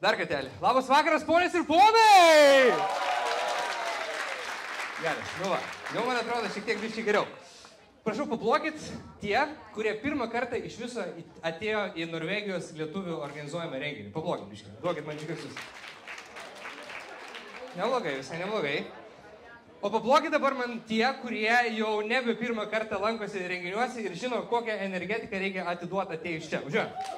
Dar kartelį. Labas vakaras, ponės ir ponai! Gerai, nu va. Jau man atrodo šiek tiek biškai geriau. Prašau, paplokit tie, kurie pirmą kartą iš viso atėjo į Norvegijos lietuvių organizuojamą renginį. Paplokit biškai. Duokit man džiugiusius. Neblogai, visai neblogai. O paplokit dabar man tie, kurie jau nebe pirmą kartą lankosi renginiuose ir žino, kokią energetiką reikia atiduoti atėjus čia. Užžiūrėjau.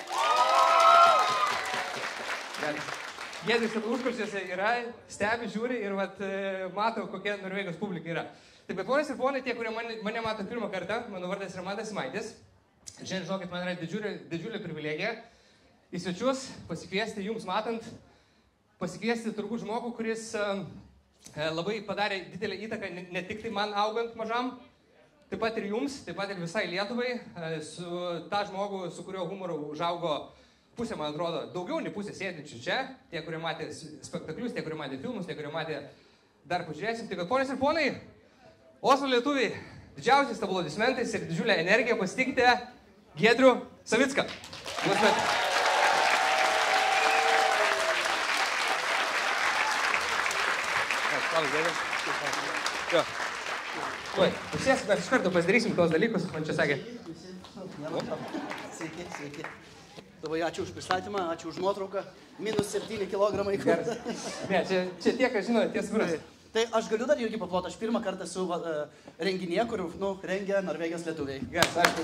Giedrius užkursiuose yra, stebi, žiūri ir mato, kokia Norvegijos publika yra. Taip, bet ponės ir ponai, tie, kurie mane mato pirmą kartą, mano vardas yra Mantas Simaitis. Šiandien, žinokit, man yra didžiulė privilegija į svečius pasikviesti, jums matant, pasikviesti turbūt žmogų, kuris labai padarė didelę įtaką ne tik tai man augant mažam, taip pat ir jums, taip pat ir visai Lietuvai, su tą žmogų, su kurio humoru užaugo pusė, man atrodo, daugiau nei pusė sėdinčių čia, tie, kurie matė spektaklius, tie, kurie matė filmus, tie, kurie matė dar pažiūrėsim. Tai kad, ponės ir ponai, Oslo lietuviai, didžiausiais aplodismentais ir didžiulę energiją pasitikite Giedrių Savicką. Oi, pusės, mes iš karto pasidarysim tos dalykus, man čia sakė. Sveiki, sveiki. Labai ačiū už pristatymą, ačiū už nuotrauką. -7 kilogramai. Ne, čia tie, kas žino, tie supras. Tai aš galiu dar irgi paploti, aš pirmą kartą esu renginėje, kur rengia Norvegijos lietuviai. Geras, ačiū.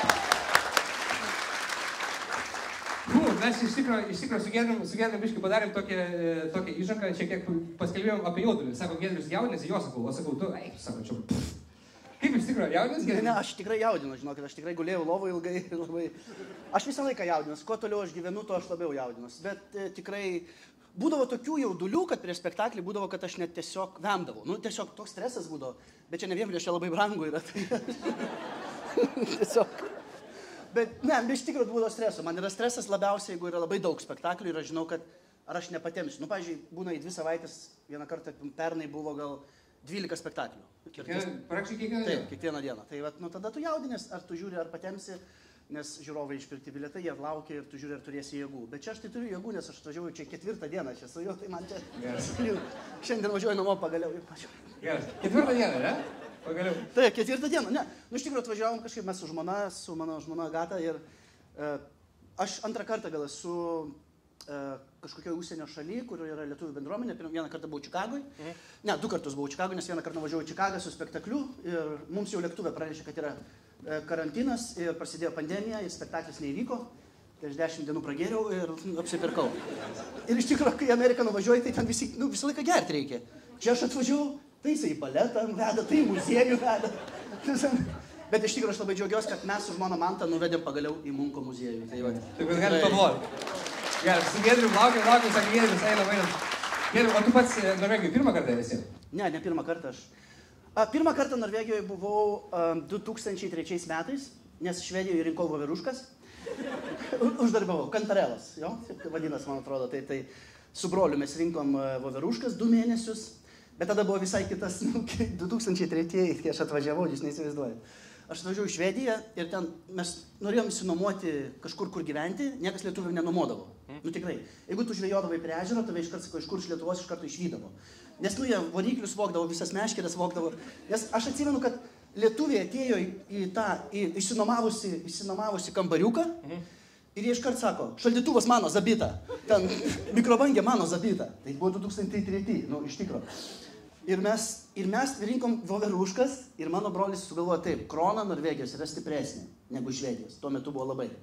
Mes iš tikrųjų su Giedrium biškai padarėm tokią įžangą, šiek tiek paskelbėjom apie jaudulį. Sako, Giedrius jaudinasi, jo sakau, o sakau, tu, sako, čia. Kaip iš tikrųjų jaudinasi, Giedrius? Ne, aš tikrai jaudinu, žinokit, aš tikrai gulėjau lovoj ilgai ir labai. Aš visą laiką jaudinuos, kuo toliau aš gyvenu, to aš labiau jaudinuos. Bet tikrai būdavo tokių jaudulių, kad prieš spektaklį būdavo, kad aš net tiesiog vemdavau. Nu, tiesiog toks stresas būdavo, bet čia ne vien prieš čia labai brangu yra. Tiesiog. Bet ne, iš tikrųjų būdavo streso. Man yra stresas labiausiai, jeigu yra labai daug spektaklių ir aš žinau, kad ar aš nepatempsiu. Nu, pavyzdžiui, būna į 2 savaitės, vieną kartą pernai buvo gal 12 spektaklių. Praktiškai kiekvieną dieną? Taip, kiekvieną dieną. Tai tada tu jaudinės, ar tu žiūri, ar patempsi, nes žiūrovai išpirkti bilietą, jie laukia ir tu žiūri, ar turėsi jėgų. Bet čia aš tai turiu jėgų, nes aš atvažiuoju čia 4 dieną, aš esu jo, tai man čia... Šiandien važiuoju namo pagaliau. Geras. 4 dieną, ne? Pagaliau. Taip, 4 dieną, ne. Nu, iš tikrųjų atvažiavom kažkaip mes su mano žmona Agata ir aš antrą kartą gal esu kažkokioje užsienio šalyje, kur yra lietuvių bendruomenė. Vieną kartą buvau Čikagoj. Ne, 2 kartus buvau Čikagoj, nes vieną kartą važiavau į Čikagą su spektakliu ir mums jau lėktuvė pranešė, kad yra karantinas ir prasidėjo pandemija ir spektaklis neįvyko. Tai aš 10 dienų pragėriau ir apsipirkau. Ir iš tikrųjų, kai į Ameriką nuvažiuoji, tai ten visą laiką gerti reikia. Čia aš atvažiavau, tai jisai į baletą veda, tai į muziejų veda. Bet iš tikrųjų aš labai džiaugiuosi, kad mes su žmona Mantą nuvedėm pagaliau į Munko muziejų. Taip, kad galim paploti. Gerai, su Giedriu laukiam, sakė Giedrius, einam. Giedriu, o tu pats Norvegijoje pirmą kartą esi? Ne pirmą kartą aš. Pirmą kartą Norvegijoje buvau 2003 metais, nes Švedijoje rinkau voveruškas. Uždarbavau, kantarelas, jo, vadinasi, man atrodo, tai su broliu mes rinkom voveruškas 2 mėnesius, bet tada buvo visai kitas, 2003, kai aš atvažiavau, jūs neįsivaizduojate. Aš atvažiavau į Švediją ir ten mes norėjom įsinuomoti kažkur, kur gyventi, niekas lietuvių nenuomodavo. Nu tikrai, jeigu tu žvejodavai prie ežero, tave iš karto iš kur iš Lietuvos iš karto išvydavo. Nes jie variklius vogdavo, visas meškeres vogdavo. Nes aš atsimenu, kad lietuviai atėjo į tą išsinuomavusi kambariuką ir jie iškart sako, šaldytuvas mano zabita, ten mikrobangė mano zabita. Tai buvo 2003, nu iš tikro. Ir mes rinkom voveruškas ir mano brolis sugalvojo taip, krona Norvegijos yra stipresnė negu Švedijos. Tuo metu buvo labai.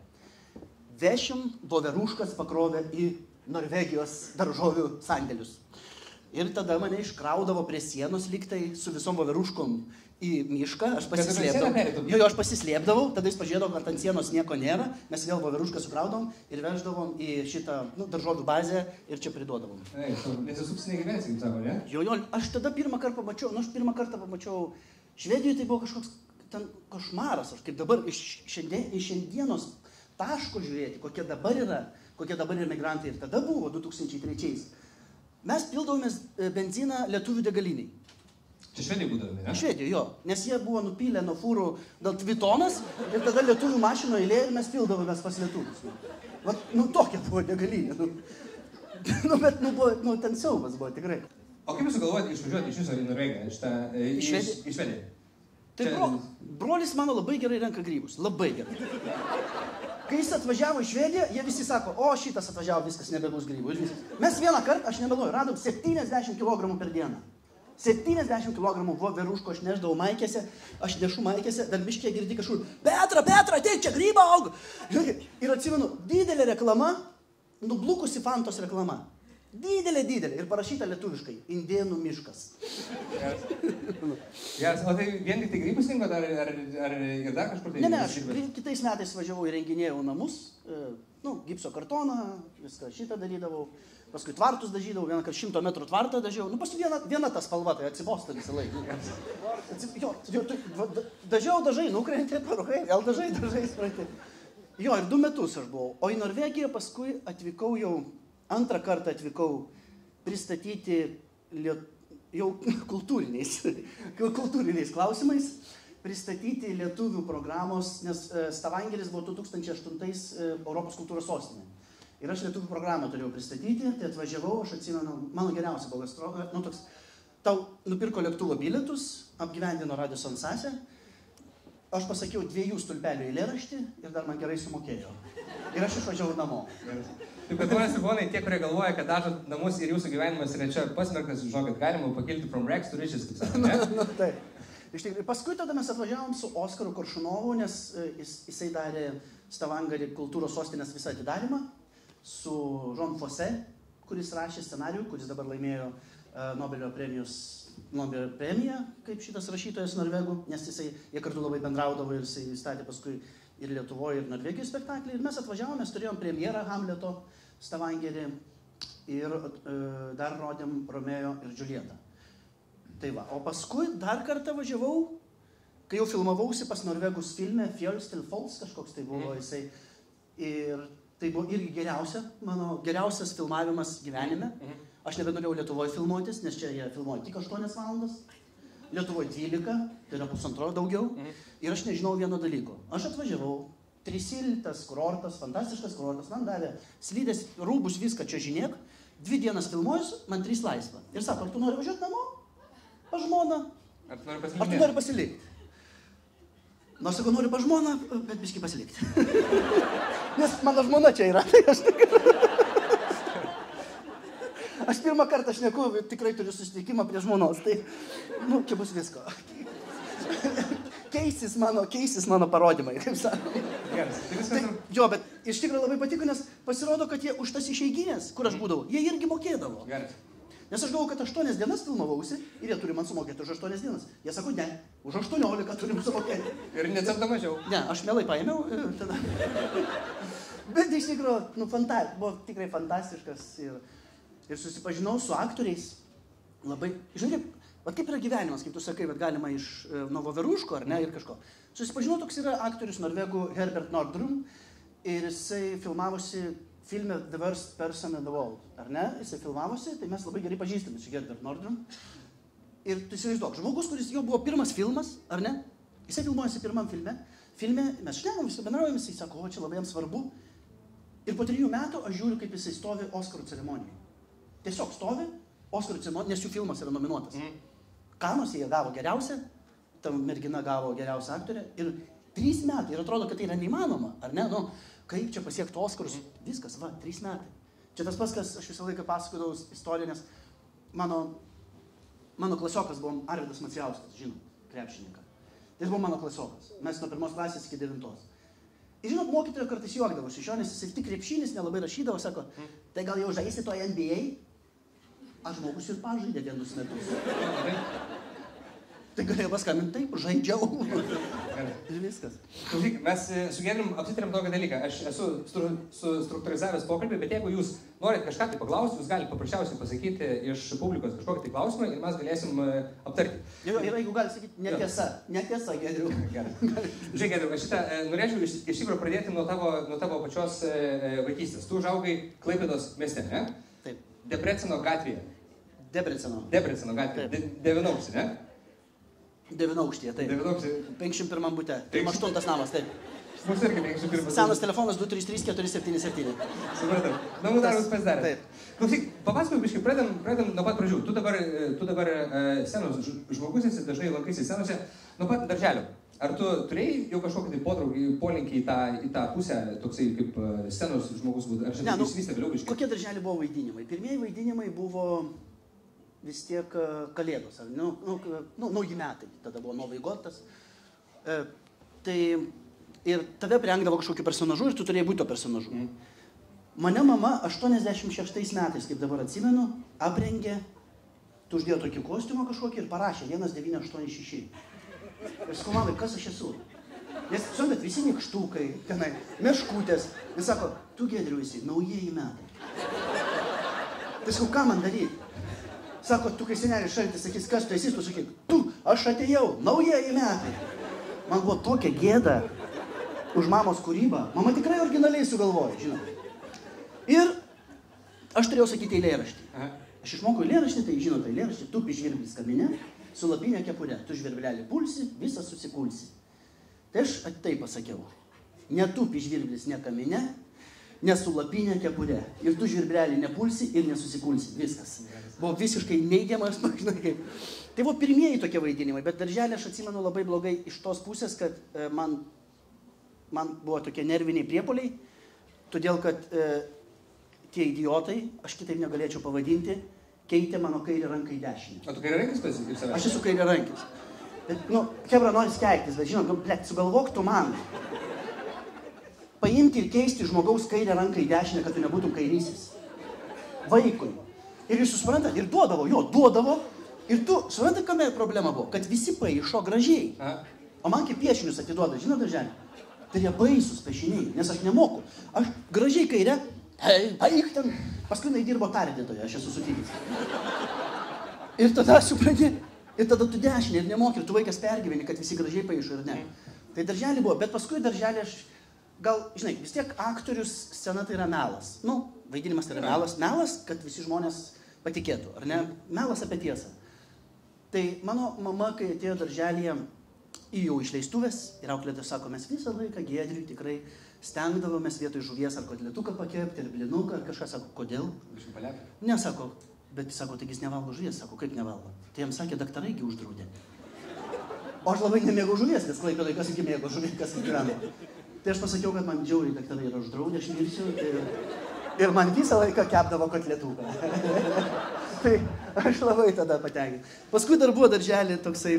Vešim voveruškas pakrovė į Norvegijos daržovių sandėlius. Ir tada mane iškraudavo prie sienos liktai su visom voveruškom į mišką, aš pasislėpdavau. Jo, aš pasislėpdavau, tada jis pažiūrėdavo, kad ant sienos nieko nėra, mes vėl voverušką sukraudavom ir veždavom į šitą daržovių bazę ir čia priduodavom. Nesisuks negyvensi, kaip sako, ne? Jo, aš tada pirmą kartą pamačiau, Švedijoje tai buvo kažkoks ten košmaras, aš kaip dabar iš šiandienos taško žiūrėti, kokie dabar yra migrantai ir tada buvo 2003. Mes pildavomės benziną lietuvių degaliniai. Čia Švedijoje būdavome, ne? Švedijoje, jo. Nes jie buvo nupylę nuo fūrų gal 2 tonas ir tada lietuvių mašino eilė ir mes pildavomės pas lietuvius. Nu, tokia buvo degalinė. Bet, ten siaubas buvo tikrai. O kaip jūs sugalvojate išvažiuoti iš viso į Norvegiją? Iš Švediją? Tai brolis mano labai gerai renka grybus. Labai gerai. Kai jis atvažiavo į Švediją, jie visi sako, o šitas atvažiavo, viskas, nebebus grybų. Mes vieną kartą, aš nemeluoju, radom 70 kg per dieną. 70 kg voveruško aš neždavau maikėse, aš nešu maikėse, dar miškė girdi kažkur, Petra, ateik čia grybą aug. Ir atsimenu, didelė reklama, nublukusi Fantos reklama. Didelė ir parašyta lietuviškai, Indėnų miškas. O tai vien tik tai grybus rinkot, ar ir dar kažkur tai? Ne, aš kitais metais važiavau įrenginėjau namus, gipso kartoną, viską šitą darydavau. Paskui tvartus dažydavau, vieną kartą 100 metrų tvartą dažiau. Paskui viena ta spalva, tai atsibosta visą laiką. Dažiau dažai, nukrentė, parukai, vėl dažai, supranti. Jo, ir 2 metus aš buvau. O į Norvegiją paskui atvykau jau, antrą kartą atvykau pristatyti jau kultūriniais klausimais, pristatyti lietuvių programos, nes Stavangeris buvo 2008 Europos kultūros sostinė. Ir aš lietuvių programą turėjau pristatyti, tai atvažiavau, aš atsimenu, mano geriausia buvo gastrolė, tau nupirko lėktuvo bilietus, apgyvendino Radio Sonsase, aš pasakiau 2 stulpelių eilėraštį ir dar man gerai sumokėjo. Ir aš išvažiavau namo. Taip, kad ponas ir ponai, tie, kurie galvoja, kad dažot namus ir jūsų gyvenimas yra čia pasmerktas, žinokit, galima pakilti from rags to riches, kaip sakė, ne? Taip. Iš tikrųjų, paskui tada mes atvažiavom su Oskaru Koršunovu, nes jisai darė Stavangerį kultūros sostinės visą atidarimą, su Jean Fosse, kuris rašė scenarijų, kuris dabar laimėjo Nobelio premiją, kaip šitas rašytojas norvegų, nes jie kartu labai bendraudavo ir jisai statė paskui ir Lietuvoje, ir Norvegijos spektaklį. Ir mes atvažiavome, mes turėjom premjerą Hamleto Stavangerį ir dar rodėm Romeo ir Džiulietą. Tai va, o paskui dar kartą važiavau, kai jau filmavausi pas norvegus filme Fjölstil Fols, kažkoks tai buvo jisai. Ir tai buvo irgi mano geriausias filmavimas gyvenime. Aš nebenorėjau Lietuvoje filmuotis, nes čia jie filmuoja tik 8 valandas. Lietuvoje 12, tai yra 1,5 daugiau. Ir aš nežinau vieno dalyko. Aš atvažiavau, Trisiltas kurortas, fantastiškas kurortas, man davė slydės, rūbus, viską čia žinėk. 2 dienas filmuojus, man 3 laisva. Ir sako, ar tu nori važiuoti namo? Pa žmoną. Ar tu nori pasilikti? Nu, aš sakau, noriu pa žmoną, bet biškį pasilikti. Nes mano žmona čia yra, tai aš pirmą kartą šneku, tikrai turiu susitikimą prie žmonos, tai, čia bus visko. Keisis mano parodymai, kaip sako. Tai, jo, bet iš tikrųjų labai patiko, nes pasirodo, kad jie už tas išeiginės, kur aš būdavau, jie irgi mokėdavo. Nes aš galvoju, kad 8 dienas filmavausi ir jie turi man sumokėti už 8 dienas. Jie sako, ne, už 18 turim sumokėti. Ir necepta mažiau. Ne, aš mielai paėmiau tada. Bet iš tikrųjų, buvo tikrai fantastiškas ir susipažinau su aktoriais. Labai, žinai, kaip yra gyvenimas, kaip tu sakai, bet galima iš Voveruško, ar ne, ir kažko. Susipažinau, toks yra aktorius norvegų Herbert Nordrum ir jisai filmavosi filme The Worst Person in the World, ar ne? Jisai filmavosi, tai mes labai gerai pažįstame su Herbert Nordrum. Ir tu įsivaizduok, žmogus, kuris jo buvo pirmas filmas, ar ne? Jisai filmuojasi pirmam filme. Filme mes šnekam, visi bendraujam, jisai sako, o čia labai jam svarbu. Ir po 3 metų aš žiūriu, kaip jisai stovi Oskarų ceremonijai. Tiesiog stovi Oskarų ceremonijai, nes jų filmas yra nominuotas. Kanuose jie gavo geriausią, ta mergina gavo geriausią aktorę. Ir 3 metai, ir atrodo, kad tai yra neįmanoma, ar ne? Kaip čia pasiekti Oskarus? Viskas, 3 metai. Čia tas pas, kas aš visą laiką pasakodavau istoriją, nes mano klasiokas buvo Arvydas Macijauskas, žinot, krepšininką. Tai buvo mano klasiokas. Mes nuo 1 klasės iki 9. Ir žinot, mokytojo kartais juokdavosi iš jo, nes jisai tik krepšinis, nelabai rašydavo, sako, tai gal jau žaisi toje NBA? Aš žmogus ir pažaidė 1 metus. Tai galėjau paskambinti, taip, žaidžiau. Ir viskas. Klausyk, mes su Giedrium apsitarėm tokį dalyką. Aš esu struktūrizavęs pokalbį, bet jeigu jūs norit kažką tai paklausti, jūs galite paprasčiausiai pasakyti iš publikos kažkokį tai klausimą ir mes galėsim aptarti. Ir jeigu gali sakyti, netiesa, Giedriu. Žiūrėk, Giedriu, aš šitą norėčiau iš tikrųjų pradėti nuo tavo pačios vaikystės. Tu užaugai Klaipėdos mieste, ne? Taip. Debreceno gatvėje. Debreceno gatvėje. Devynaukštė, ne? 9 aukštyje, taip. 51 bute. 8 namas, taip. Mūsų irgi 51. Senas telefonas 233-477. Supratau. Namų darbus pasidarė. Taip. Klausyk, papasakok biškai, pradedam nuo pat pradžių. Tu dabar scenos žmogus esi, dažnai lankaisi scenose, nuo pat darželio. Ar tu turėjai jau kažkokį tai potraukį, polinkį į tą pusę, toksai kaip scenos žmogus būtų? Ar šiandien išsivystė vėliau biškai? Kokie darželiai buvo vaidinimai? Pirmieji vaidinimai buvo vis tiek kalėdos, nauji metai. Tada buvo Novai Gotas. Tai ir tave prengdavo kažkokiu personažu ir tu turėjai būti to personažu. Mane mama 86 metais, kaip dabar atsimenu, aprengė, tu uždėjo tokį kostiumą kažkokį ir parašė 1986. Ir sakau, mamai, kas aš esu? Nes, suprantat, visi nykštukai, tenai, meškutės. Jis sako, tu Giedriau esi, naujieji metai. Tai sakau, ką man daryti? Sako, tu kai senelis šaltis sakys, kas tu esi, tu sakyk, tu, aš atėjau, naujieji metai. Man buvo tokia gėda už mamos kūrybą. Mama tikrai originaliai sugalvojo, žinot. Ir aš turėjau sakyti eilėraštį. Aš išmokau eilėraštį, tai žinot eilėraštį, tu žvirblis kamine, su lapinė kepurė, tu žvirblelį pulsi, visas susikulsi. Tai aš taip pasakiau. Ne tu žvirblis, ne kamine, ne su lapinė kepurė. Ir tu žvirblelį nepulsi ir nesusikulsi. Viskas. Buvo visiškai neigiamas, žinai kaip. Tai buvo pirmieji tokie vaidinimai, bet darželį aš atsimenu labai blogai iš tos pusės, kad man buvo tokie nerviniai priepuoliai, todėl kad tie idiotai, aš kitaip negalėčiau pavadinti, keitė mano kairę ranką į dešinę. O tu kairiarankis pasi kaip savęs? Aš esu kairiarankis. Bet, hebra nori keiktis, bet žinot, sugalvok tu man. Paimti ir keisti žmogaus kairę ranką į dešinę, kad tu nebūtum kairysis. Vaikui. Ir jūs suprantat, ir duodavo. Ir tu, suprantat, kame problema buvo? Kad visi paišo gražiai. O man kaip piešinius atiduoda, žinot, darželį? Tai jie baisus piešiniai, nes aš nemoku. Aš gražiai kairę, paik ten. Paskui jinai dirbo tardytoje, aš esu sutikęs. Ir tada supranti, ir tada tu dešinė ir nemoki, ir tu vaikas pergyveni, kad visi gražiai paišo ir ne. Tai darželį buvo, bet paskui darželį aš, gal, žinai, vis tiek aktorius scena tai yra melas. Vaidinimas tai yra melas. Melas, kad visi žmonės patikėtų, ar ne? Melas apie tiesą. Tai mano mama, kai atėjo darželėje į jau išleistuvės, ir auklėtoja sako, mes visą laiką Giedriui tikrai stengdavomės vietoj žuvies ar kotletuką pakepti, ar blinuką, ar kažką, sako, kodėl? Ne, sako, bet sako, taigi jis nevalgo žuvies, sako, kaip nevalgo? Tai jam sakė, daktaraigi uždraudė. O aš labai nemėgau žuvies, nes Klaipėdoj kas iki mėgo žuvies, kas gyveno. Tai aš pasakiau, kad man džiauriai daktarai yra uždraudę, aš mirsiu ir man visą laiką kepdavo kotletuką. Tai aš labai tada patenkinau. Paskui dar buvo darželį toksai.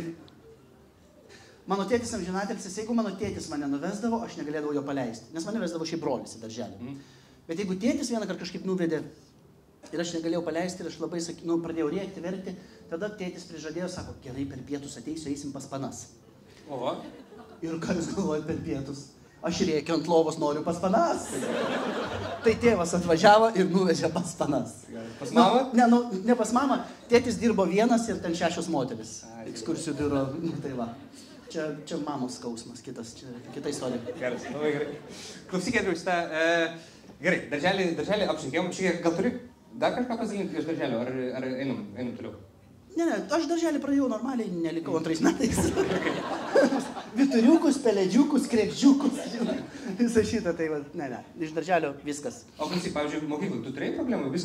Mano tėtis amžinatelis, jeigu mano tėtis mane nuvesdavo, aš negalėdavau jo paleisti, nes mane vesdavo šiaip brolis į darželį. Bet jeigu tėtis vieną kartą kažkaip nuvedė ir aš negalėjau paleisti ir aš labai pradėjau rėkti, verkti, tada tėtis prižadėjo, sako, gerai, per pietus ateisiu, eisim pas panas. Oho. Ir ką jūs galvojate per pietus? Aš rėkiu ant lovos, noriu pas panas. Tai tėvas atvažiavo ir nuvežė pas panas. Pas mamą? Ne pas mamą, tėtis dirbo vienas ir ten 6 moteris. Ekskursijų biuro, tai va. Čia mamos skausmas, kita istorija. Geras, labai gerai. Klausyk, Giedriau, šitą... Gerai, darželį apšnekėjom. Gal turi dar kažką pasidalinti iš darželio, ar einam toliau? Ne, aš darželį pradėjau normaliai, nelikau 2 metais. Vituriukus, peledžiukus, krepžiukus, visą šitą, tai va, ne, iš darželio viskas. O klausyk, pavyzdžiui, mokyklą, tu turėjai problemų?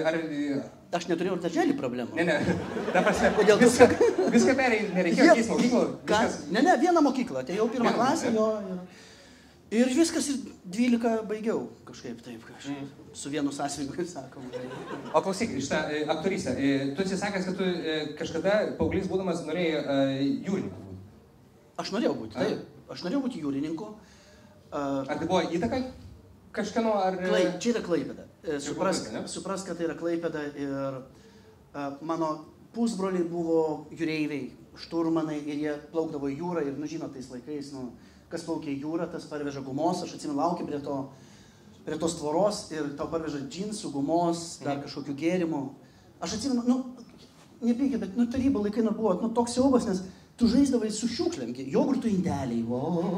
Aš neturėjau darželį problemų. Ne, ta prasme, viską perėjai, nereikėjo keis mokyklą? Ne, vieną mokyklą, atėjau 1 klasę, jo. Ir viskas, ir 12 baigiau kažkaip taip, su vienu sąsiuvingu, kaip sakom. O klausyk, šitą aktorystę, tu esi sakęs, kad tu kažkada paauglys būdamas norėjai jūrininku būti. Aš norėjau būti, taip. Aš norėjau būti jūrininku. Ar tai buvo įtaka kažkieno, ar... Čia yra Klaipėda. Supras, kad tai yra Klaipėda ir mano pusbroliai buvo jūreiviai, šturmanai ir jie plaukdavo į jūrą ir, žinot, tais laikais, kas plaukia į jūrą, tas parveža gumos, aš atsimenu, laukia prie tos tvoros ir tau parveža džinsų, gumos, dar kažkokių gėrimų. Aš atsimenu, nepykit, bet, taryba laikai buvo, toks siaubas, nes tu žaisdavai su šiukšlėm, jogurtų indeliai,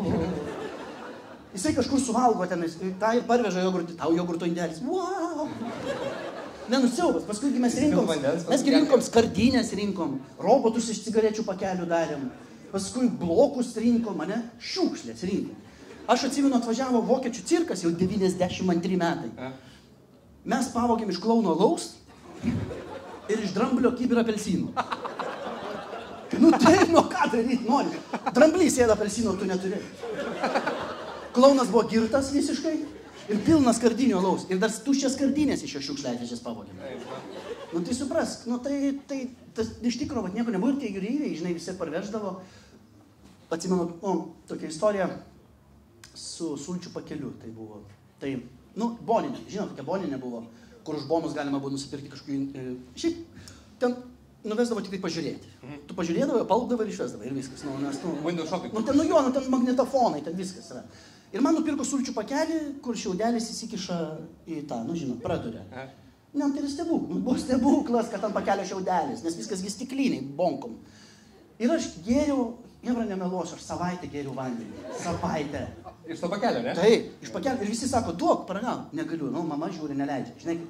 Jisai kažkur suvalgo ten, tą ir parveža jogurtį, tau jogurto indelis, Siaubas, paskui mes rinkom skardinės, rinkom, robotus iš cigarečių pakelių darėm. Paskui blokus rinkom, šiukšlės rinkom. Aš atsimenu, atvažiavo vokiečių cirkas jau 92 metai. Mes pavogėm iš klauno alaus ir iš dramblio kibirą apelsinų. Nu tai, nu ką daryti nori? Dramblys ėda apelsinų, tu neturi. Klaunas buvo girtas visiškai ir pilnas skardinių alaus. Ir dar tuščias skardinės iš jo šiukšliadėžės pavogėm. Nu tai suprask, nu tai iš tikro, vat nieko nebuvo ir tie jūreiviai, žinai, visi parveždavo. Atsimenu, tokia istorija su sulčių pakeliu, tai buvo. Tai, nu, boninė, žinot, tokia boninė buvo, kur už bonus galima buvo nusipirkti kažkokį, šiaip, ten nuvesdavo tik tai pažiūrėti. Tu pažiūrėdavo, palpdavo ir išvesdavo ir viskas. Nu, nes, nu, Windows shopping. Nu, ten, nu jo, nu, ten magnetofonai, ten viskas yra. Ir man nupirko sulčių pakelį, kur šiaudelis įsikiša į tą, nu, žinot, pradurę. Ne, tai yra stebuklas, buvo stebuklas, kad ant pakelio šiaudelis, nes viskasgi stikliniai, bonkom. Ir aš gėriau, jebra nemeluosiu, aš savaitę gėriau vandenį. Savaitę. Iš to pakelio, ne? Taip, iš pakelio. Ir visi sako, duok, paragauk. Negaliu, nu, mama žiūri, neleidžia. Žinai.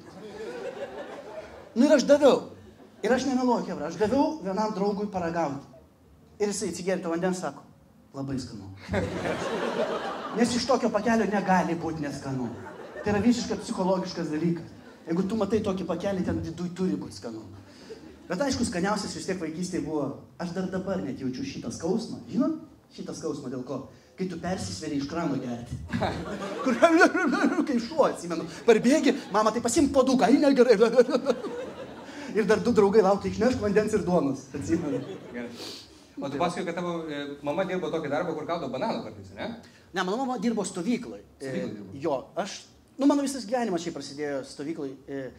Nu ir aš daviau. Ir aš nemeluoju, jebra, aš daviau vienam draugui paragauti. Ir jisai atsigėrė to vandens, sako, labai skanu. Nes iš tokio pakelio negali būti neskanu. Tai yra visiškai psichologiškas dalykas. Jeigu tu matai tokį pakelį, ten viduj turi būti skanu. Bet aišku, skaniausias vis tiek vaikystėje buvo, aš dar dabar net jaučiu šitą skausmą. Žinot, šitą skausmą dėl ko? Kai tu persisveri iš krano gerti. Kur, kai šuo, atsimenu, parbėgi, mama, tai pasimk puoduką, ai negerai. Ir dar du draugai laukia, išnešk vandens ir duonos, atsimenu. Gerai. O tu pasakai, kad tavo mama dirbo tokį darbą, kur gaudo bananų kartais, ne? Ne, mano mama dirbo stovyklai. Jo, mano visas gyvenimas šiai prasidėjo stovyklai.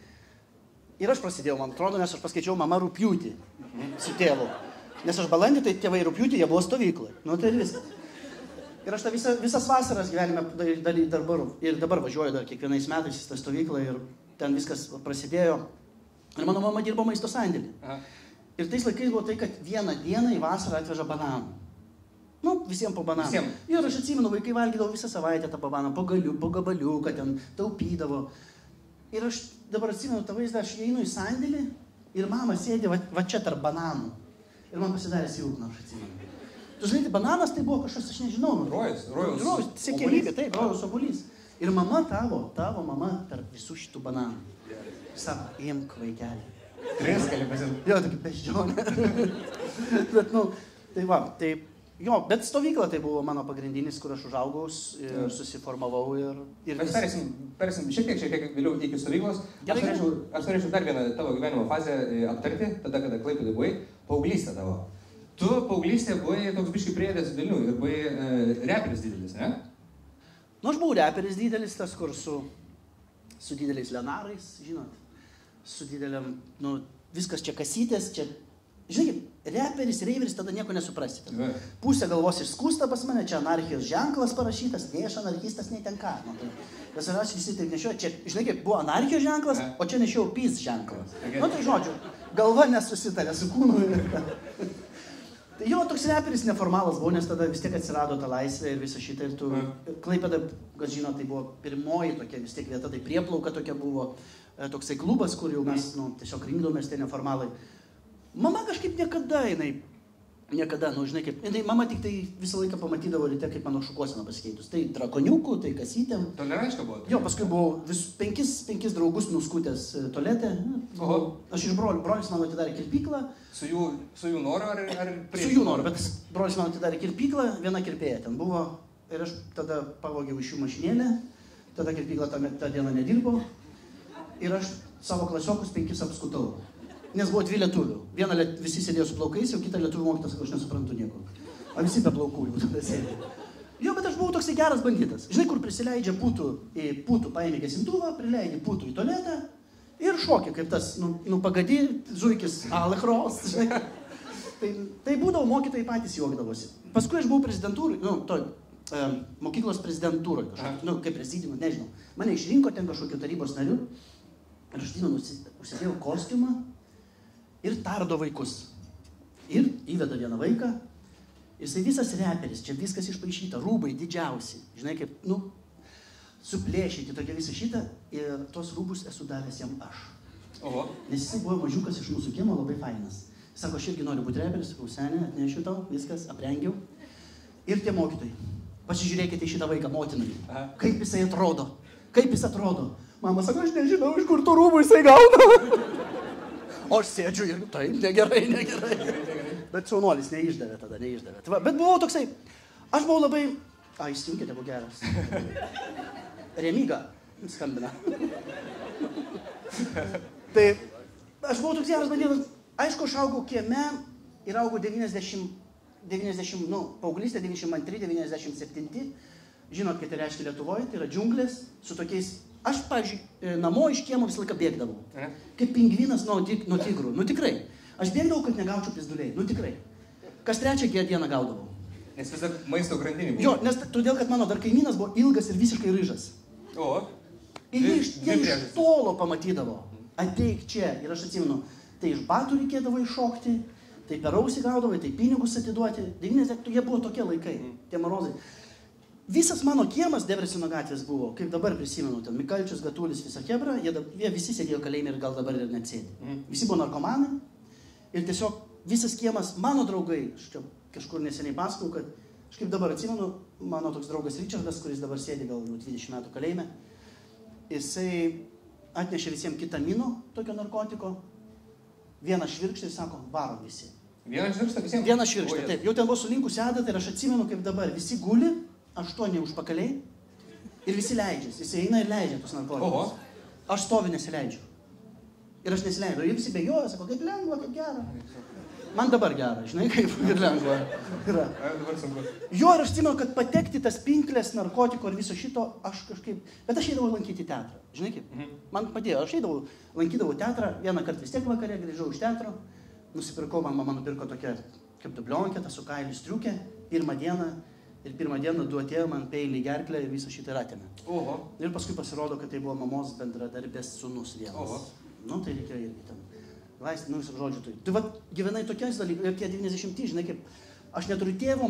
Ir aš prasidėjau, man atrodo, nes aš paskaičiau mama rugpjūtį su tėvu. Nes aš balandį, tai tėvai rugpjūtį, jie buvo stovyklai. Nu, tai viskas. Ir aš visas vasaras gyvenime ir dabar važiuoju dar kiekvienais metais į tą stovyklą ir ten viskas prasidėjo. Ir mano mama dirbo maisto sandėlį. Ir tais laikais buvo tai, kad vieną dieną į vasarą atveža bananų. Nu, visiems po bananą. Visiem. Ir aš atsimenu, vaikai valgydavo visą savaitę tą bananą, po gabaliuką, ten taupydavo. Ir aš dabar atsimenu tą vaizdą, aš einu į sandėlį ir mama sėdė va čia tarp bananų. Ir man pasidarė silpna, aš atsimenu. Tu žinai, tai bananas tai buvo kažkas, aš nežinau. Rojus, siekiamybė, taip, rojus obuolys. Ir mama tavo mama tarp visų šitų bananų. Sako, imk vaikelį. Tris gali pasimti. Jo, tokia beždžionė. Bet, nu, tai va, tai... Jo, bet stovykla tai buvo mano pagrindinis, kur aš užaugau ir susiformavau ir... Mes perėsim šiek tiek vėliau iki stovyklos. Aš norėčiau dar vieną tavo gyvenimo fazę aptarti, tada, kada Klaipėdoj buvai, paauglystė tavo. Tu paauglystė buvai toks biškai priėdęs Vilnių ir buvai reperis didelis, ne? Nu, aš buvau reperis didelis, tas, kur su dideliais lenarais, žinot, su dideliam, nu, viskas čia kasytės, čia... Žinai, reperis, reiveris, tada nieko nesuprasite. Pusė galvos išskūsta pas mane, čia anarchijos ženklas parašytas, nei aš anarchistas, nei ten ką. Nu, tai aš visi taip nešioju, čia, žinai, kaip buvo anarchijos ženklas, o čia nešiau peace ženklas. Nu, tai žodžiu, galva nesusitarė su kūnu. Tai jo, toks reperis neformalas buvau, nes tada vis tiek atsirado ta laisvė ir visa šita. Ir tu, Klaipėda, kas žino, tai buvo pirmoji tokia vis tiek vieta, tai prieplauka tokia buvo, toksai klubas, kur jau mes, nu, tiesiog rinkdomės tie neformalai. Mama kažkaip niekada, nu, žinai, kaip, mama tik tai visą laiką pamatydavo ryte, kaip mano šukuosena pasikeitus. Tai drakoniukų, tai kasytėm. Tolerantiška buvo? Jo, paskui buvau penkis draugus nuskutęs tualete. Aš iš brolis mano atidarė kirpyklą. Su jų noru ar prieš? Su jų noru, bet brolis mano atidarė kirpyklą, viena kirpėja ten buvo. Ir aš tada pavogiau iš jų mašinėlę, tada kirpykla tą dieną nedirbo. Ir aš savo klasiokus 5 apskutau. Nes buvo 2 lietuvių. Vieną visi sėdėjo su plaukais, jau kitą lietuvių mokytas, sako, aš nesuprantu nieko. O visi be plaukų jau tada sėdė. Jo, bet aš buvau toksai geras banditas. Žinai, kur prisileidžia putų, paėmė gesintuvą, prileidė putų į tualetą ir šokė, kaip tas, nu pagadi, zuikis, alechros, žinai. Tai būdavo, mokytojai patys juokdavosi. Paskui aš buvau prezidentūrai, mokyklos prezidentūrai kažkaip, kaip prezidiumas, nežinau. Mane išrinko ten kažkokiu tarybos nariu ir aš užsidėjau kostiumą. Ir tardo vaikus. Ir įveda vieną vaiką. Jisai visas reperis, čia viskas išpaišyta, rūbai didžiausi. Žinai, kaip, suplėšyti tokia visą šitą. Ir tos rūbus esu davęs jam aš. Oho. Nes jisai buvo mažiukas iš mūsų kiemo, labai fainas. Sako, aš irgi noriu būti reperis, sakau, senė, atnešiu tau, viskas, aprengiau. Ir tie mokytojai. Pasižiūrėkite į šitą vaiką motinai. Kaip jisai atrodo. Kaip jis atrodo. Mama sako, aš nežinau, iš kur tų rūbų jisai gauna. O aš sėdžiu ir taip, negerai. Bet saunuolis neišdavė tada, neišdavė. Bet buvau toksai, aš buvau labai... Įsijunkite, buvo geras. Remiga skambina. Tai aš buvau toks geras bandytas. Aišku, aš augau kieme ir augau 90, paauglystė 92, 97. Žinot, kai tai reiškia Lietuvoje, tai yra džiunglės su tokiais... Aš, pavyzdžiui, namo iš kiemo visą laiką bėgdavau. Kaip pingvinas nuo tigrų. Nu tikrai. Aš bėgdavau, kad negaučiau pizduliai. Nu tikrai. Kas trečią dieną gaudavau. Nes vis dar maisto grandinį buvo. Jo, nes todėl, kad mano dar kaimynas buvo ilgas ir visiškai ryžas. O. Ir jie iš tolo pamatydavo. Ateik čia. Ir aš atsimenu, tai iš batų reikėdavo iššokti, tai per ausį gaudavo, tai pinigus atiduoti. 90, jie buvo tokie laikai, tie marozai. Visas mano kiemas Debreceno gatvės buvo, kaip dabar prisimenu, ten Mikalčius, Gatulis, visa Hebra, jie visi sėdėjo kalėjime ir gal dabar ir net sėdi. Visi buvo narkomanai ir tiesiog visas kiemas, mano draugai, aš čia kažkur neseniai pasakau, kad aš kaip dabar atsimenu, mano toks draugas Richardas, kuris dabar sėdi gal 20 metų kalėjime, jisai atnešė visiems kitamino, tokio narkotiko, vieną švirkštą ir sako, varom visi. Vieną švirkštą visiems? Vieną švirkštą, taip. Jau ten buvo sulinkusi adatą ir aš atsimenu, kaip dabar visi guli, 8 užpakaliai ir visi leidžiasi. Jis eina ir leidžia tus narkotikus. Aš stoviu nesileidžiu. Ir aš nesileidžiu. Ir visi bėgioja, sako, kaip lengva, kaip gera. Man dabar gera, žinai, kaip ir lengva yra. Jo, ir aš atsimenu, kad patekti tas pinklės, narkotiko ir viso šito, aš kažkaip... Bet aš eidavau lankyti teatrą. Žinai kaip? Man padėjo. Aš lankydavau teatrą, vieną kartą vis tiek vakarė, grįžau iš teatro, nusipirkau, man mama nupirko tokią kaip dublionkę, tą su kailiu striukę, pirmą dieną du atėjo man peilį į gerklę ir visą šitą atėmė. Ir paskui pasirodo, kad tai buvo mamos bendradarbės sūnus vienas. Nu, tai reikėjo irgi ten. Nu, visų žodžių tai. Tai va, gyvenai tokiais dalykais, ir tie 90, žinai, kaip aš neturiu tėvo,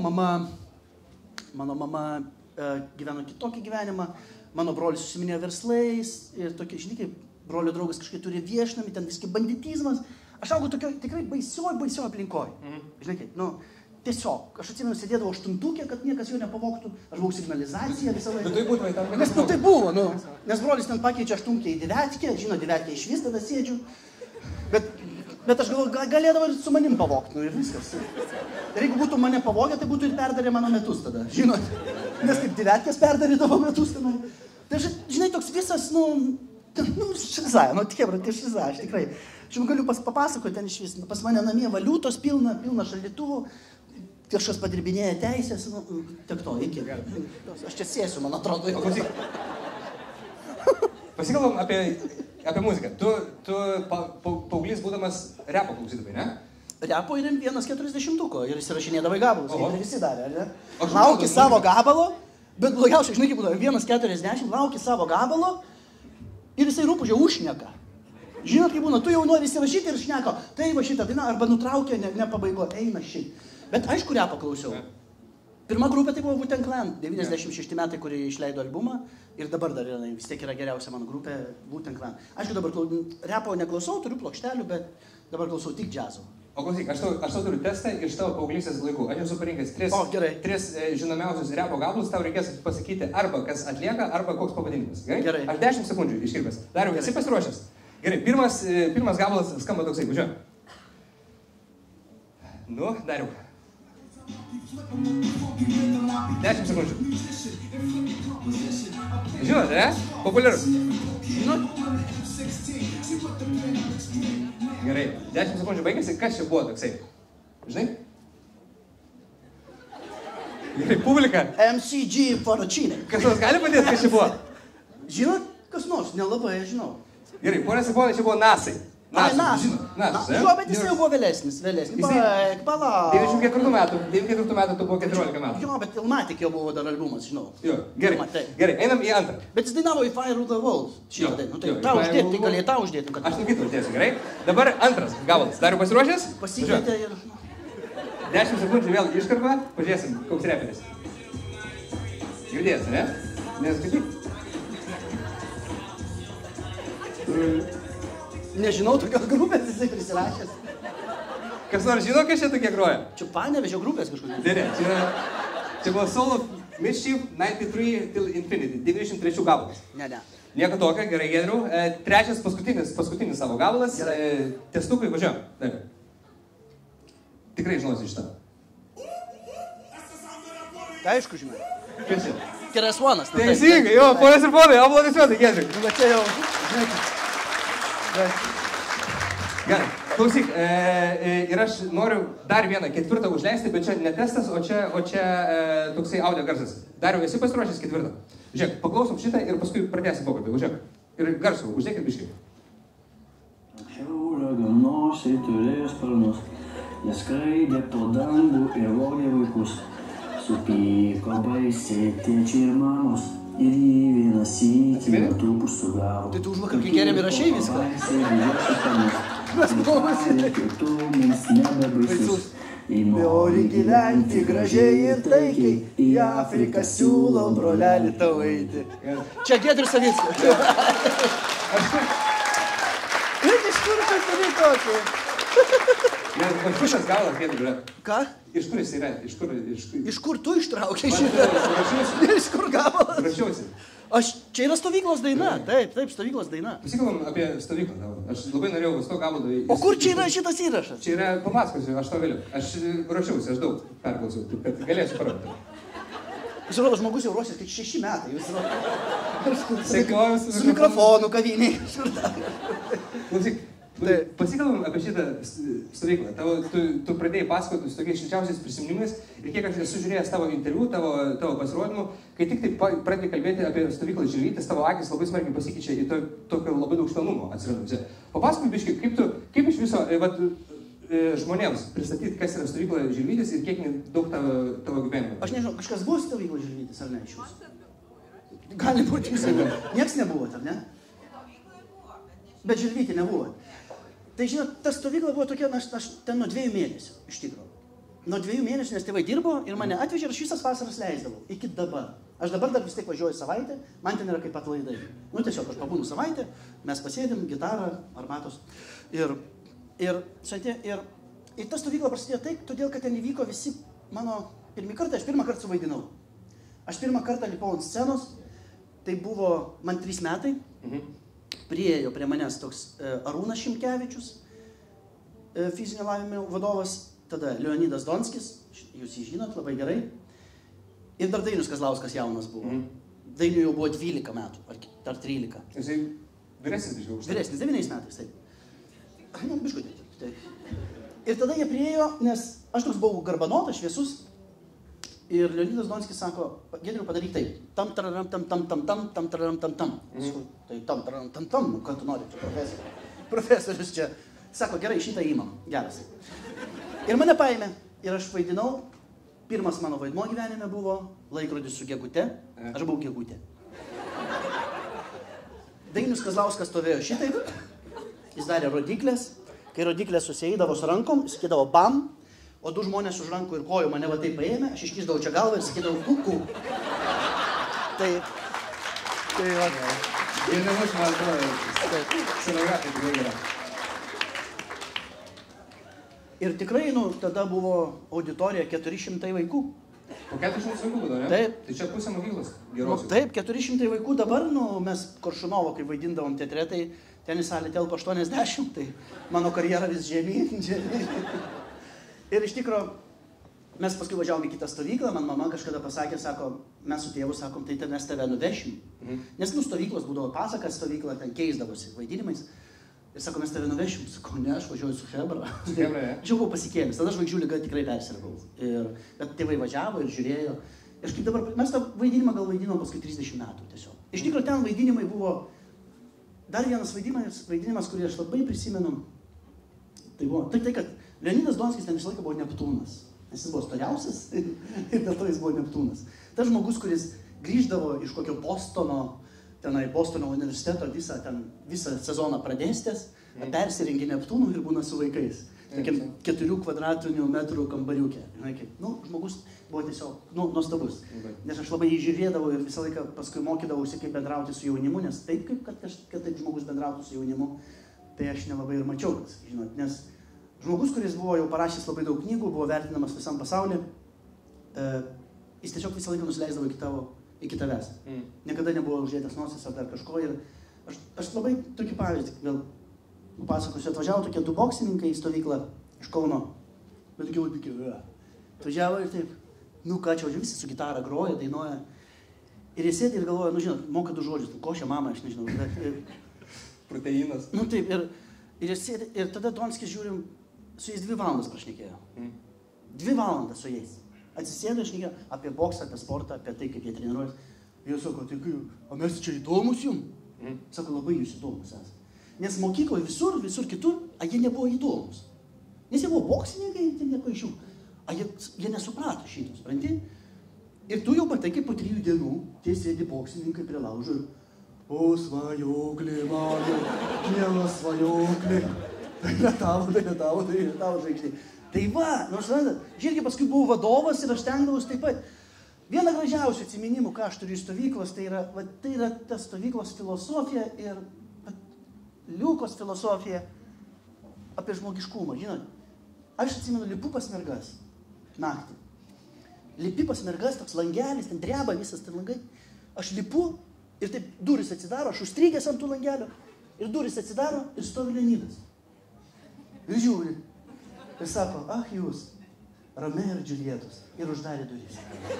mano mama gyveno kitokį gyvenimą, mano brolis susiminėjo verslais ir tokie, žinai, kaip brolio draugas kažkaip turi viešnamį, ten viskai banditizmas. Aš augau tokio tikrai baisioj aplinkoj. Žinai, kaip, nu, tiesiog, aš atsimenu, sėdėdavau aštuntukė, kad niekas jo nepavoktų, aš buvau signalizacija visą laiką. Bet tai būtų, tam nes tai buvo, nu, nes brolis ten pakeičia aštunkę į devetkę, žino, devetkę iš vis tada sėdžiu, bet aš galvoju, galėdavo ir su manim pavokti, nu ir viskas. Ir jeigu būtų mane pavogę, tai būtų ir perdarė mano metus tada, žinot, nes kaip devetkės perdarydavo metus tada. Tai žinai, toks visas, šiza, tai šiza, aš tikrai. Aš galiu papasakoti ten iš vis, pas mane namie valiutos pilna šaldytuvų, kažkas padirbinėja teisės, tiek to, iki. Aš čia sėsiu, man atrodo. Pasikalbam apie muziką. Tu paauglys būdamas repo klausydavai, ne? Repo ir 1:40 ir įsirašinėdavai gabalus, kaip ir visi darė, ne? Lauki savo gabalo, bet blogiausia, žinai, kaip būdavo, 1:40, lauki savo gabalo ir jisai rūpužė užšneka. Žinot, kaip būna, tu jau nori įsirašyti ir šneka, tai va šitą dainą, arba nutraukia, nepabaigo, eina šit. Bet aišku, repą klausiau. Pirma grupė tai buvo Wu-Tang Clan, 96 metai, kurie išleido albumą ir dabar dar vis tiek yra geriausia mano grupė Wu-Tang Clan. Aišku, dabar repo neklausau, turiu plokštelių, bet dabar klausau tik džiazo. O klausyk, aš tau turiu testą iš tavo paauglystės laikų. Aš esu parinkęs tris žinomiausius repo gabalus, tau reikės pasakyti arba kas atlieka, arba koks pavadinimas. Gerai? Aš 10 sekundžių iškirpęs. Dariau, esi pasiruošęs? Gerai, pirmas gabalas skamba toksai, važiuoju. Nu, Dariau. 10 sekundžių. Žinote, ne? Populiarus. Gerai, 10 sekundžių baigėsi, kas čia buvo toksai? Žinai? Gerai, publika. MCG Foročinė. Kas nors gali padėti, kas čia buvo? Žinot, kas nors, nelabai žinau. Gerai, ponas ir ponai, čia buvo Nasai. Nasai. Jo, bet jis jau buvo vėlesnis. Palauk. 94 metų, tu buvo 14 metų. Jo, bet Ilmatic jau buvo dar albumas, žinau. Jo, gerai, einam į antrą. Bet jis dainavo į Fire with the Wolves. Šitą dainą. Tai tau uždėti, tai galėjai tau uždėti. Aš nukitų uždėsiu, gerai? Dabar antras gabalas. Dariau, pasiruošęs? Pasikeitė ir... 10 sekundžių vėl iškarpa, pažiūrėsim, koks reperis. Girdėsi, ne? Neskaityk. Nežinau tokios grupės, jisai prisirašęs. Kas nors žino, kas čia tokie groja? Čia Panevėžio grupės kažkokios. Ne, čia buvo solo Mischief 93 till Infinity, 93 gabalas. Ne. Nieko tokio, gerai, Giedriau. Trečias, paskutinis savo gabalas. Testukai, važiuojam. Taip. Tikrai žinosi šitą. Tai aišku, žinai. Kas čia? Keras-Onas. Teisingai, jo, ponas ir ponai, aplodisuotai, Giedriau. Nu, bet čia jau, žinai. Gerai, klausyk, ir aš noriu dar vieną ketvirtą užleisti, bet čia ne testas, o čia toksai audio garsas. Dariau, esi pasiruošęs ketvirtą? Žiūrėk, paklausom šitą ir paskui pradėsim pokalbį, žiūrėk. Ir garsų, uždėkit biškai. Anksčiau raganosiai turėjo sparnus, jie skraidė po dangų ir vogė vaikus. Supyko baisiai tėčiai ir mamos ir jį vieną sykį netrukus sugavo. Tai tu užvakar, kai geriam įrašei viską? Mes tu mums nebebaisus. Nori gyventi gražiai ir taikiai, į Afriką siūlau brolelį tau eiti. Čia Giedrius Savickas. Ir iš kur tu turi tokį? Pušas galas, Giedriu. Ką? Iš kur jis yra? Iš kur tu ištraukiai šitą? Iš kur gabalas? Rašiausi. Čia yra stovyklos daina. Taip, stovyklos daina. Pasikalbam apie stovyklą. Aš labai norėjau su to gabalu. O kur čia yra šitas įrašas? Čia yra, papasakosiu, aš to vėliau. Aš rašiausi, aš daug perklausiau, kad galėsiu parodyti. Pasirodo, žmogus jau ruošės, kad 6 metai. Sekiojus su mikrofonu kaviniai. Klausyk, pasikalbam apie šitą stovyklą. Tu pradėjai pasakoti su tokiais šilčiausiais prisiminimais ir kiek aš esu žiūrėjęs tavo interviu, tavo pasirodymų, kai tik tai pradėjai kalbėti apie stovyklą Žilvytis, tavo akis labai smarkiai pasikeičia į tokio labai daug švelnumo atsiranda. Papasakok biškai, kaip iš viso žmonėms pristatyti, kas yra stovykla Žilvytis ir kiek daug tavo gyvenimo. Aš nežinau, kažkas buvo stovykla Žilvytis ar ne iš jūsų? Gali būti visai. Nieks nebuvo, ar ne? Bet Žilvytį nebuvo. Tai žinot, ta stovykla buvo tokia, aš ten nuo 2 mėnesių, iš tikrųjų. Nuo 2 mėnesių, nes tėvai dirbo ir mane atvežė ir aš visas vasaras leisdavau. Iki dabar. Aš dabar dar vis tiek važiuoju savaitę, man ten yra kaip atlaidai. Nu tiesiog aš pabūnu savaitę, mes pasėdėm, gitarą, arbatos. Ir ta stovykla prasidėjo taip, todėl, kad ten įvyko visi mano pirmą kartą, aš pirmą kartą suvaidinau. Aš pirmą kartą lipau ant scenos, tai buvo man 3 metai. Priėjo prie manęs toks Arūnas Šimkevičius, fizinio lavinimo vadovas, tada Leonidas Donskis, jūs jį žinot labai gerai, ir dar Dainius Kazlauskas jaunas buvo. Dainiui jau buvo 12 metų, ar 13. Jisai vyresnis biškai? Vyresnis, 9 metais, taip. Nu, biškai taip. Ir tada jie priėjo, nes aš toks buvau garbanotas, šviesus, ir Leonidas Donskis sako, Giedriau, padaryk taip. Tam, tararam, tam, tam, tam, tam, tam, tararam, tam, tam. Tai tam, tararam, tam, tam, nu, ką tu nori, čia profesorius čia. Sako, gerai, šitą įmam, geras. Ir mane paėmė, ir aš vaidinau. Pirmas mano vaidmo gyvenime buvo Laikrodis su gegute. Aš buvau gegutė. Dainius Kazlauskas stovėjo šitaip. Jis darė rodiklės. Kai rodiklės susieidavo su rankom, jis sakydavo bam. O 2 žmonės už rankų ir kojų mane va taip paėmė, aš iškišdavau čia galvą ir sakydavau kuku. Tai va. Ir nebus, man atrodo, scenografija tikrai yra. Ir tikrai, tada buvo auditorija 400 vaikų. Po 400 vaikų būdavo, ne? Taip. Tai čia pusė mokyklos gerosios. Taip, 400 vaikų dabar, mes Koršunovo, kai vaidindavom teatre, tai ten į salę telpa 80, tai mano karjera vis žemyn. Ir iš tikro, mes paskui važiavom į kitą stovyklą, man mama kažkada pasakė, sako, mes su tėvu sakom, tai mes tave nuvešim. Nes stovyklos būdavo pasakas stovykla, ten keisdavosi vaidinimais. Ir sako, mes tave nuvešim. Sakau, ne, aš važiuoju su Hebra. Aš jau buvau pasikėlęs, tada žvaigždžių liga tikrai persirgau. Bet tėvai važiavo ir žiūrėjo. Ir kaip dabar, mes tą vaidinimą gal vaidinom paskui 30 metų tiesiog. Iš tikro, ten vaidinimai buvo dar vienas vaidinimas, kurį aš labai prisimenu. Tai buvo tai, kad Leonidas Donskis ten visą laiką buvo Neptūnas. Nes jis buvo storiausias ir dėl to jis buvo Neptūnas. Tas žmogus, kuris grįždavo iš kokio Bostono universiteto visą sezoną pradėstęs, persirengė Neptūnų ir būna su vaikais. Tokiam 4 kvadratinių metrų kambariukė. Žmogus buvo tiesiog nuostabus. Nes aš labai jį žiūrėdavau ir visą laiką paskui mokydavausi, kaip bendrauti su jaunimu, nes taip, kad taip žmogus bendrautų su jaunimu, tai aš nelabai ir mačiau, žinot, nes žmogus, kuris buvo jau parašęs labai daug knygų, buvo vertinamas visam pasaulyje, jis tiesiog visą laiką nusileisdavo iki tavęs. Niekada nebuvo uždėtas nosis ar dar kažko. Ir aš labai tokį pavyzdį, vėl papasakosiu, atvažiavo tokie 2 boksininkai į stovyklą iš Kauno. Bet tokie labai atvažiavo ir taip, ką čia, visi su gitara groja, dainuoja. Ir jis sėdi ir galvoja, žinot, moka 2 žodžius, košė mama, aš nežinau, bet... Proteinas. Taip, ir jis sėdi, ir tada Donskis, žiūrim, su jais 2 valandas prašnekėjo. 2 valandas su jais. Atsisėdo, šnekėjo apie boksą, apie sportą, apie tai, kaip jie treniruojas. Jie sako, tai o mes čia įdomus jum? Sako, labai jūs įdomus esate. Nes mokykloje visur kitur, jie nebuvo įdomus. Nes jie buvo boksininkai, tai nieko iš jų. Jie nesuprato šito, supranti? Ir tu jau matai, kaip po 3 dienų tie sėdi boksininkai prie laužo ir o, svajoklė, mano, mielas svajoklė. Tai ne tavo žvaigždė. Tai va, nors randat, žiūrėk, paskui buvau vadovas ir aš stengdavausi taip pat. Viena gražiausių atsiminimų, ką aš turiu iš stovyklos, tai yra ta stovyklos filosofija ir Liukos filosofija apie žmogiškumą, žinot. Aš atsimenu, lipu pas mergas naktį. Lipi pas mergas, toks langelis, ten dreba visas ten langai. Aš lipu ir taip durys atsidaro, aš užstrigęs ant tų langelio ir durys atsidaro ir stovi Leonidas. Ir žiūri. Ir sako, jūs, Romeo ir Džiuljetos. Ir uždarė duris.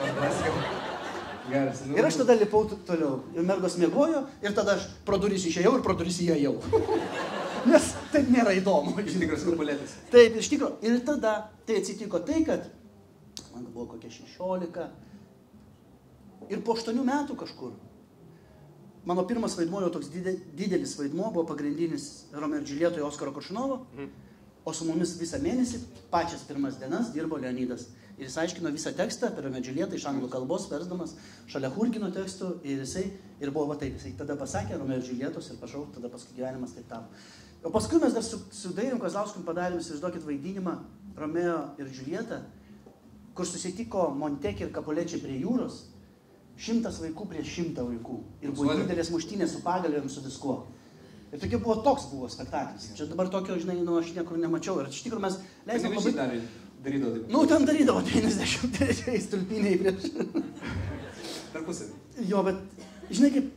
Ir aš tada lipau toliau. Ir mergos miegojo ir tada aš pro duris išėjau ir pro duris įėjau. Nes taip nėra įdomu. Iš tikras kupulėtis. Taip, iš tikro. Ir tada tai atsitiko tai, kad man buvo kokia 16. Ir po 8 metų kažkur. Mano pirmas vaidmuo, jau toks didelis vaidmuo, buvo pagrindinis Romeo ir Džiuljetoje Oskaro Koršunovo. O su mumis visą mėnesį, pačias pirmas dienas, dirbo Leonidas. Ir jis aiškino visą tekstą apie Romeo ir Džiuljetą iš anglų kalbos, versdamas šalia Churgino tekstų. Ir buvo va taip, jisai tada pasakė Romeo ir Džiuljetos ir prašau, tada paskui gyvenimas taip tapo. O paskui mes dar su Dainium Kazlauskum padarėm, įsivaizduokit, vaidinimą Romeo ir Džiuljetą, kur susitiko Montekė ir Kapulečiai prie jūros, 100 vaikų prieš 100 vaikų. Ir buvo didelės muštynės su pagalvėm, su viskuo. Ir toks buvo spektaklis. Čia dabar tokio, žinai, aš niekur nemačiau. Ir iš tikrųjų mes leisime labai... Darydavo taip. Ten darydavo 93 stulpiniai prieš. Tarpusavį. Jo, bet, žinai kaip,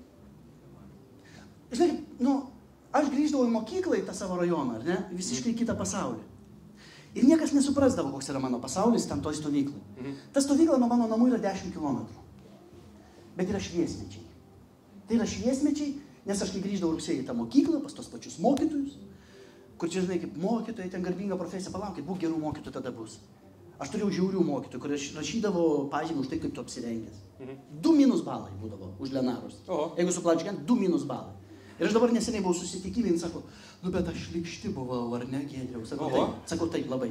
aš grįždavau į mokyklą į tą savo rajoną, ar ne? Visiškai kitą pasaulį. Ir niekas nesuprasdavo, koks yra mano pasaulis ten toj stovyklai. Ta stovykla nuo mano namų yra 10 kilometrų. Bet yra šviesmečiai. Tai yra šviesmečiai, nes aš kai grįždavau rugsėjį į tą mokyklą, pas tos pačius mokytojus, kur čia, žinai, kaip mokytojai, ten garbinga profesija, palaukit, būk gerų mokytojų tada bus. Aš turėjau žiaurių mokytojų, kur aš rašydavo pažymį už tai, kaip tu apsirengęs. 2 minus balai būdavo už Lenarus. Jeigu suplančiai, 2 minus balai. Ir aš dabar neseniai buvau susitikime, jis sako, bet aš likšti buvau, ar ne, Giedriau? Sakau, taip, labai.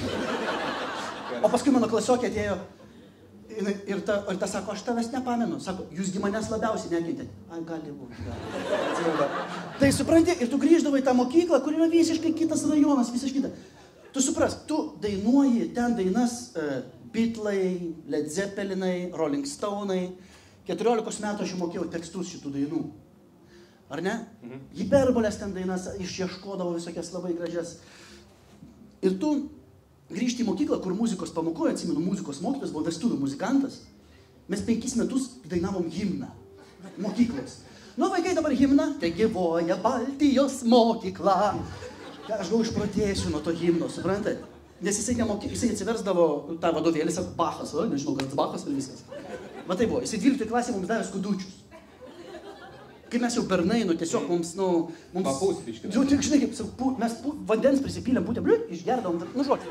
O paskui mano klasiokė atėjo ir ta sako, aš tavęs nepamenu. Sako, jūsgi manęs labiausiai nekentėt. Gali būti. Tai supranti, ir tu grįždavai į tą mokyklą, kur yra visiškai kitas rajonas, visiškai kita. Tu suprask, tu dainuoji ten dainas Beatlai, Led Zeppelinai, Rolling Stone'ai. 14 metų aš jau mokėjau tekstus šitų dainų. Ar ne? Hiperbolės ten dainas išieškodavo visokias labai gražias. Ir tu grįžti į mokyklą, kur muzikos pamokoje, atsimenu, muzikos mokytojas buvo vestuvių muzikantas. Mes 5 metus dainavom himną mokyklos. Vaikai dabar himną, te gyvoja Baltijos mokykla. Aš gal išprotėsiu nuo to himno, suprantat? Nes jisai atsiversdavo tą vadovėlį, sako, Bachas, nežinau, gal Bachas ir viskas. Va tai buvo, jisai 12 klasė mums davė skudučius. Kai mes jau bernai, tiesiog mums, Papūs, biškį. Tik žinai, kaip, mes vandens prisipylėm, išgerdavom, žodžiu.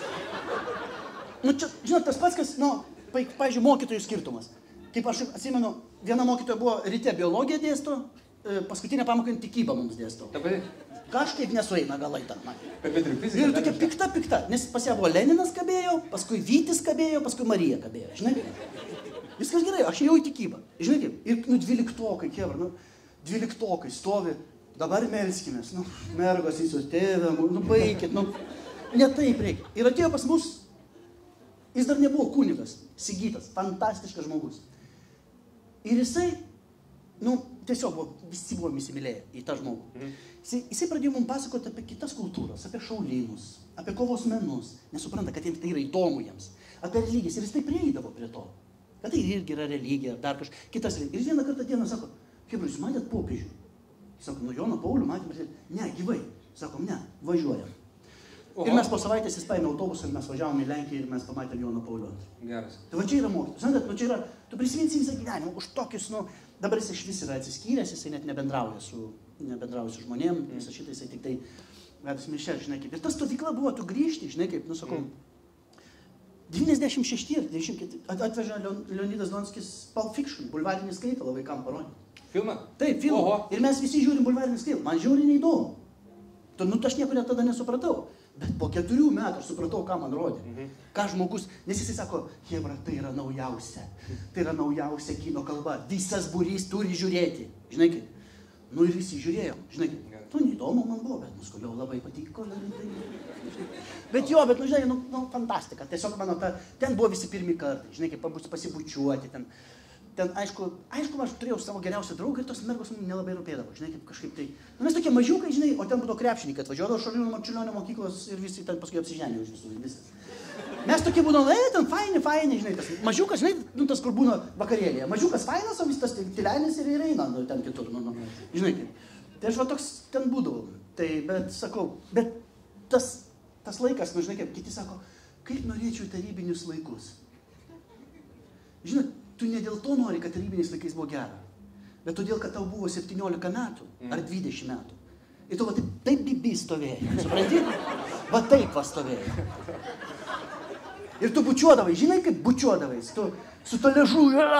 Čia, žinot, tas pats, kas, pavyzdžiui, mokytojų skirtumas. Kaip aš atsimenu, viena mokytoja buvo ryte biologiją dėsto, paskutinę pamoką tikybą mums dėsto. Kažkaip nesueina galai ten. Ir tokia pikta, nes pas ją buvo Leninas kabėjo, paskui Vytis kabėjo, paskui Marija kabėjo, žinai. Viskas gerai, aš ėjau į tikybą. Žinai kaip, ir 12-okai, kebra, 12-okai stovi, dabar melskimės, mergos visos, tėvė, baikit, ne taip reikia. Ir atėjo pas mus, jis dar nebuvo kunigas, Sigitas, fantastiškas žmogus. Ir jisai, tiesiog visi buvom įsimylėję į tą žmogų. Jisai pradėjo mums pasakoti apie kitas kultūras, apie šaulynus, apie kovos menus, nesupranta, kad jiems tai yra įdomu jiems, apie religijas, ir jis tai prieidavo prie to. kad tai irgi yra religija, dar kažkas, kitas religija. Ir vieną kartą dieną sako, hebra, jūs matėt popiežių? Sako, nu Joną Paulių matėm, ne, gyvai. Sakom, ne, važiuojam. Ir mes po savaitės jis paėmė autobusą ir mes važiavom į Lenkiją ir mes pamatėm Joną Paulių. Geras. Tai va čia yra mokytis. Žinot, nu čia yra, tu prisiminsi visą gyvenimą, už tokius, nu, dabar jis iš vis yra atsiskyręs, jisai net nebendrauja su žmonėm, visą šitą jisai tik tai vedas mišel, žinai kaip. Ir ta stovykla buvo, tu grįžti, žinai kaip, nu sakau, 96 ir 94 atveža Leonidas Donskis Pulp Fiction, bulvarinį skaitalą vaikam parodė. Filmą? Taip, filmą. Ir mes visi žiūrim bulvarinį skaitalą. Man žiūri neįdomu. Nu, aš nieko net tada nesupratau. Bet po 4 metų aš supratau, ką man rodė. Ką žmogus, nes jisai sako, hebra, tai yra naujausia. Tai yra naujausia kino kalba. Visas būrys turi žiūrėti. Žinai kaip? Nu ir visi žiūrėjom. Žinai kaip? Nu, neįdomu man buvo, bet nuskoliau labai patiko. Bet jo, bet, nu, žinai, nu, fantastika. Tiesiog mano ten buvo visi pirmi kartai. Žinai kaip, pasibučiuoti ten. Ten, aišku, aš turėjau savo geriausią draugą ir tos mergos man nelabai rūpėdavo, žinai, kaip kažkaip tai. Nu, mes tokie mažiukai, žinai, o ten būdavo krepšininkai, atvažiuodavo Šarūno Marčiulionio mokyklos ir visi ten paskui apsiženė už visas. Mes tokie būdavo, ten faini, žinai, tas mažiukas, žinai, nu, tas, kur būna vakarėlėje. Mažiukas fainas, o vis tas tilenis ir eina, nu, ten kitur, nu, žinai, kaip. Tai aš va toks ten būdavau. Tai, bet, sakau, bet tas laikas, nu, žinai, kaip kiti sako, kaip norėčiau tarybinius laikus. Žinai, tu ne dėl to nori, kad tarybiniais laikais buvo gera, bet todėl, kad tau buvo 17 metų ar 20 metų. Ir tu va taip bibi stovėjai, supranti? Va taip va stovėjai. Ir tu bučiuodavai, žinai kaip bučiuodavai, tu su to ležu,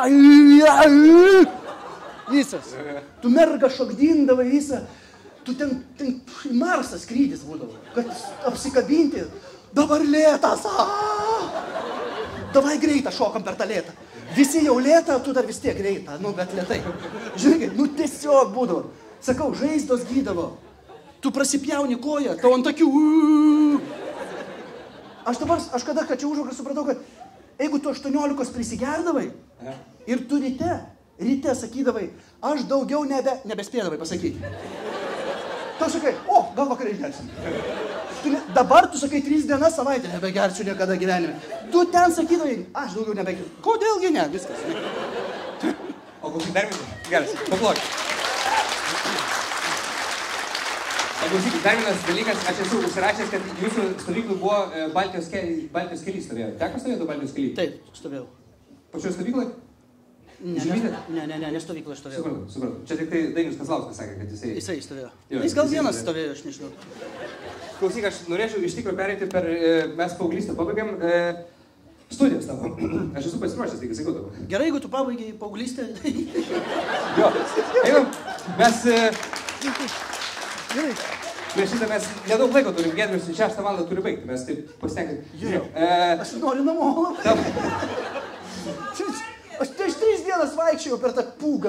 visas. Tu mergą šokdindavai visą, tu ten į Marsą skrydis būdavo, kad apsikabinti, dabar lėtas, davai greitą šokam per tą lėtą. Visi jau lėtą, tu dar vis tiek greitą, nu, bet lėtai. Žinai, nu, tiesiog būdavo. Sakau, žaizdos gydavo. Tu prasipjauni koją, tau ant akių. Aš kada čia užvakar supratau, kad jeigu tu 18 prisigerdavai ir tu ryte sakydavai, aš daugiau nebespėdavai pasakyti. Tau sakai, gal vakarą išgersim. Dabar tu sakai 3 dienas savaitę nebegersiu niekada gyvenime. Tu ten sakydavai, aš daugiau nebegersiu. Kodėlgi ne, viskas. O klausyk, dar vienas. Geras, paplok. O klausyk, dar vienas dalykas, aš esu užsirašęs, kad jūsų stovyklų buvo Baltijos kely stovėjo. Teko stovėtų Baltijos kely? Taip, stovėjau. Pačioj stovyklai? Ne, stovyklą aš stovėjau. Supratau. Čia tik tai Dainius Kazlauskas sakė, kad Jisai stovėjo. Jis gal vienas stovėjo, aš nežinau. Klausyk, aš norėčiau iš tikrųjų pereiti per, mes paauglystę pabaigėm studijas tavo. Aš esu pasiruošęs, tai sakiau tavo. Gerai, jeigu tu pabaigiai paauglystę. Jo, einam, mes... Gerai. Prieš šitą mes nedaug laiko turim, Giedrius 6 valandą turi baigti, mes taip pasitengsim. Aš noriu namo. Aš 3 dienas vaikščiau per tą pūgą.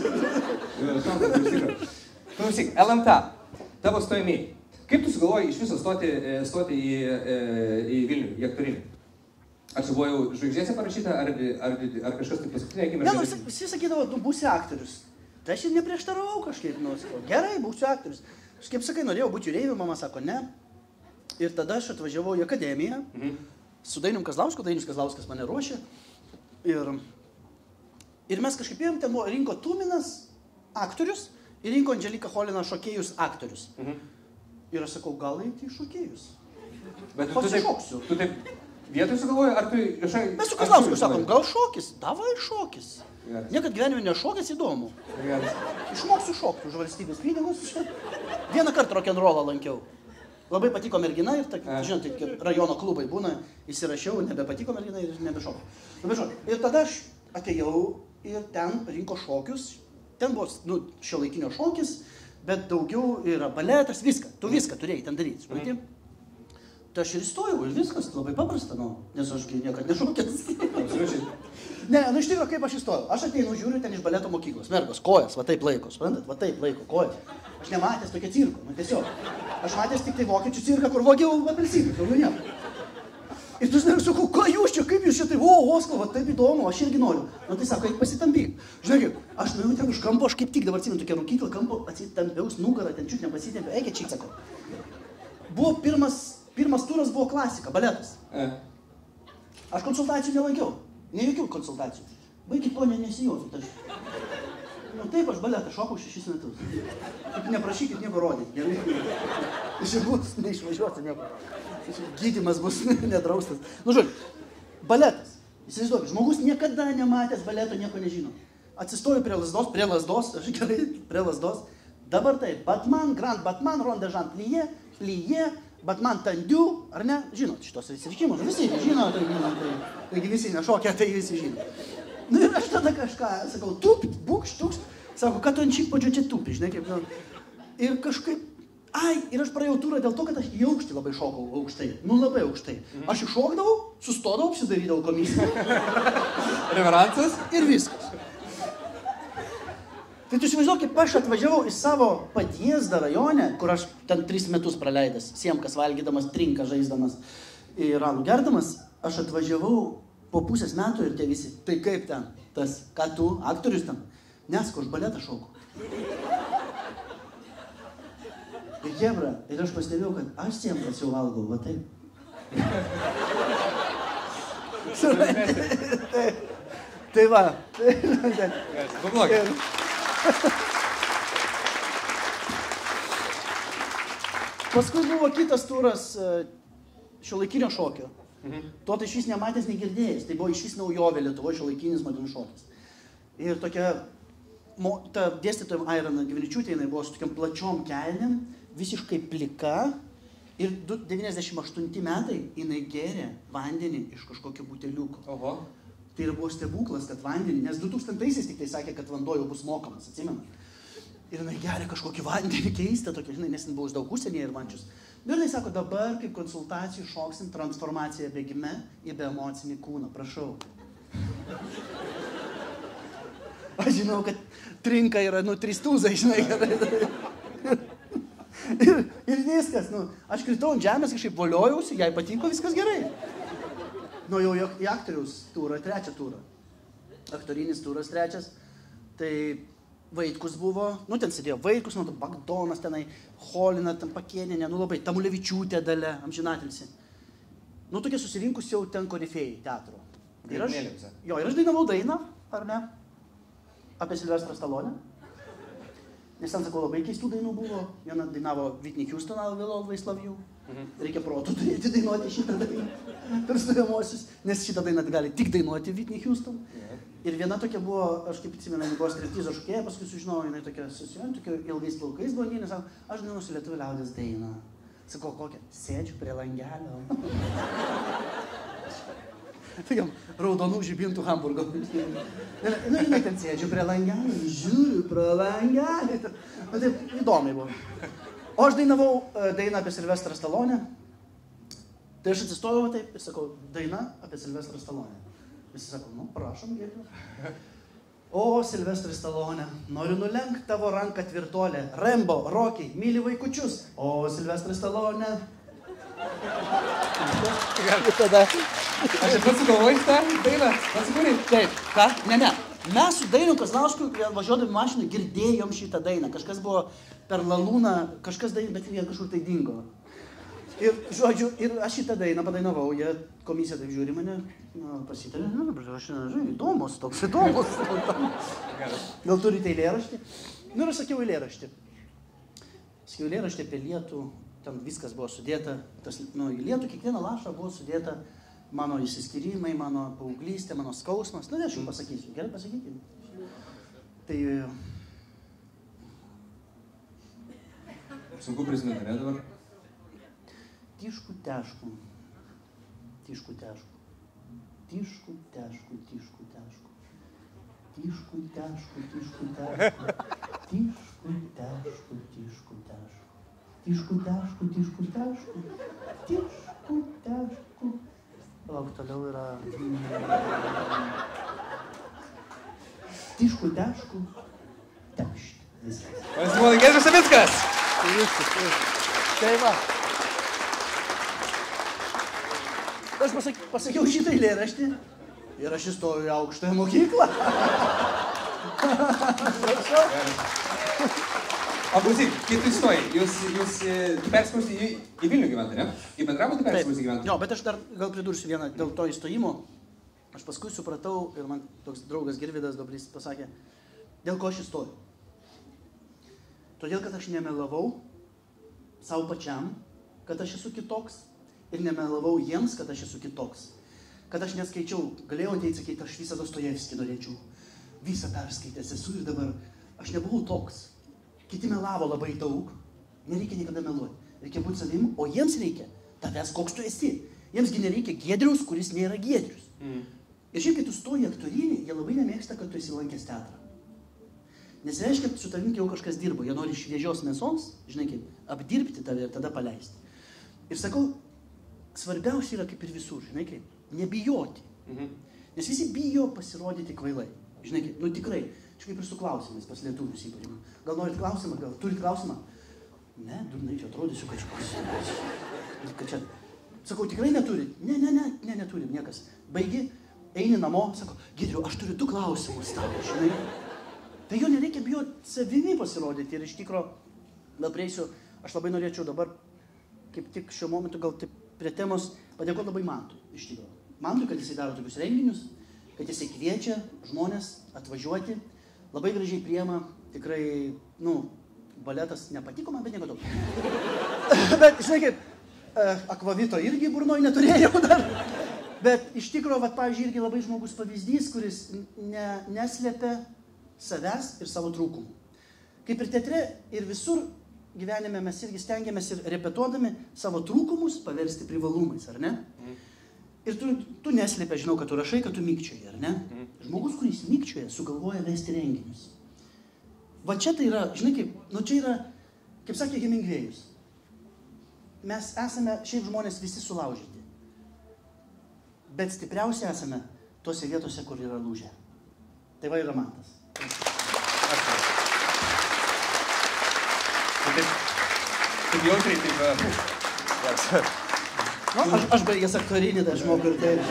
Klausyk, LMT, tavo stojamiai. Kaip tu sugalvojai iš viso stoti į Vilnių, į aktorinį? Ar čia buvo jau žvaigždėse parašyta, ar kažkas taip paskutinė akimirka? Ne, nu, visi sakydavo, tu būsi aktorius. Tai aš ir neprieštaravau kažkaip, nu, sakau, gerai, būsiu aktorius. Aš kaip sakai, norėjau būti jūreiviu, mama sako, ne. Ir tada aš atvažiavau į akademiją su Dainium Kazlausku, Dainius Kazlauskas mane ruošė. Ir mes kažkaip ėjom, ten buvo rinko Tuminas aktorius ir rinko Andželika Cholina šokėjus aktorius. Ir aš sakau, gal eiti į šokėjus. Bet pasišoksiu. Tu taip vietoj sugalvoji, ar tu viešai... Mes su Kazlausku sakom, gal šokis, davai šokis. Niekad gyvenime nešokęs įdomu. Išmoksiu šokti už valstybės pinigus. Vieną kartą rock'n'rollą lankiau. Labai patiko mergina ir, žinot, rajono klubai būna, įsirašiau, nebepatiko mergina ir nebešokau. Ir tada aš atėjau ir ten rinko šokius. Ten buvo, šiuolaikinio šokis, bet daugiau yra baletas, viską. Tu viską turėjai ten daryti, supranti? Tai aš ir įstojau ir viskas, labai paprasta, nes aš niekad nešokęs. Ne, iš tikrųjų, kaip aš įstojau. Aš ateinu, žiūriu ten iš baleto mokyklos. Mergos, kojas, va taip laiko, suprantat? Va taip laiko, kojas. Aš nematęs tokio cirko, tiesiog. Aš matęs tik tai vokiečių cirką, kur vogiau apelsinus, daugiau nieko. Ir tu žinai, sakau, ką jūs čia, kaip jūs čia taip, Oskar, va taip įdomu, aš irgi noriu. Tai sako, eik pasitambyk. Žinai, kaip, aš nuėjau ten už kampo, aš kaip tik dabar atsimenu tokią mokyklą, kampo atsitampiaus nugarą, ten čiut nepasitempiau, eikit čia, sakau. Buvo pirmas turas buvo klasika, baletas. Aš konsultacijų nelankiau, ne jokių konsultacijų. baikit to nesijuokit. Nu taip, aš baletą šokau 6 metus. Taip neprašykit nieko rodyti, gerai? Išbūs, neišvažiuoti nieko. Gydymas bus nedraustas. Nu, žodžiu, baletas. Įsivaizduokit, žmogus niekada nematęs baleto, nieko nežino. Atsistoju prie lasdos, aš gerai, prie lasdos. Dabar taip, Batman, Grand Batman, Ronde Jean Plié, Batman Tendu, ar ne? Žinot šitos išsireiškimus, visi žino, taigi visi nešokia, tai visi žino. Nu ir aš tada kažką, sakau, tupt, bukš, tuks, sako, kad tu ant šikpadžio čia tupi, žinai, kaip, nu. Ir kažkaip, ir aš praėjau turą dėl to, kad aš į aukštį labai šokau aukštai, nu labai aukštai. Aš iššokdavau, sustodavau, apsidarydavau komisiją. Reveransas? Ir viskas. Tai tu įsivaizduok, kaip aš atvažiavau į savo Padiezdą rajone, kur aš ten 3 metus praleidęs, siemkas valgydamas, trinką žaisdamas ir alų gerdamas, aš atvažiavau po pusės metų ir tie visi, tai kaip ten, tas, ką tu, aktorius ten, nesko, aš baletą šoku. Ir jebra, ir aš pastebėjau, kad aš siemkas jau valgau, va taip. Tai va. Paskui buvo kitas turas šiuolaikinio šokio. Tuo tai išvis nematęs, negirdėjęs. Tai buvo išvis naujovė Lietuvoje šiuolaikinis modernus šokis. Ir tokia, ta dėstytoja Airana Giviničiūtė, jinai buvo su tokiam plačiom kelnėm, visiškai plika. Ir 98 metai jinai gėrė vandenį iš kažkokio buteliuko. Oho. Tai ir buvo stebuklas, kad vandenį, nes 2000-aisiais tik tai sakė, kad vanduo jau bus mokamas, atsimenu. Ir jinai geria kažkokį vandenį keistą, tokį, žinai, nes jinai buvo daug užsienyje ir vančius. Ir jinai sako, dabar kaip konsultacijų šoksim transformaciją bėgime į beemocinį kūną, prašau. Aš žinau, kad trinka yra, 3 tūzai, žinai, gerai. Ir viskas, aš kritau ant žemės, kažkaip voliojausi, jai patiko, viskas gerai. Jau į aktoriaus turą, 3 turą. Aktorinis turas 3. Tai Vaitkus buvo, ten sėdėjo Vaitkus, Bagdonas tenai, Holina, ten Pakėninė, labai, Tamulevičiūtė Dalia, amžinatilsi. Tokie susirinkus jau ten korifėjai teatro. Ir aš dainavau dainą, ar ne? Apie Silvestrą Stalonę. Nes ten, sakau, labai keistų dainų buvo. Viena dainavo Whitney Houston, I will always love you. Reikia protų turėti dainuoti šitą dainą per stojamosius, nes šitą dainą gali tik dainuoti Whitney Houston. Ir viena tokia buvo, aš kaip atsimenu, jinai buvo striptizo šokėja, paskui sužinojau, jinai tokia susijuojant, tokia ilgais plaukais blondinė, sako, aš dainuosiu lietuvių liaudies dainą. Sakau, kokią? Sėdžiu prie langelio. Tokiam raudonų žibintų Hamburgo. Jinai ten sėdžiu prie langelio, žiūriu pro langelį. Taip įdomiai buvo. O aš dainavau dainą apie Silvestrą Stalonę. Tai aš atsistojau taip ir sakau, daina apie Silvestrą Stalonę. Visi sako, prašom, gėliu. O, Silvestras Stalonė, noriu nulenkt tavo ranką tvirtolę. Rambo, Rocky, myli vaikučius. O, Silvestras Stalonė. Aš ir pats sugalvoju tą dainą, pasikūrė. Taip, ką? Ne. Mes su Dainiu Kazlausku, važiuodami mašiną, girdėjom šitą dainą. Kažkas buvo per Lalūną, kažkas dainą, bet jie kažkur tai dingo. Ir, žodžiu, ir aš šitą dainą padainavau, jie komisija taip žiūri mane, pasitarė, aš nežinau, įdomus, toks įdomus. Gal turite eilėraštį? Ir aš sakiau eilėraštį. Sakiau eilėraštį apie lietų, ten viskas buvo sudėta, į lietų kiekvieną lašą buvo sudėta mano įsiskyrimai, mano paauglystė, mano skausmas. Aš jums pasakysiu, gerai pasakykime. Tai... Sunku prisiminti, ne dabar? Tišku, tešku. Tišku, tešku. Tišku, tešku, tišku, tešku. Tišku, tešku, tišku, tešku. Tišku, tešku, tišku, tešku. Tišku, tešku, tišku, tešku. Tišku, tešku. Lauk, toliau yra... Tišku, tešku. Tekšt. Viskas. Pasimuodai, Giedrius Savickas. Tai viskas. Tai va. Aš pasakiau šitą eilėraštį ir aš įstojau į aukštąją mokyklą. O klausyk, kai tu įstojai, tu persikrausti į Vilnių gyventą, ne? Į Bendramą tu persikrausti gyventą? Jo, bet aš dar gal pridursiu vieną dėl to įstojimo. Aš paskui supratau ir man toks draugas Girvydas Dobrys pasakė, dėl ko aš įstojau. Todėl, kad aš nemelavau savo pačiam, kad aš esu kitoks ir nemelavau jiems, kad aš esu kitoks. Kad aš neskaičiau, galėjau ateiti sakyti, aš visą Dostojevskį norėčiau, visą perskaitęs esu ir dabar aš nebuvau toks. Kiti melavo labai daug, nereikia niekada meluoti. Reikia būti savim, o jiems reikia tavęs, koks tu esi. Jiemsgi nereikia Giedriaus, kuris nėra Giedrius. Ir šiaip, kai tu stoji aktorinį, jie labai nemėgsta, kad tu esi lankęs teatrą. Nes reiškia, su tavim jau kažkas dirbo, jie nori šviežios mėsos, žinai kaip, apdirbti tave ir tada paleisti. Ir sakau, svarbiausia yra kaip ir visur, žinai kaip, nebijoti. Nes visi bijo pasirodyti kvailai. Žinai kaip, nu tikrai, čia kaip ir su klausimais pas lietuvius ypatingų. Gal norit klausimą, gal turit klausimą? Ne, durnai, čia atrodysiu kažkoks. Sakau, tikrai neturit? Ne, neturim, niekas. Baigi, eini namo, sako, Giedriau, aš turiu 2 klausimus tavo, žinai. Tai jo nereikia bijoti savimi pasirodyti ir iš tikro, gal prieisiu, aš labai norėčiau dabar, kaip tik šiuo momentu, gal taip prie temos, padėkoti labai Mantui, iš tikro. Mantui, kad jisai daro tokius renginius, kad jisai kviečia žmonės atvažiuoti, labai gražiai priema, tikrai, baletas nepatiko man, bet nieko daug. Bet, žinai kaip, akvavito irgi burnoj neturėjau dar. Bet iš tikro, pavyzdžiui, irgi labai žmogus pavyzdys, kuris neslėpia savęs ir savo trūkumų. Kaip ir teatre ir visur gyvenime mes irgi stengiamės ir repetuodami savo trūkumus paversti privalumais, ar ne? Ir tu neslėpia, žinau, kad tu rašai, kad tu mykčioji, ar ne? Žmogus, kuris mykčioja, sugalvoja vesti renginius. Va čia tai yra, žinai kaip, čia yra, kaip sakė Hemingvėjus. Mes esame, šiaip žmonės visi sulaužyti. Bet stipriausia esame tose vietose, kur yra lūžę. Tai va yra Mantas. Taip jautriai, taip. Aš baigęs aktorinį, tai aš moku ir taip,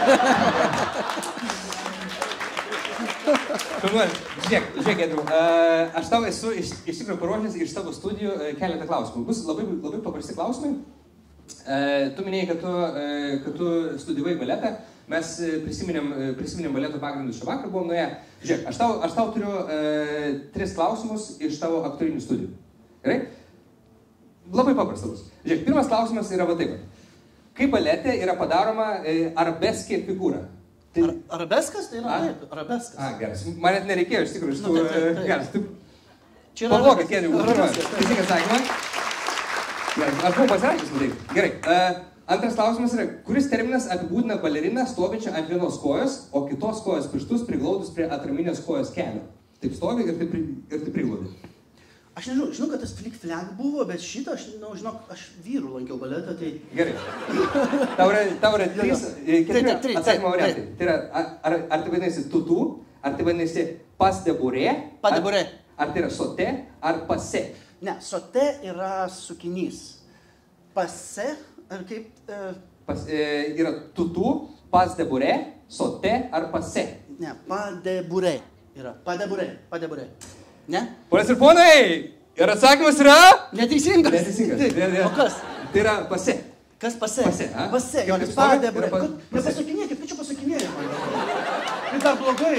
Žiūrėk, Giedriau, aš tau esu iš tikrųjų paruošęs iš savo studijų keletą klausimų. Bus labai paprasti klausimai. Tu minėjai, kad tu studijavai baletą. Mes prisiminėm baleto pagrindus šį vakarą, buvom nuėję. Žiūrėk, aš tau turiu 3 klausimus iš tavo aktorinių studijų. Gerai? Labai paprasta bus. Žiūrėk, pirmas klausimas yra va taip. Kaip balete yra padaroma arabeskė figūra? Arabeskas? Tai yra taip, arabeskas. Geras. Man net nereikėjo, iš tikrųjų. Geras. Čia yra pavlogis, Giedriau. Teisingas atsakymas. Gerai, aš buvau pasirašęs, taip. Gerai. Antras klausimas yra, kuris terminas apibūdina baleriną stovinčią ant vienos kojos, o kitos kojos pirštus priglaudus prie atraminės kojos kelio? Taip stovi ir taip priglaudai. Aš nežinau, žinau, kad tas flik-flag buvo, bet šitą, aš vyrų lankiau baletą, tai... Gerai. Tau yra 3 atsakymo variantai. Tai yra, ar tai vadinasi tutu, ar tai vadinasi pas de bourrée, ar tai yra sote, ar pase? Ne, sote yra sukinys. Pase, ar kaip... Yra tutu, pas de bourrée, sote, ar pase? Ne, pas de bourrée yra. Pas de bourrée. Ne? Ponas ir ponai, ir atsakymas yra... Neteisingas. O kas? Tai yra pase. Kas pase? Pase, jo, nes padė, nepasakinėkit, tu čia pasakinėjai man. Tai dar blogai.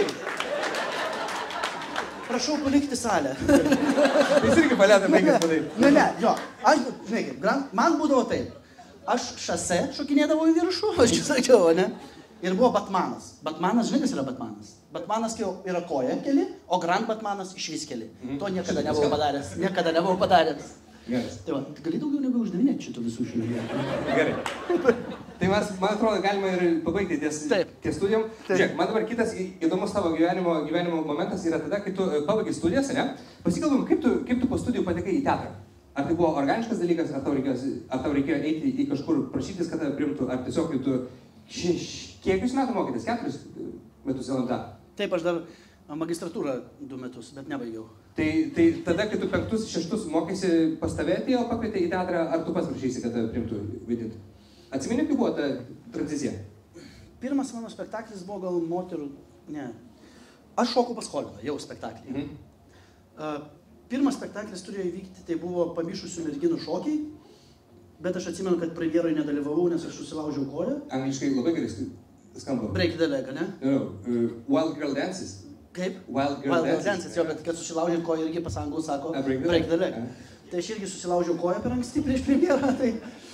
Prašau palikti salę. Tai irgi baletą baigęs padaryti. Ne, jo, aš, žinai kaip, man būdavo taip. Aš šase šokinėdavau į viršų, aš čia sakiau, ne? Ir buvo Batmanas. Batmanas, žinai, kas yra Batmanas? Batmanas yra koja keli, o Grand Batmanas išvis keli. To niekada nebuvau padaręs. Gerai. Tai va, gali daugiau nebeuždavinėti šitų visų šių. Gerai. Tai mes, man atrodo, galima ir pabaigti ties studijom. Žiūrėk, man dabar kitas įdomus tavo gyvenimo momentas yra tada, kai tu pabaigai studijas, ne? Pasikalbam, kaip tu po studijų patekai į teatrą? Ar tai buvo organiškas dalykas, ar tau reikėjo eiti į kažkur prašytis, kad tave primtų, ar tiesiog kaip tu... Kiek jūs metų mokytės? 4 metus LMT? Taip, aš dar magistratūrą 2 metus, bet nebaigiau. Tai tada, kai tu 5-6 mokėsi pas tave atėjo, pakvietė į teatrą, ar tu pats prašysi, kad tave primtų vaidinti? Atsimeni, kaip buvo ta tranzicija? Pirmas mano spektaklis buvo gal moterų... Ne. Aš šokau pas Holiną, jau spektaklį. Pirmas spektaklis turėjo įvykti, tai buvo pamišusių merginų šokiai. Bet aš atsimenu, kad premjeroje nedalyvavau, nes aš susilaužiau koją. Angliškai labai gerai skamba. Break the leg, ne? Wild Girl Dances. Kaip? Wild Girl Dances. Jo, bet kad susilaužiau koją irgi pas anglų sako break the leg. Tai aš irgi susilaužiau koją per anksti prieš premjerą, tai...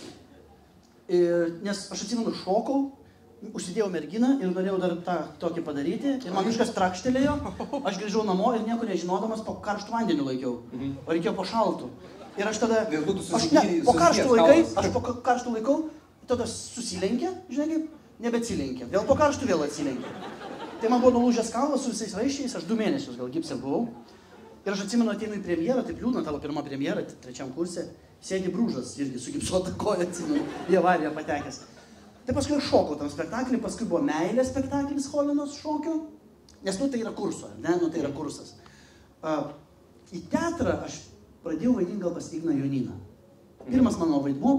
Nes aš atsimenu, šokau, užsidėjau merginą ir norėjau dar tą tokį padaryti ir man kažkas trakštelėjo, aš grįžau namo ir nieko nežinodamas po karštų vandeniu laikiau, o reikėjo po šaltų. Ir aš tada, po karštų laikau, tada susilenkė, žinai kaip, nebeatsilenkė, vėl po karštų vėl atsilenkė. Tai man buvo nulūžęs kaulas su visais raiščiais, aš 2 mėnesius gal gipse buvau. Ir aš atsimenu, ateinu į premjerą, taip liūdna, tavo pirma premjera, 3 kurse, sėdi Brūžas irgi su gipsuota koja, atsimenu, į avariją patekęs. Tai paskui aš šokau tam spektaklį, paskui buvo meilės spektaklis Holinos šokio, nes tai yra kurso, ne, tai yra kursas. Į teatrą aš pradėjau vaidinti gal pas Igną Jonyną. Pirmas mano vaidmuo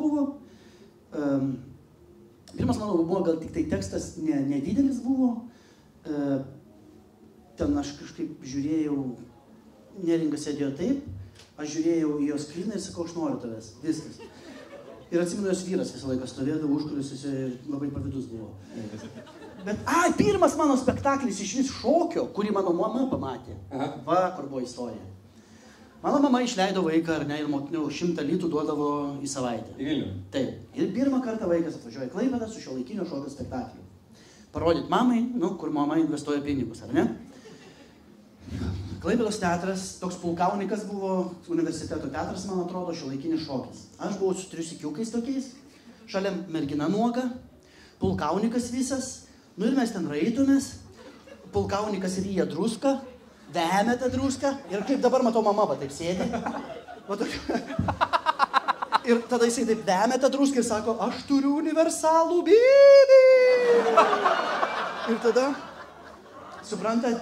buvo, gal tik tai tekstas nedidelis buvo. Ten aš kažkaip žiūrėjau, Neringa sėdėjo taip, aš žiūrėjau į jos skryną ir sakau, aš noriu tavęs, viskas. Ir atsimenu, jos vyras visą laiką stovėdavo, užkulisiuose ir labai pavydus buvo. Bet, pirmas mano spektaklis iš vis šokio, kurį mano mama pamatė. Va, kur buvo istorija. Mano mama išleido vaiką, ar ne, ir 100 litų duodavo į savaitę. Į Vilnių? Taip. Ir pirmą kartą vaikas atvažiuoja į Klaipėdą su šiuolaikinio šokio spektakliu. Parodyt mamai, kur mama investuoja pinigus, ar ne? Klaipėdos teatras, toks pulkaunikas buvo, universiteto teatras, man atrodo, šiuolaikinis šokis. Aš buvau su 3 sykiukais tokiais, šalia mergina nuoga, pulkaunikas visas, ir mes ten raitumės, pulkaunikas ryja druską, vemia tą druską, ir kaip dabar matau, mama va taip sėdi. Ir tada jisai taip vemia tą druską ir sako, aš turiu universalų bybį. Ir tada, suprantat,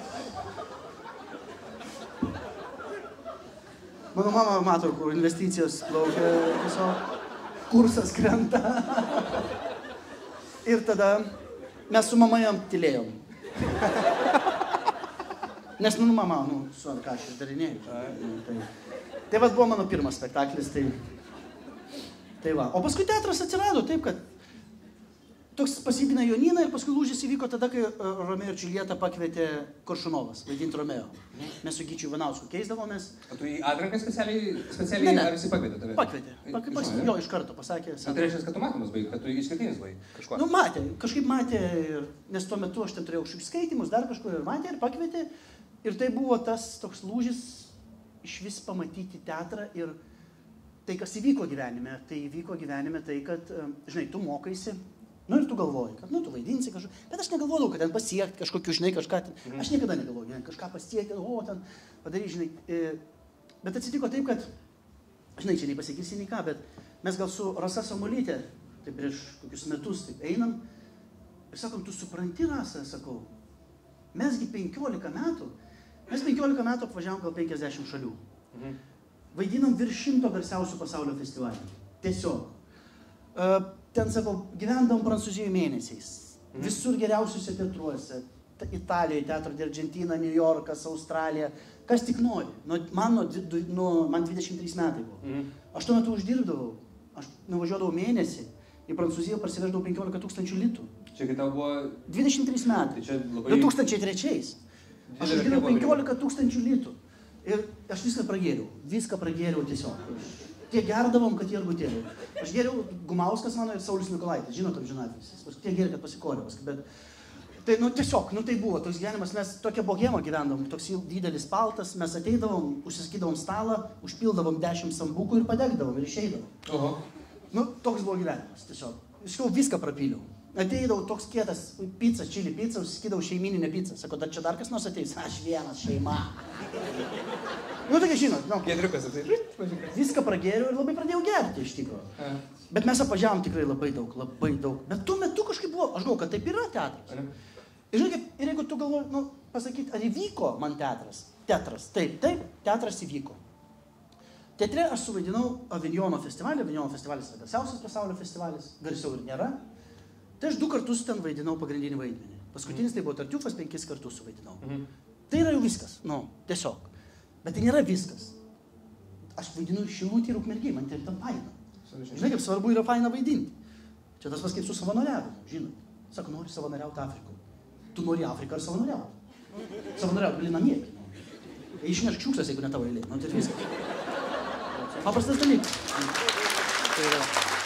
mano mama mato, kur investicijos plaukia, tiesiog kursas krenta. Ir tada mes su mama jam tylėjom. Nes, mama, su ką aš išdarinėjau. Tai vat buvo mano pirmas spektaklis, tai va. O paskui teatras atsirado taip, kad toks pas Igną Jonyną ir paskui lūžis įvyko tada, kai Romeo ir Džiuljeta pakvietė Koršunovas vaidinti Romeo. Mes su Gyčiu Ivanausku keisdavomės. O tu į atranką specialiai ar jis pakvietė tave? Pakvietė. Jo, iš karto pasakė. Tai reiškia, kad tu matomas buvai, kad tu išskirtinis buvai kažkuo? Kažkaip matė, nes tuo metu aš ten turėjau kažkokius skaitimus, dar kažkur ir matė ir pakvietė. Ir tai buvo tas toks lūžis iš vis pamatyti teatrą ir tai, kas įvyko gyvenime. Tai įvyko gyvenime tai, kad, žinai, tu mokaisi. Ir tu galvoji, kad, tu vaidinsi kažką, bet aš negalvodavau, kad ten pasiekti kažkokiu, žinai, kažką ten, aš niekada negalvojau, kažką pasiekti, ten padaryti, žinai, bet atsitiko taip, kad, žinai, čia nepasakys nei ką, bet mes gal su Rasa Samuolytė, tai prieš kokius metus, taip einam, ir sakom, tu supranti, Rasa, sakau, mesgi 15 metų apvažiavom gal 50 šalių, vaidinam virš 100 garsiausių pasaulio festivalių, tiesiog. Ten, sakau, gyvendom Prancūzijoje mėnesiais, visur geriausiuose teatruose, Italijoje, Teatro di Argentina, New Yorkas, Australija, kas tik nori. Man 23 metai buvo. Aš tuo metu uždirbdavau, aš nuvažiuodavau mėnesį, į Prancūziją parsiveždavau 15 000 litų. Čia kai tau buvo... 23 metai, 2003. Aš uždirbdavau 15 000 litų. Ir aš viską pragėriau tiesiog. Tiek gerdavom, kad jie argutėliau. Aš geriau Gumauskas mano ir Saulius Mikolaitis, žinot, amžinatilsis. Tiek geri, kad pasikorė paskui, bet... Tai, tiesiog, tai buvo toks gyvenimas, mes tokia bohema gyvendavom, toks didelis paltas, mes ateidavom, užsisakydavom stalą, užpildavom 10 sambukų ir padegdavom ir išeidavom. Toks buvo gyvenimas, tiesiog. Viską prapyliau. Ateidavau toks kietas pica, čili pica, užsiskydavau šeimininę picą. Sako, čia dar kas nors ateis? Aš vienas, šeima. Tokia žinot, Giedriukas ateis. Viską pragėriau ir labai pradėjau gerti iš tikrųjų. Bet mes apvažiavom tikrai labai daug. Bet tuo metu kažkaip buvo, aš galvoju, kad taip yra teatras. Ir žinai, ir jeigu tu galvoji, pasakyti, ar įvyko man teatras? Taip, teatras įvyko. Teatre aš suvaidinau Avignono festivalį. Avignono festivalis yra garsiausias pasaulio festivalis, garsiau ir nėra. Tai aš 2 kartus ten vaidinau pagrindinį vaidmenį. Paskutinis tai buvo Tartiufas, 5 kartus suvaidinau. Tai yra jau viskas, tiesiog. Bet tai nėra viskas. Aš vaidinu Šilutį ir Ukmergėj, man tai tam faina. Žinai, kaip svarbu yra faina vaidinti. Čia tas pas kaip su savanoriavimu, žinot. Sako, nori savanoriauti Afrikoje. Tu nori Afriką ar savanoriauti? Savanoriauti gali namie. Išnešk šiukšles, jeigu ne tavo eilė. Nu, tai viskas. Paprastas dalykas. Tai yra.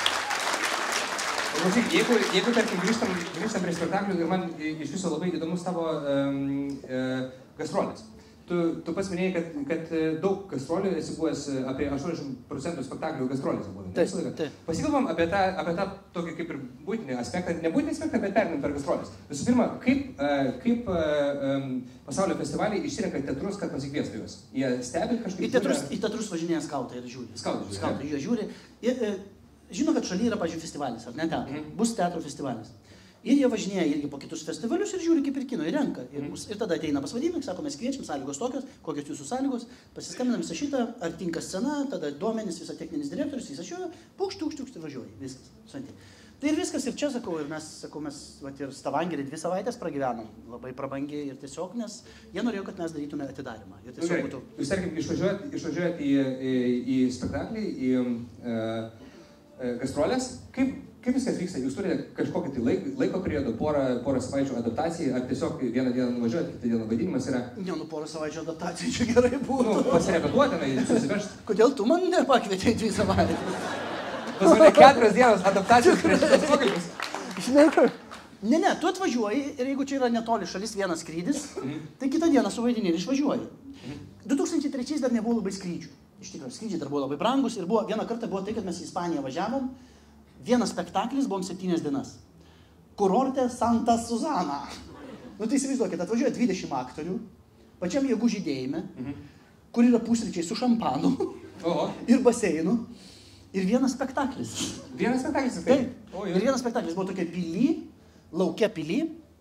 Jeigu tarkim, grįžtam prie spektaklių ir man iš viso labai įdomus tavo gastrolės. Tu pats minėjai, kad daug gastrolių esi buvęs, apie 80% spektaklių gastrolėse buvęs. Taip. Pasikalbam apie tą tokį kaip ir būtinį aspektą, ne būtinį aspektą, bet perinant per gastrolės. Visų pirma, kaip pasaulio festivaliai išsirenka teatrus, kad pasikviestų juos? Jie stebi kažkaip? Į teatrus važinėja skautai ir žiūri. Skautai jie žiūri. Žino, kad šalyje yra, pavyzdžiui, festivalis, ar ne teatro? Bus teatro festivalis. Ir jie važinėja irgi po kitus festivalius ir žiūri kaip ir kino, ir renka. Ir tada ateina pas vadybą, sako, mes kviečiam, sąlygos tokios, kokios jūsų sąlygos, pasiskambinam visą šitą, ar tinka scena, tada duomenys, visą techninis direktorius, visą šio, pukšt ir važiuoji, viskas. Suanti. Tai ir viskas, ir čia sakau, ir mes vat, ir Stavangerį 2 savaitės pragyvenom, labai prabangiai ir tiesiog, nes jie norėjo, kad mes darytume atidarimą. Ir tiesiog būtų... Jūs, tarkim, išvažiuojat į spektaklį, į gastrolės, kaip viskas vyksta? Jūs turite kažkokį tai laiko periodą, porą savaičių adaptacijai, ar tiesiog vieną dieną nuvažiuojate, kitą dieną vaidinimas yra? Ne, porą savaičių adaptacijai čia gerai būtų. Pasirepetuotinai, susivežti. Kodėl tu man nepakvietei 2 savaitės? Pas mane 4 dienos adaptacijos prieš šitas pokalbis. Žinai, ne, tu atvažiuoji ir jeigu čia yra netoli šalis vienas skrydis, tai kitą dieną suvaidini ir išvažiuoji. 2003 dar nebuvo labai skrydžių. Iš tikrųjų, skrydžiai dar buvo labai brangus ir vieną kartą buvo tai, kad mes į Ispaniją važiavom. Vienas spektaklis, buvom 7 dienas. Kurorte Santa Susana. Nu tai įsivaizduokit, atvažiuoja 20 aktorių, pačiam jėgų žydėjime, kur yra pusryčiai su šampanu ir baseinu. Ir vienas spektaklis. Vienas spektaklis? Taip. Ir vienas spektaklis buvo tokia pily, laukia pily.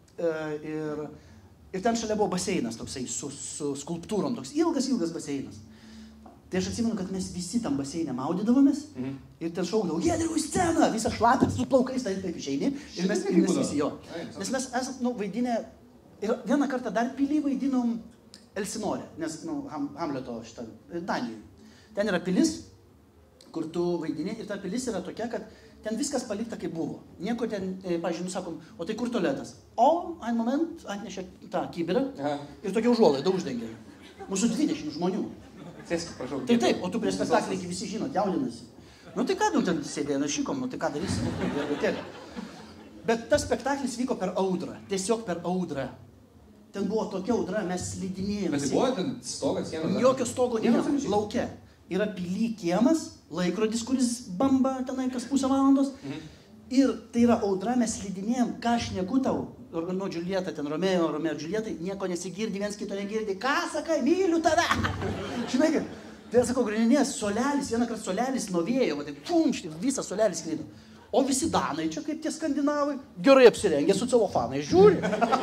Ir ten šalia buvo baseinas toksai, su skulptūrom, toks ilgas baseinas. Tai aš atsimenu, kad mes visi tam baseinė maudydavomės ir ten šaukdavau, Giedriau į sceną, visą šlapę su plaukais, taip išeini. Ir mes visi jo. Nes mes esame vaidinę, ir vieną kartą dar pilį vaidinom Elsinorę, nes Hamleto šitą, Danijoje. Ten yra pilis, kur tu vaidini ir ta pilis yra tokia, kad ten viskas palikta kaip buvo. Nieko ten, pavyzdžiui, sakom, o tai kur tualetas? O, ein moment, atnešė tą kibirą ir tokia užuolaida uždengė. Mūsų 20 žmonių. Sėskit, prašau. Taip, o tu prie spektaklį iki visi žinot, jaudinasi. Nu tai ką, ten sėdėjo našikom, nu tai ką darysi? Bet tas spektaklis vyko per audrą, tiesiog per audrą. Ten buvo tokia audra, mes slidinėjome. Bet buvo ten stogas, sienos? Jokio stogo nėra, lauke. Yra pily kiemas, laikrodis, kuris bamba tenai kas pusę valandos. Ir tai yra audra, mes slidinėjom, ką aš neku tau. Nu, Džiulieta, ten Romeo, Džiulietai, nieko nesigirdi, viens kito negirdi. Ką sakai, myliu tave? Žinai, kaip, tai sakau, grindinės solelis, vieną kartą solelis nuo vėjo, tai pumšti, visas solelis skrido. O visi danai čia, kaip tie skandinavai, gerai apsirengė su celofanai, žiūri.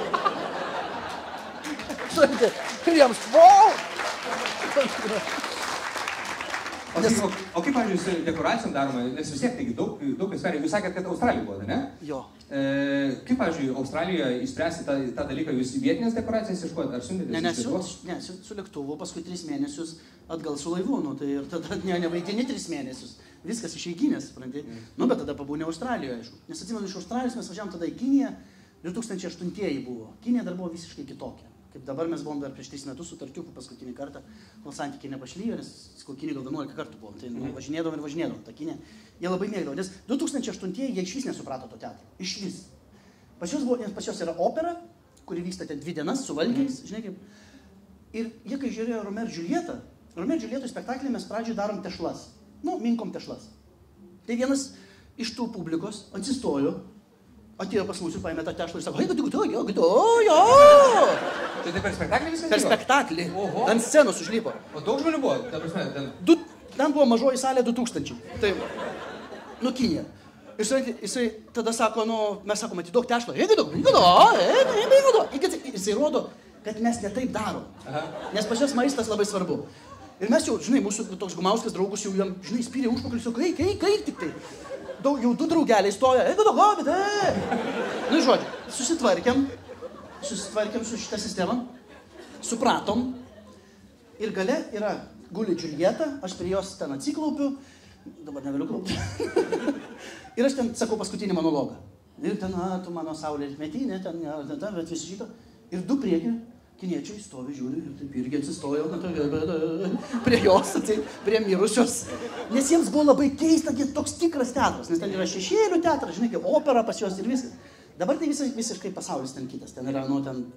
Ir jiems, wow! O kaip, pavyzdžiui, dekoracijom daroma, nes vis tiek, taigi daug kas perėjo. Jūs sakėt, kad Australija buvo, ne? Jo. Kaip, pavyzdžiui, Australijoje išspręsti tą dalyką, jūs vietinės dekoracijas iškuot, ar siuntėte? Ne, su lėktuvu, paskui 3 mėnesius atgal su laivu, nu tai ir tada nevaidini 3 mėnesius. Viskas išeiginės, supranti. Nu, bet tada pabūnė Australijoje, aišku. Nes atsimenu, iš Australijos mes važiavom tada į Kiniją, 2008 buvo. Kinija dar buvo visiškai kitokia. Kaip dabar mes buvom dar prieš 3 metus su Tartiuku paskutinį kartą, kol santykiai nepašlyjo, nes Kinija gal 11 kartų buvom, tai važinėdavom tą Kiniją. Jie labai mėgdavo, nes 2008 jie išvis nesuprato to teatro. Išvis. Pas juos yra opera, kuri vyksta ten 2 dienas su valgiais, žinai kaip. Ir jie, kai žiūrėjo Romeo ir Džiulietą, Romeo ir Džiulietų spektaklį mes pradžioj darom tešlas. Nu, minkom tešlas. Tai vienas iš tų publikos atsistojo, atėjo pas mūsų, paėmė tą tešlą ir sako, jo. Tai per spektaklį viskas? Per spektaklį. Ant scenos užlipo. O daug žmonių buvo? Ta prasme, ten buvo mažoji salė 2000. Tai, nu, Kinija. Jisai tada sako, nu, mes sakom, atiduok tešlą. Jisai rodo, kad mes ne taip darom. Nes pas juos maistas labai svarbu. Ir mes jau, žinai, mūsų toks Gumauskas draugus jau jam, žinai, spyrė užpakalį, sako, eik tik tai. Jau 2 draugeliai stoja, Nu, žodžiu, susitvarkėm su šitą sistemą, supratom ir gale yra guli Džiulieta, aš prie jos ten atsiklaupiu, dabar negaliu klaupti. Ir aš ten sakau paskutinį monologą. Ir ten, tu mano saulės metinė, ten, bet visi šito. Ir du priekį kiniečiai stovi, žiūri, ir taip irgi atsistojo, prie jos, prie mirusios. Nes jiems buvo labai keista, toks tikras teatras, nes ten yra šešėlių teatras, žinai, kaip opera pas juos ir viskas. Dabar tai visiškai pasaulis ten kitas, ten yra,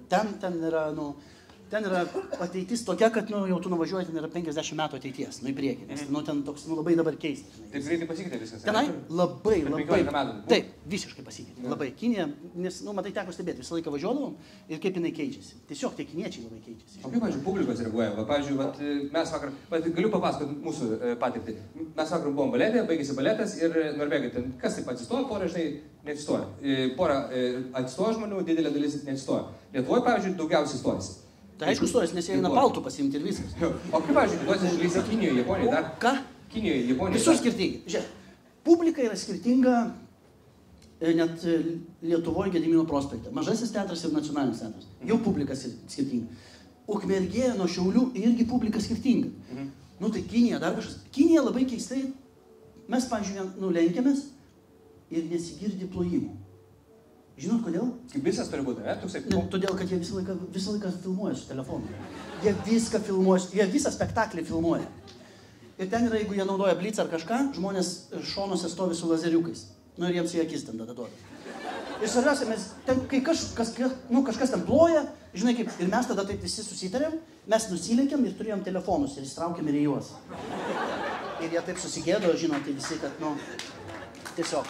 ten yra ateitis tokia, kad, jau tu nuvažiuoji, ten yra 50 metų ateities, į priekį, nes, ten toks, labai dabar keistas. Taip greitai pasikeitė viskas. Tenai labai, metų. Taip, visiškai pasikeitė, labai. Kinija, nes, matai, teko stebėti, visą laiką važiuodavom ir kaip jinai keičiasi. Tiesiog tie kiniečiai labai keičiasi. O kaip, pavyzdžiui, publikos reaguoja? Pavyzdžiui, mes vakar, galiu papasakoti mūsų patirtį. Mes vakar buvom baletė, baigėsi baletas ir norvegai, ten kas taip atsistoja, pora, žinai, neatsistoja. Pora atsistoja žmonių, didelė dalis neatsistoja. Lietuvoje, pavyzdžiui, daugiausiai stojasi. Tai aišku stojas, nes jie eina paltų pasiimti ir viskas. O kaip, pavyzdžiui, kitose šalyse, Kinijoje, Japonijoje dar? Ką? Kinijoje, Japonijoje. Visur skirtingi. Žiūrėk, publika yra skirtinga net Lietuvoje Gedimino prospekte. Mažasis teatras ir nacionalinis teatras. Jau publika skirtinga. Ukmergėje nuo Šiaulių irgi publika skirtinga. Tai Kinija dar kažkas. Kinija labai keistai. Mes, pavyzdžiui, lenkiamės ir nesigirdi plojimų. Žinot kodėl? Kaip visas turi būti, ne? Todėl, kad jie visą laiką filmuoja su telefonu. Jie viską filmuoja, jie visą spektaklį filmuoja. Ir ten yra, jeigu jie naudoja blitzą ar kažką, žmonės šonuose stovi su lazeriukais. Ir jiems į akis ten tada duoda. Ir svarbiausia, mes ten, kai kažkas ten ploja, žinai kaip, ir mes tada taip visi susitarėm, mes nusilenkėm ir turėjom telefonus ir įstraukėm ir į juos. Ir jie taip susigėdo, žinot, tai visi, kad, tiesiog.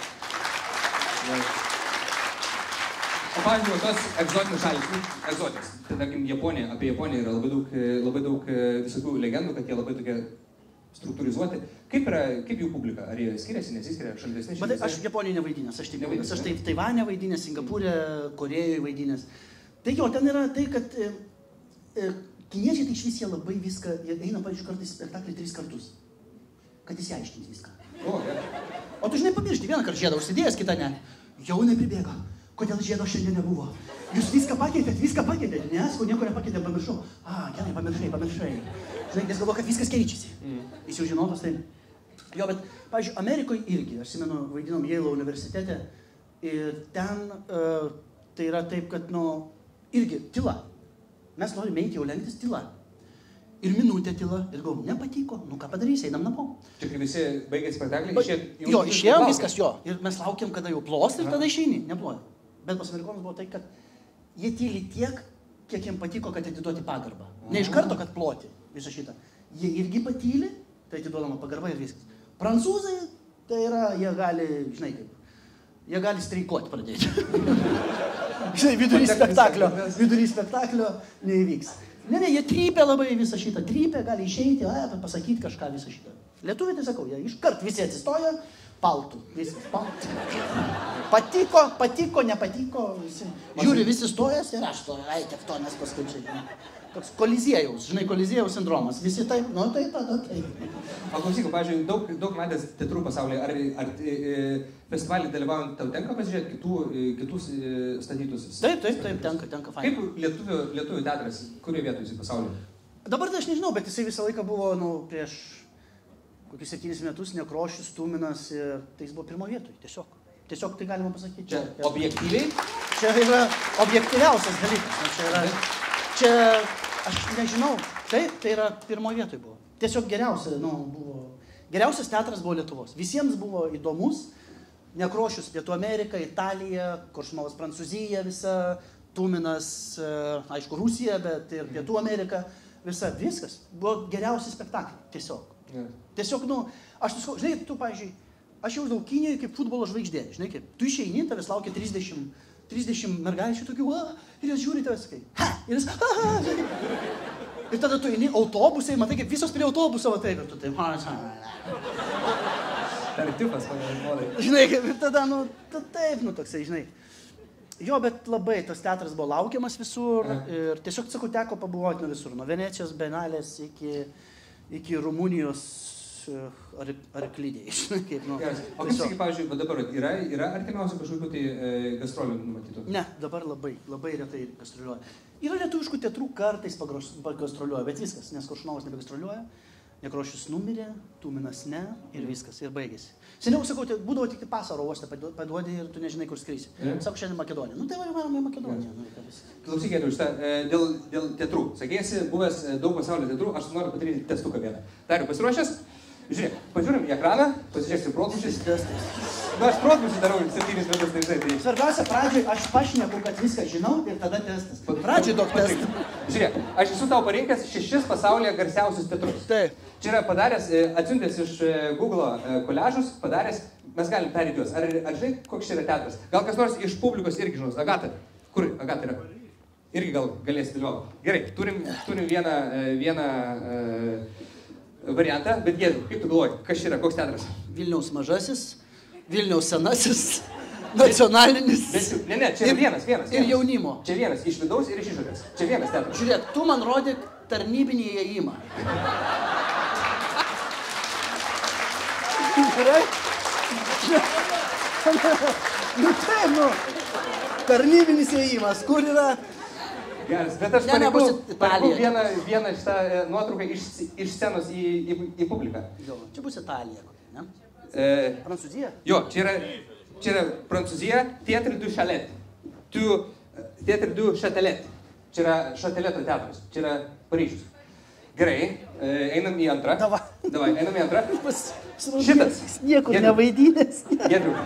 O pavyzdžiui, tos egzotinės šalys, egzotinės. Tai, tarkim, Japonija, apie Japoniją yra labai daug visokių legendų, kad jie labai tokie struktūrizuoti. Kaip jų publika? Ar jie skiriasi, nesiskiria, šaltesni? Bet aš Japonijoje nevaidinęs, aš Taivane vaidinęs, Singapūre, Korėjoje vaidinęs. Tai jo, ten yra tai, kad kiniečiai tai iš vis jie labai viską, jie eina, pavyzdžiui, kartais spektaklį 3 kartus, kad įsiaiškinti viską. O tu žinai pamiršti, vieną kartą žiedą užsidėjęs, kitą ne. Jau nepridėga. Kodėl žiedo šiandien nebuvo? Jūs viską pakeitėt? Ne, nieko nepakeitėt, pamiršau. Gerai, pamiršai. Žinai, nes galvoju, kad viskas keičiasi. Jis jau žinotas, tai. Jo, bet, pavyzdžiui, Amerikoje irgi, aš atsimenu, vaidinom Yale universitete ir ten tai yra taip, kad, irgi tyla. Mes norime eiti jau lenktis tyla. Ir minutė tyla. Ir galvoju, nepatiko, ką padarysi, einam namo. Čia kai visi baigė spektaklį, išėjom viskas jo. Ir mes laukiam, kada jau plos ir tada išeini, neploja. Bet pas amerikonus buvo tai, kad jie tyli tiek, kiek jiems patiko, kad atiduoti pagarbą. Ne iš karto, kad ploti visą šitą. Jie irgi patyli, tai atiduodama pagarba ir viskas. Prancūzai, tai yra, jie gali, žinai kaip, jie gali streikuoti pradėti. Žinai, vidury spektaklio neįvyks. Ne, jie trypia labai visą šitą, gali išeiti, pasakyti kažką visą šitą. Lietuviai, tai sakau, jie iškart visi atsistoja, paltų, viskas, paltų. Patiko, nepatiko, visi. Žiūri, visi stojas ir aš stoju, tektonas paskui čia. Toks koliziejaus, žinai, koliziejaus sindromas. Visi taip, tai tada taip. O klausyk, pavyzdžiui, daug matęs teatrų pasaulyje, ar festivalį dalyvaujant tau tenka pasižiūrėti kitus statytus? Taip, tenka fainai. Kaip lietuvių teatras, kurioje vietoje jisai pasaulyje? Dabar tai aš nežinau, bet jisai visą laiką buvo, prieš kokius 7 metus, Nekrošius, Tuminas ir tai jis buvo pirmo vietoj, tiesiog tai galima pasakyti. Čia objektyviai? Čia yra objektyviausias dalykas. Čia, aš nežinau, taip, tai yra pirmo vietoj buvo. Tiesiog geriausias teatras buvo Lietuvos. Visiems buvo įdomus. Nekrošius Pietų Amerika, Italija, Koršunovas Prancūzija visa, Tuminas, aišku, Rusija, bet ir Pietų Amerika, viskas. Buvo geriausi spektakliai, tiesiog. Tiesiog, aš tiesiog, žinai, tu, pavyzdžiui, aš jausdavau Kinijoje kaip futbolo žvaigždė, žinai, kaip tu išeini, tavęs laukia 30 mergaičių tokių, ir jos žiūri tavęs, ir jis, ir tada tu eini autobusai, matai, kaip visos prie autobuso, matai, ir tu taip, Tartipas, pagalvodai. Žinai, ir tada, taip, toksai, žinai. Jo, bet labai tas teatras buvo laukiamas visur ir tiesiog, sakau, teko pabuvoti nuo visur, nuo Venecijos Bienalės iki Rumunijos Arklidėje. O kaip sakai, pavyzdžiui, dabar yra artimiausių kažkokių tai gastrolių numatytų? Ne, dabar labai retai gastroliuoja. Yra lietuviškų teatrų, kartais pagastroliuoja, bet viskas, nes Koršunovas nebegastroliuoja. Nekrošius numirė, Tuminas ne ir viskas, ir baigėsi. Seniau, sakau, būdavo tik pasą oro uoste paduodi ir tu nežinai, kur skrisi. Sako, šiandien Makedonija. Nu, tai varom į Makedoniją. Klausyk, dėl teatrų. Sakėsi, buvęs daug pasaulio teatrų, aš noriu padaryti testuką vieną. Dariu, pasiruošęs? Žiūrėk, pažiūrim į ekraną, pasižiūrėsim protmušis. Na, aš protmušį darau 7 metus, tai žinai, tai... Svarbiausia, pradžioj aš pašneku, kad viską žinau ir tada testas. Pradžioj daug testų. Žiūrėk, aš esu tau parinkęs 6 pasaulyje garsiausius teatrus. Taip. Čia yra padaręs, atsiuntęs iš Google koliažus, padaręs, mes galim perėti juos. Ar žinai, koks čia yra teatras? Gal kas nors iš publikos irgi žinos. Agata, kur Agata yra? Irgi gal galėsi dalyvauti. Gerai, turim vieną variantą, bet Giedriau, kaip tu galvoji, kas čia yra, koks teatras? Vilniaus mažasis, Vilniaus senasis, nacionalinis. Ne, čia yra vienas. Ir jaunimo. Čia vienas, iš vidaus ir iš išorės. Čia vienas teatras. Žiūrėk, tu man rodyk tarnybinį įėjimą. Gerai? Nu taip, nu. Tarnybinis įėjimas, kur yra? Geras, bet aš palikau vieną šitą nuotrauką iš scenos į publiką. Jo, čia bus Italija kokia, ne? Prancūzija? Jo, čia yra Prancūzija, Théâtre du Châtelet. Théâtre du Châtelet. Čia yra Šateleto teatras. Čia yra Paryžius. Gerai, einam į antrą. Davai, einam į antrą. Šitas. Niekur nevaidinęs. Giedriau.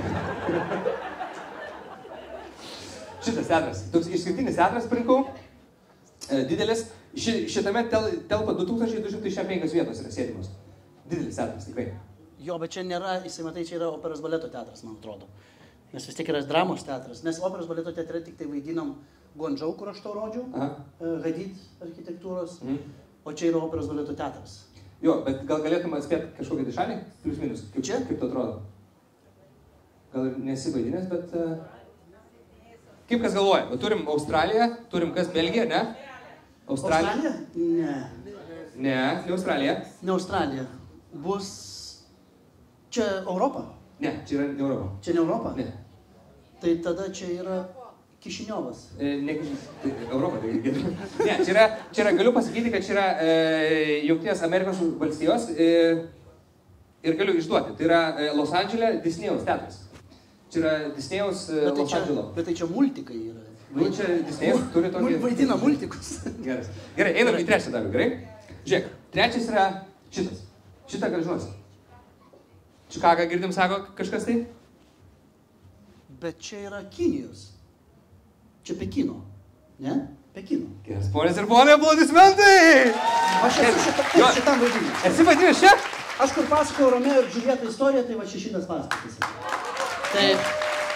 Šitas teatras. Toks išskirtinis teatras parinkau. Didelis. Šitame telpa 2265 vietos yra sėdimos. Didelis teatras, tikrai. Jo, bet čia nėra, jisai matai, čia yra operos baleto teatras, man atrodo. Nes vis tiek yra dramos teatras. Mes operos baleto teatre tik tai vaidinom Guangdžou, kur aš to rodžiau, Hadid architektūros, o čia yra operos baleto teatras. Jo, bet gal galėtum atspėti kažkokią tai šalį? Plius minus. Čia? Kaip to atrodo? Gal nesi vaidinęs, bet... Kaip kas galvoja? Turim Australiją, turim kas Belgiją, ne? Australija? Ne. Ne Australija. Ne Australija. Bus... Čia Europa? Ne, čia yra ne Europa. Čia ne Europa? Ne. Tai tada čia yra Kišiniovas. Ne Europa, tai gerai. Ne, čia yra, galiu pasakyti, kad čia yra Jungtinės Amerikos valstijos ir galiu išduoti. Tai yra Los Andžele Disnėjaus teatras. Čia yra Disnėjaus Los Andželo. Bet tai čia multikai yra. Nu, čia Disnėjaus turi tokį... Vaidina multikus. Gerai, einam į trečią dalį, gerai? Žiūrėk, trečias yra šitas. Šitą gal žinosi. Čikagą girdim, sako kažkas tai? Bet čia yra Kinijos. Čia Pekino. Ne? Pekino. Geras, ponės ir ponai, aplodismentai! Aš esu šitam vaidinęs. Esi vaidinęs čia? Aš kur pasakau Romeo ir Džiulietą istoriją, tai va šitas pasakotis. Taip.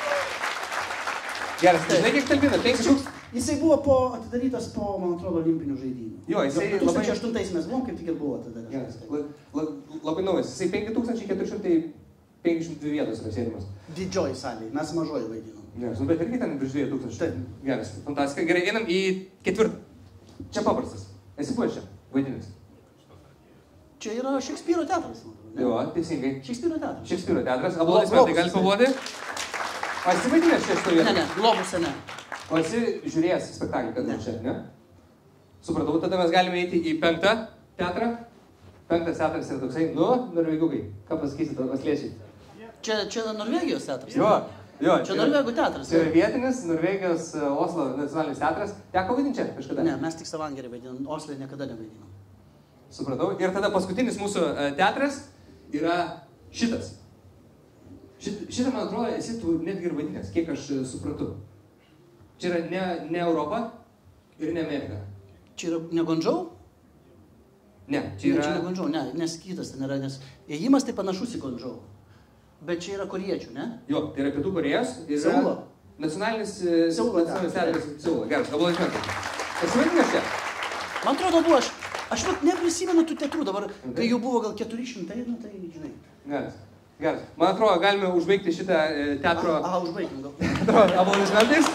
Geras, žinai, kiek talpina? 5 šūks? Jisai buvo atidarytas po, man atrodo, olimpinių žaidynių. Jo, jisai 2008 mes buvom, kaip tik ir buvo tada. Geras, labai naujas. Jisai 5452 vietos yra sėdimas. Didžioji salė, mes mažoji vaidinom. Geras, bet irgi ten virš 2000. Taip. Geras, fantastika. Gerai, einam į ketvirtą. Čia paprastas. Esi buvęs čia, vaidinęs. Čia yra Šekspyro teatras. Jo, teisingai. Šekspyro teatras. Šekspyro teatras. Aplodismentai, gali pavuoti? O esi vaidinęs čia šitoje vietoje? Ne, Globuse ne. O esi žiūrėjęs spektaklį, kad čia, ne? Supratau, tada mes galime eiti į 5 teatrą. 5 teatras yra toksai, norvegiukai. Ką pasakysit, paslėčiai? Čia Norvegijos teatras. Jo. Čia Norvegų teatras. Tai yra vietinis Norvegijos Oslo nacionalinis teatras. Teko vaidinti čia kažkada? Ne, mes tik Stavangerį vaidinom, Osle niekada nevaidinom. Supratau. Ir tada paskutinis mūsų teatras yra šitas. Šitą, man atrodo, esi tu netgi ir vaidinęs, kiek aš supratau. Čia yra ne Europa ir ne Amerika. Čia yra ne Guangdžou? Ne, čia yra... Čia ne Guangdžou, ne, nes kitas ten yra, nes ėjimas tai panašus į Guangdžou. Bet čia yra korėjiečių, ne? Jo, tai yra Pietų Korėjos ir Seulo. Nacionalinis teatras Seulo. Geras, aplodismentai. Esi vaidinęs čia? Man atrodo, buvo aš neprisimenu tų teatrų dabar, kai jų buvo gal 400, nu tai žinai. Geras. Man atrodo, galime užbaigti šitą teatro... Užbaigim gal. Aplodismentais.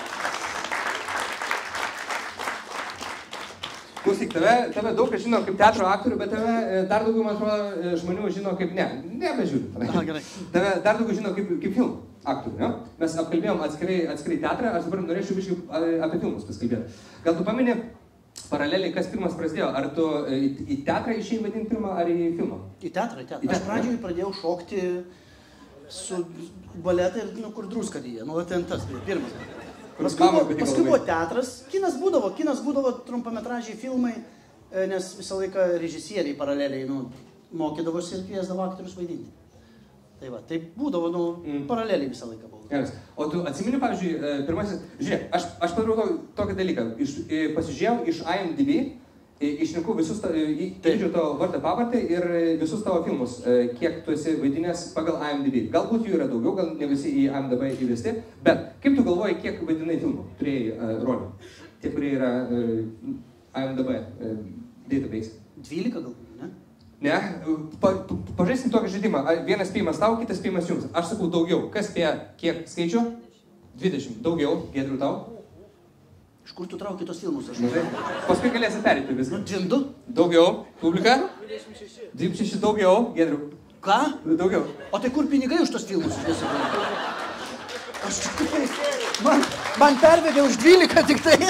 Klausyk, tave daug kas žino kaip teatro aktorių, bet tave dar daugiau, man atrodo, žmonių žino kaip... Nebežiūrė. Gerai. Tave dar daugiau žino kaip film aktorių, ne? Mes apkalbėjom atskirai teatrą, aš dabar norėčiau biškai apie filmus pasikalbėti. Gal tu pameni paraleliai, kas pirmas prasidėjo? Ar tu į teatrą išėjai vadinti pirmą, ar į filmą? Į teatrą. Aš pradžioje pradėjau šokti su baletą ir, kur Druskaryje, ten tas, pirmas. Paskui buvo teatras, kinas būdavo trumpametražiai filmai, nes visą laiką režisieriai paraleliai, mokydavosi ir kviesdavo aktorius vaidinti. Tai va, tai būdavo, paraleliai visą laiką buvo. Geras. O tu atsimeni, pavyzdžiui, pirmasis, žiūrėk, aš padarau tokį dalyką, pasižiūrėjau iš IMDb, išrinkau visus, įdžiau tavo vardą pavardę ir visus tavo filmus, kiek tu esi vaidinęs pagal IMDb. Galbūt jų yra daugiau, gal ne visi į IMDb įvesti, bet kaip tu galvoji, kiek vaidinai filmų, turėjai rolių? Tie, kurie yra IMDb database. 12 galbūt, ne? Ne, pažaisim tokį žaidimą. Vienas spėjimas tau, kitas spėjimas jums. Aš sakau daugiau. Kas spėja kiek skaičių? 20. Daugiau. Giedriu tau? Iš kur tu trauki tos filmus? Paskui galėsi perėti viską. 22. Daugiau. Publika? 26 daugiau. Giedriu. Ką? Daugiau. O tai kur pinigai už tos filmus? Aš tikrai... Man pervedė už 12 tik tai.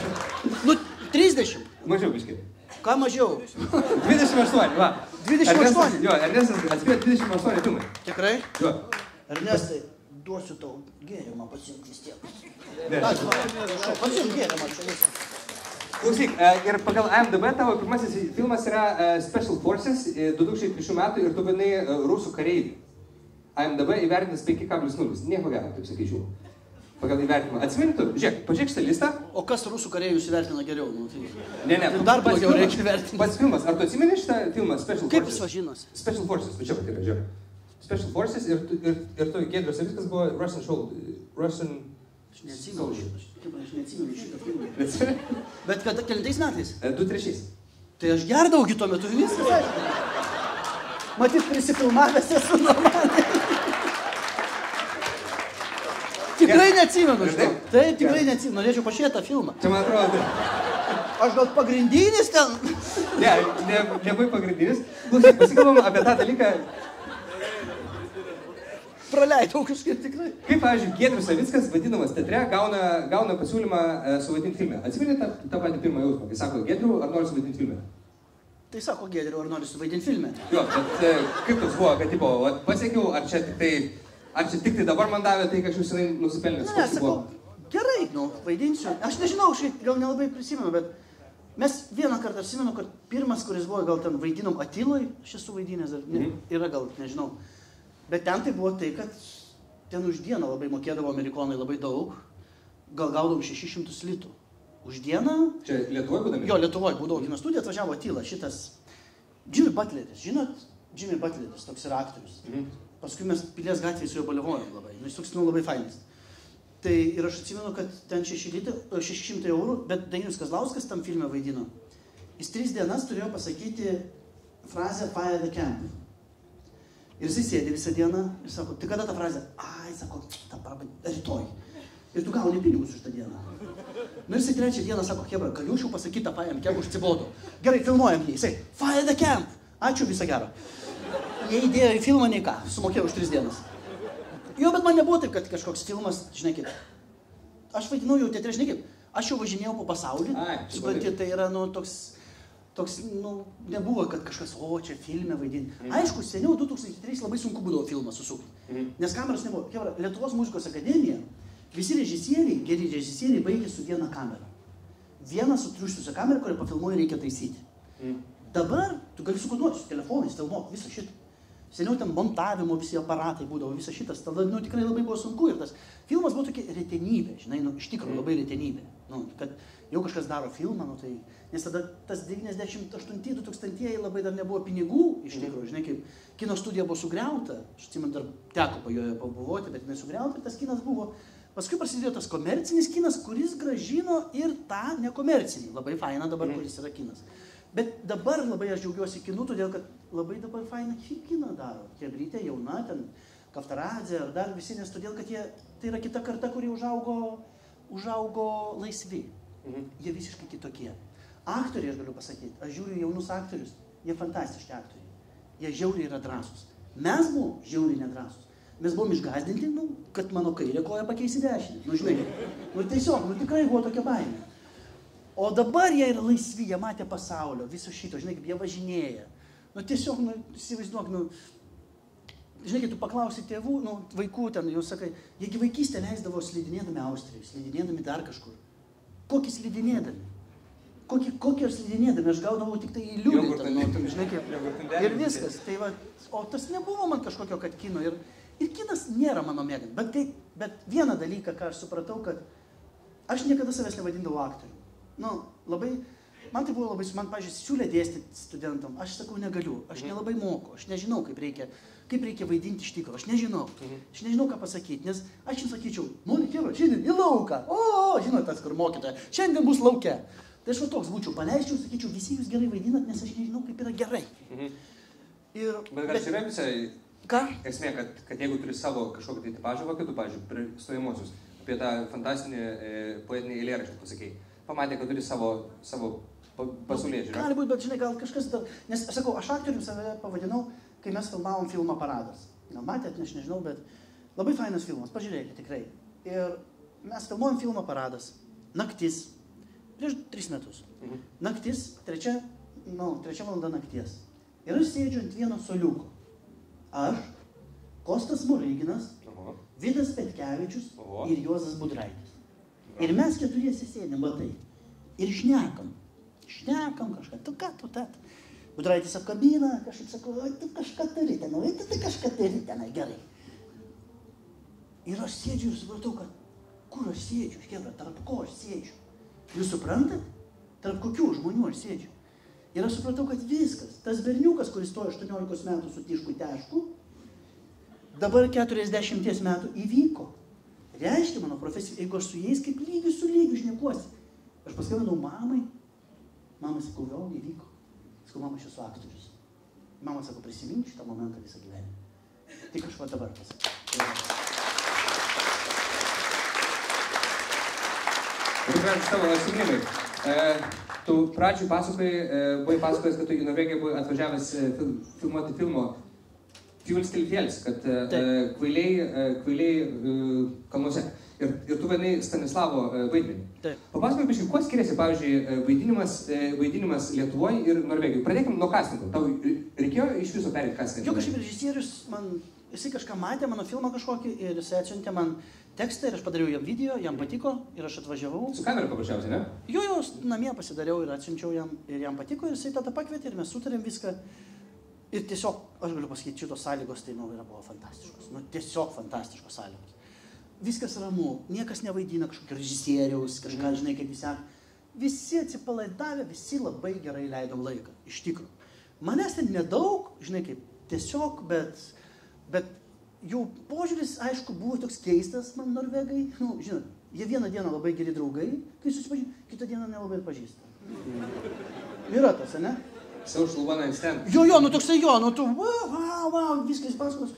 30. Mažiau biškai. Ką mažiau? 28, va. 28? Jo, Ernestas atspėjo 28 filmai. Tikrai? Jo. Ernestai, duosiu tau gėrimą pasiimti vis tiek. Pasiimti gėrimą čia viską. Klausyk, ir pagal IMDb tavo pirmasis filmas yra Special Forces 2003 metų ir tu vadinai rusų kareivį. IMDb įvertintas 5,0. Nieko gero, taip sakyčiau. Pagal įvertinimą. Atsimeni tu? Pažiūrėk šitą listą. O kas rusų kareivius įvertina geriau? Ne. Dar blogiau reikia įvertinti. Pats filmas. Ar tu atsimeni šitą filmą Special Forces? Kaip jis važinas? Special Forces. Va čia pat yra, žiūrėk. Special Forces ir tu Giedriu Savickas buvo Russian Shoulder. Aš neatsimenu šitą filmą. Bet kada, kelintais metais? 2003. Tai aš gerdavau tuo metu viskas, aišku. Matyt, prisifilmavęs esu normaliai. Tikrai neatsimenu šito. Taip, tikrai neatsimenu. Norėčiau pažiūrėti tą filmą. Čia man atrodo. Aš gal pagrindinis ten? Nebuvai pagrindinis. Klausyk, pasikalbam apie tą dalyką. Praleidau kažkaip tikrai. Kaip, pavyzdžiui, Giedrius Savickas, vadinamas teatre, gauna pasiūlymą suvaidinti filme. Atsimeni tą patį pirmą jausmą, kai sako, Giedriu, ar nori suvaidinti filme? Tai sako, Giedriu, ar nori suvaidinti filme? Jo, bet kaip toks buvo, kad tipo, pasiekiau, ar čia tik tai dabar man davė tai, kad aš jau nusipelnęs? Ne, sakau, gerai, vaidinsiu. Aš nežinau, aš gal nelabai prisimenu, bet mes vieną kartą atsimenu, kad pirmas, kuris buvo, gal ten vaidinom Atiloj, aš esu vaidinęs, yra gal, nežinau. Bet ten tai buvo tai, kad ten už dieną labai mokėdavo amerikonai labai daug, gal gaudavom 600 litų. Už dieną... Čia Lietuvoje būdami? Jo, Lietuvoje būdavo kino studija, atvažiavo Atila, šitas Jimmy Butleris, žinot, Jimmy Butleris, toks yra aktorius. Paskui mes Pilies gatvėje su juo baliavojom labai, jis toks labai fainas. Tai ir aš atsimenu, kad ten 600 eurų, bet Dainius Kazlauskas tam filme vaidino. Jis 3 dienas turėjo pasakyti frazę Fire the Camp. Ir jisai sėdė visą dieną ir sako, tai kada ta frazė? Ai, sako, rytoj. Ir tu gauni pinigus už tą dieną. Nu ir jisai 3 dieną sako, hebra, galiu jau pasakyti tą Fire the Camp užsibodo. Gerai, filmuojam jį. Jisai, Fire the Camp. Ačiū, visą gerą. Jie įdėjo į filmą nei ką, sumokėjau už 3 dienas. Jo, bet man nebuvo taip, kad kažkoks filmas, žinai kaip. Aš vaidinau jau teatre, žinai kaip. Aš jau važinėjau po pasaulį. Supranti, tai yra, nebuvo, kad kažkas, čia filme vaidinti. Aišku, seniau 2003 labai sunku būdavo filmą susukti. Nes kameros nebuvo. Hebra, Lietuvos muzikos akademija, visi režisieriai, geri režisieriai baigė su viena kamera. Viena sutriušusią kamerą, kurią pafilmuoja reikia taisyti. Dabar tu gali sukoduoti su telefonais, filmuoti visą šitą. Seniau ten montavimo visi aparatai būdavo, visą šitas. Tada, tikrai labai buvo sunku ir tas filmas buvo tokia retenybė, žinai, iš tikrųjų labai retenybė. Kad jau kažkas daro filmą, tai... Nes tada tas 98-2000 labai dar nebuvo pinigų, iš tikrųjų, žinai, kaip kino studija buvo sugriauta. Aš atsimenu, dar teko po joje pabuvoti, bet jinai sugriauta ir tas kinas buvo. Paskui prasidėjo tas komercinis kinas, kuris grąžino ir tą nekomercinį. Labai faina dabar, kuris yra kinas. Bet dabar labai aš džiaugiuosi kinu, todėl kad labai dabar faina kiną daro. Tie Brytė jauna, ten Kaftaradze ar dar visi, nes todėl, kad tai yra kita karta, kuri užaugo laisvi. Jie visiškai kitokie. Aktoriai, aš galiu pasakyti, aš žiūriu jaunus aktorius, jie fantastiški aktoriai. Jie žiauriai yra drąsūs. Mes buvom žiauriai nedrąsūs. Mes buvom išgąsdinti, kad mano kairė koja pakeisi dešinę. Žinai, tiesiog, tikrai buvo tokia baimė. O dabar jie yra laisvi, jie matė pasaulio, viso šito, žinai, kaip jie važinėja. Nu, tiesiog, nu, įsivaizduok, nu, žinai, kai tu paklausi tėvų, nu, vaikų ten, jau sakai, jiegi vaikystę leisdavo slidinėdami Austrijai, slidinėdami dar kažkur. Kokį slidinėdami? Kokį slidinėdami? Aš gaudavau tik tai į liūdį, nu, žinai, kaip. Ir viskas. Tai va, o tas nebuvo man kažkokio, kad kino. Ir kinas nėra mano mėgant. Bet vieną dalyką, ką aš supratau, kad aš niekada savęs nevadindavau aktoriu. Nu, labai, man tai buvo labai, man, pavyzdžiui, siūlė dėstyti studentam. Aš sakau, negaliu, aš nelabai moku, aš nežinau, kaip reikia vaidinti iš tikro, aš nežinau ką pasakyti, nes aš jums sakyčiau, Monika, šiandien į lauką, žinot tas, kur mokytoja, šiandien bus lauke. Tai aš va toks būčiau, paleisčiau, sakyčiau, visi jūs gerai vaidinat, nes aš nežinau, kaip yra gerai. Bet gal čia yra visai esmė, kad jeigu turi savo kažkokį tai tipažą, va kitų, pavyzdžiui, stojimuosius, apie tą fantastinį poetinį eilėraštį pasakei, pamatė, kad turi savo pasaulėžiūrą. Gali būti, bet žinai, gal kažkas dar, nes aš sakau, aš aktorium save pavadinau, kai mes filmavom filmą Paradas. Gal matėt, aš nežinau, bet labai fainas filmas, pažiūrėkite tikrai. Ir mes filmuojam filmą Paradas, naktis, prieš 3 metus. Naktis, 3 valanda nakties. Ir aš sėdžiu ant vieno soliuko. Aš, Kostas Smoriginas, Vidas Petkevičius ir Juozas Budraitis. Ir mes keturiesi sėdėm, matai. Ir šnekam kažką, tu ką, tu tat. Budraitis apkabina, kažkaip sako, tu kažką turi tenai, tu kažką turi tenai, gerai. Ir aš sėdžiu ir supratau, kad kur aš sėdžiu, škėbra, tarp ko aš sėdžiu. Jūs suprantat? Tarp kokių žmonių aš sėdžiu. Ir aš supratau, kad viskas, tas berniukas, kuris stojo 18 metų su tišku tešku, dabar 40 metų įvyko. Reiškia mano profesija, jeigu aš su jais kaip lygius su lygiu šnekuosi. Aš paskambinau mamai. Mama sakau, jau įvyko. Sakau, mama, aš esu aktorius. Mama sako, prisimink šitą momentą visą gyvenimą. Tik aš va dabar pasakau. Labai gražus tavo atsiminimai. Tu pradžioj buvai pasakojęs, kad tu į Norvegiją buvai atvažiavęs filmuoti filmo Fjulstilfjels, kad kvailiai kalnuose. Ir tu vadinai Stanislavo vaidmenį. Papasakok biškai, kuo skiriasi, pavyzdžiui, vaidinimas Lietuvoje ir Norvegijoje? Pradėkime nuo castingo. Tau reikėjo iš viso perėti castingą? Jo, kažkaip režisierius jisai kažką matė, mano filmą kažkokį, ir jisai atsiuntė man tekstą ir aš padariau jam video, jam patiko ir aš atvažiavau. Su kamera paprasčiausiai, ne? Jo, namie pasidariau ir atsiunčiau jam ir jam patiko ir jisai tada pakvietė ir mes sutarėm viską. Ir tiesiog, aš galiu pasakyti, šitos sąlygos tai buvo fantastiškos. Tiesiog fantastiškos sąlygos. Viskas ramu, niekas nevaidina kažkokio režisieriaus, kažką, žinai, kaip visi atsipalaidavę, visi labai gerai leidom laiką, iš tikrųjų. Manęs ten nedaug, žinai, kaip tiesiog, bet jų požiūris, aišku, buvo toks keistas man norvegai. Žinot, jie vieną dieną labai geri draugai, kai susipažino, kitą dieną nelabai atpažįsta. Yra tas, ne? Social one night stand. Jo, toksai tu, wow, viskas paskos.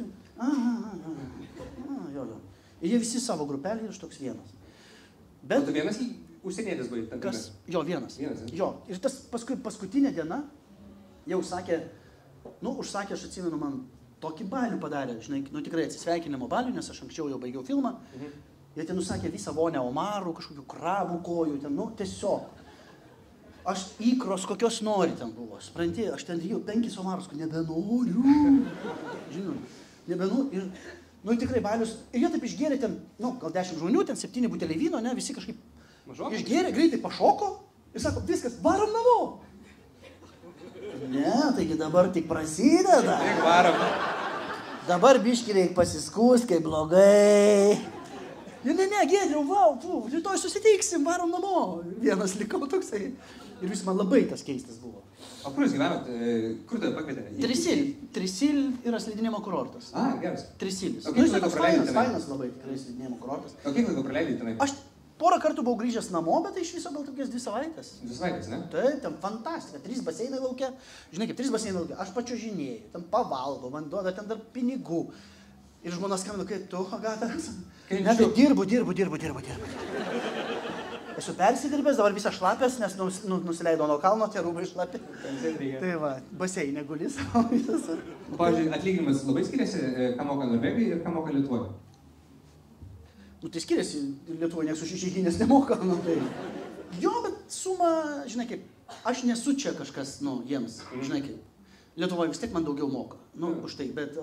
Jo. Ir jie visi savo grupelį ir aš toks vienas. O tu vienas užsienietis buvai? Kas? Jo, vienas. Jo, ir tas paskutinė diena jau sakė, užsakė, aš atsimenu, man tokį balių padarė, žinai, tikrai atsisveikinimo balių, nes aš anksčiau jau baigiau filmą. Jie ten užsakė visą vonę omarų, kažkokių krabų kojų, ten, tiesiog. Aš įkros kokios nori ten buvo, supranti, aš ten jau 5 omarus, kad nebenoriu. Žinot, nebenoriu. Ir tikrai balius, ir jie taip išgėrė ten, gal 10 žmonių, ten 7 buteliai vyno, ne, visi kažkaip išgėrė, greitai pašoko ir sako, viskas, varom namo. Ne, taigi dabar tik prasideda. Tik varom. Dabar biškį reikia pasiskūst, kaip blogai. Ne, Giedriau, rytoj susitiksim, varom namo. Vienas likau toksai. Ir visi man labai tas keistas buvo. O kur jūs gyvenot? Kur tave pakvietė? Trisil yra slidinėjimo kurortas. Geras. Trisilis. O kiek laiko praleidai tenai? Fainas labai tikrai slidinėjimo kurortas. O kiek laiko praleidai tenai? Aš porą kartų buvau grįžęs namo, bet iš viso gal tokias 2 savaitės. 2 savaitės, ne? Taip, ten fantastika, 3 baseinai laukia. Žinai, kaip 3 baseinai laukia, aš pačiuožinėju, ten pavalgau, man duoda ten dar pinigų. Ir žmona skambina, kaip tu, Agata? Ne, tai dirbu. Esu persidirbęs, dabar visą šlapęs, nes nusileidau nuo kalno, tie rūbai šlapi. Tai va, baseinė gulis. Pavyzdžiui, atlyginimas labai skiriasi, ką moka Norvegai ir ką moka Lietuvoje? Tai skiriasi, Lietuvoje nieks už išeiginės nemoka. Jo, bet suma, žinai kaip, aš nesu čia kažkas, jiems, žinai kaip. Lietuvoje vis tiek man daugiau moka, už tai, bet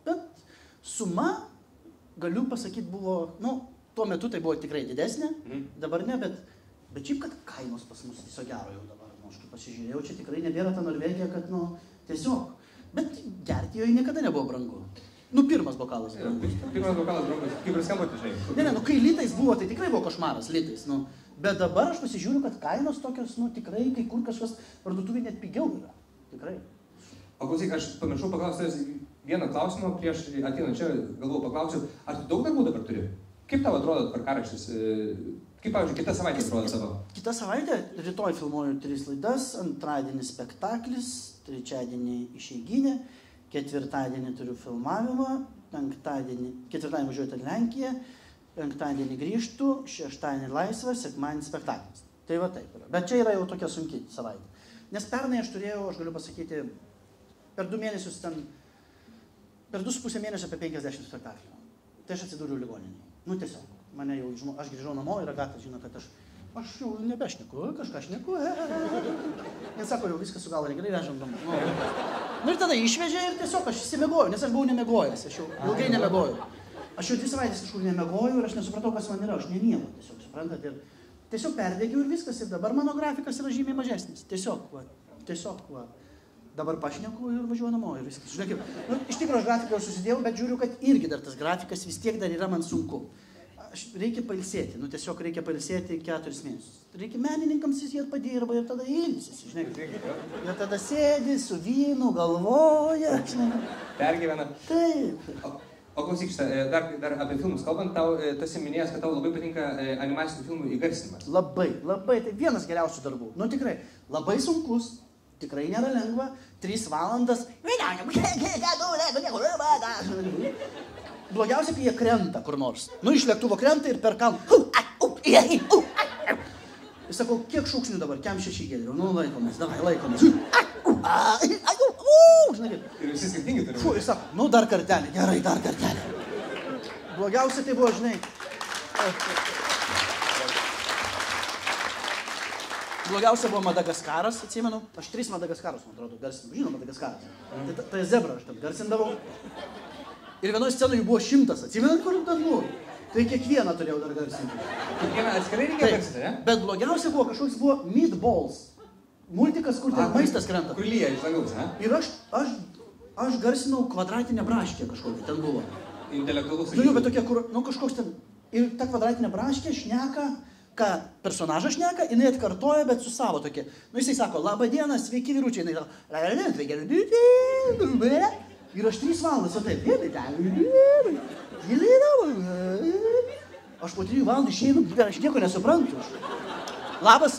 suma, galiu pasakyti, buvo, tuo metu tai buvo tikrai didesnė, dabar ne, bet šiaip, kad kainos pas mus viso gero jau dabar, aš kaip pasižiūrėjau, čia tikrai nebėra ta Norvegija, kad, tiesiog, bet gerti joje niekada nebuvo brangu. Pirmas bokalas brangus. Pirmas bokalas brangus, kaip ir skamboti, žinai. Ne, kai litais buvo, tai tikrai buvo košmaras, litais, bet dabar aš pasižiūriu, kad kainos tokios, tikrai, kai kur kažkas parduotuvė net pigiau yra, tikrai. O klausyk, aš pamiršau paklausti vieną klausimą, prieš ateinant čia galvojau paklausiu, ar tu daug darbų dabar turi? Kaip tau atrodo tvarkaraštis? Kaip, pavyzdžiui, kitą savaitę atrodo tavo? Kitą savaitę, rytoj filmuoju 3 laidas, antradienį spektaklis, trečiadienį išeiginė, ketvirtadienį turiu filmavimą, ketvirtadienį važiuoju į Lenkiją, penktadienį grįžtu, šeštadienį laisvas, sekmadienį spektaklis. Tai va taip yra. Bet čia yra jau tokia sunki savaitė. Nes pernai aš turėjau, aš galiu pasakyti, per 2 mėnesius ten, per 2,5 mėnesio apie 50 spektaklių. Tai aš atsidūriau ligoninėje. Tiesiog. Mane jau, aš grįžau namo ir Agata žino, kad aš jau nebešneku, kažką šneku. Jis sako, jau viskas su galva negerai, vežam namo. Ir tada išvežė ir tiesiog aš įsimiegoju, nes aš buvau nemiegojęs, aš jau ilgai nemiegojau. Aš jau 2 savaitės kažkur nemegojau ir aš nesupratau, kas man yra, aš nemiegu, tiesiog, suprantat, ir tiesiog perdėgiau ir viskas, ir dabar mano grafikas yra žymiai mažesnis. Tiesiog, dabar pašneku ir važiuoju namo ir viskas. Žinai, iš tikrųjų aš grafiką jau susidėjau, bet žiūriu, kad irgi dar tas grafikas vis tiek dar yra man sunku. Reikia pailsėti, tiesiog reikia pailsėti 4 mėnesius. Reikia menininkams jie padirba ir tada ilsisi, žinai. Ir tada sėdi su vynu, galvoja, žinai. Pergyvena. Taip. O klausyk, dar apie filmus kalbant, tau tas minėjęs, kad tau labai patinka animacinių filmų įgarsinimas. Labai, tai vienas geriausių darbų. Tikrai, labai sunkus. Tikrai nėra lengva, 3 valandas. Blogiausia, kai jie krenta kur nors. Iš lėktuvo krenta ir per kalną. Ir sakau, kiek šūksnių dabar? Kem 6 gėlių. Laikomės, laikomės. Ir visi skirtingi turi. Ir sako, dar kartelį, gerai, dar kartelį. Blogiausia tai buvo, žinai. Blogiausia buvo Madagaskaras, atsimenu. Aš 3 Madagaskarus, man atrodo, garsindavau. Žinau, Madagaskaras. Tai zebrą aš ten garsindavau. Ir vienoje scenoje jų buvo 100, atsimenat, kur ten buvo? Tai kiekvieną turėjau dar garsinti. Kiekvieną atskirai reikia garsinti, ne? Bet blogiausia buvo, kažkoks buvo Meatballs. Multikas, kur ten maistas krenta. Kur lyja iš dangaus, ne? Ir aš garsinau kvadratinę braškę kažkokią, ten buvo. Intelektualus. Bet tokia, kur, kažkoks ten. Ir ta kvadratinė braškė šneka, ką personažas šneka, jinai atkartoja, bet su savo tokia. Jisai sako, laba diena, sveiki vyručiai. Ir aš 3 valandas, o taip. Aš po 3 valandų išeinu, aš nieko nesuprantu. Labas.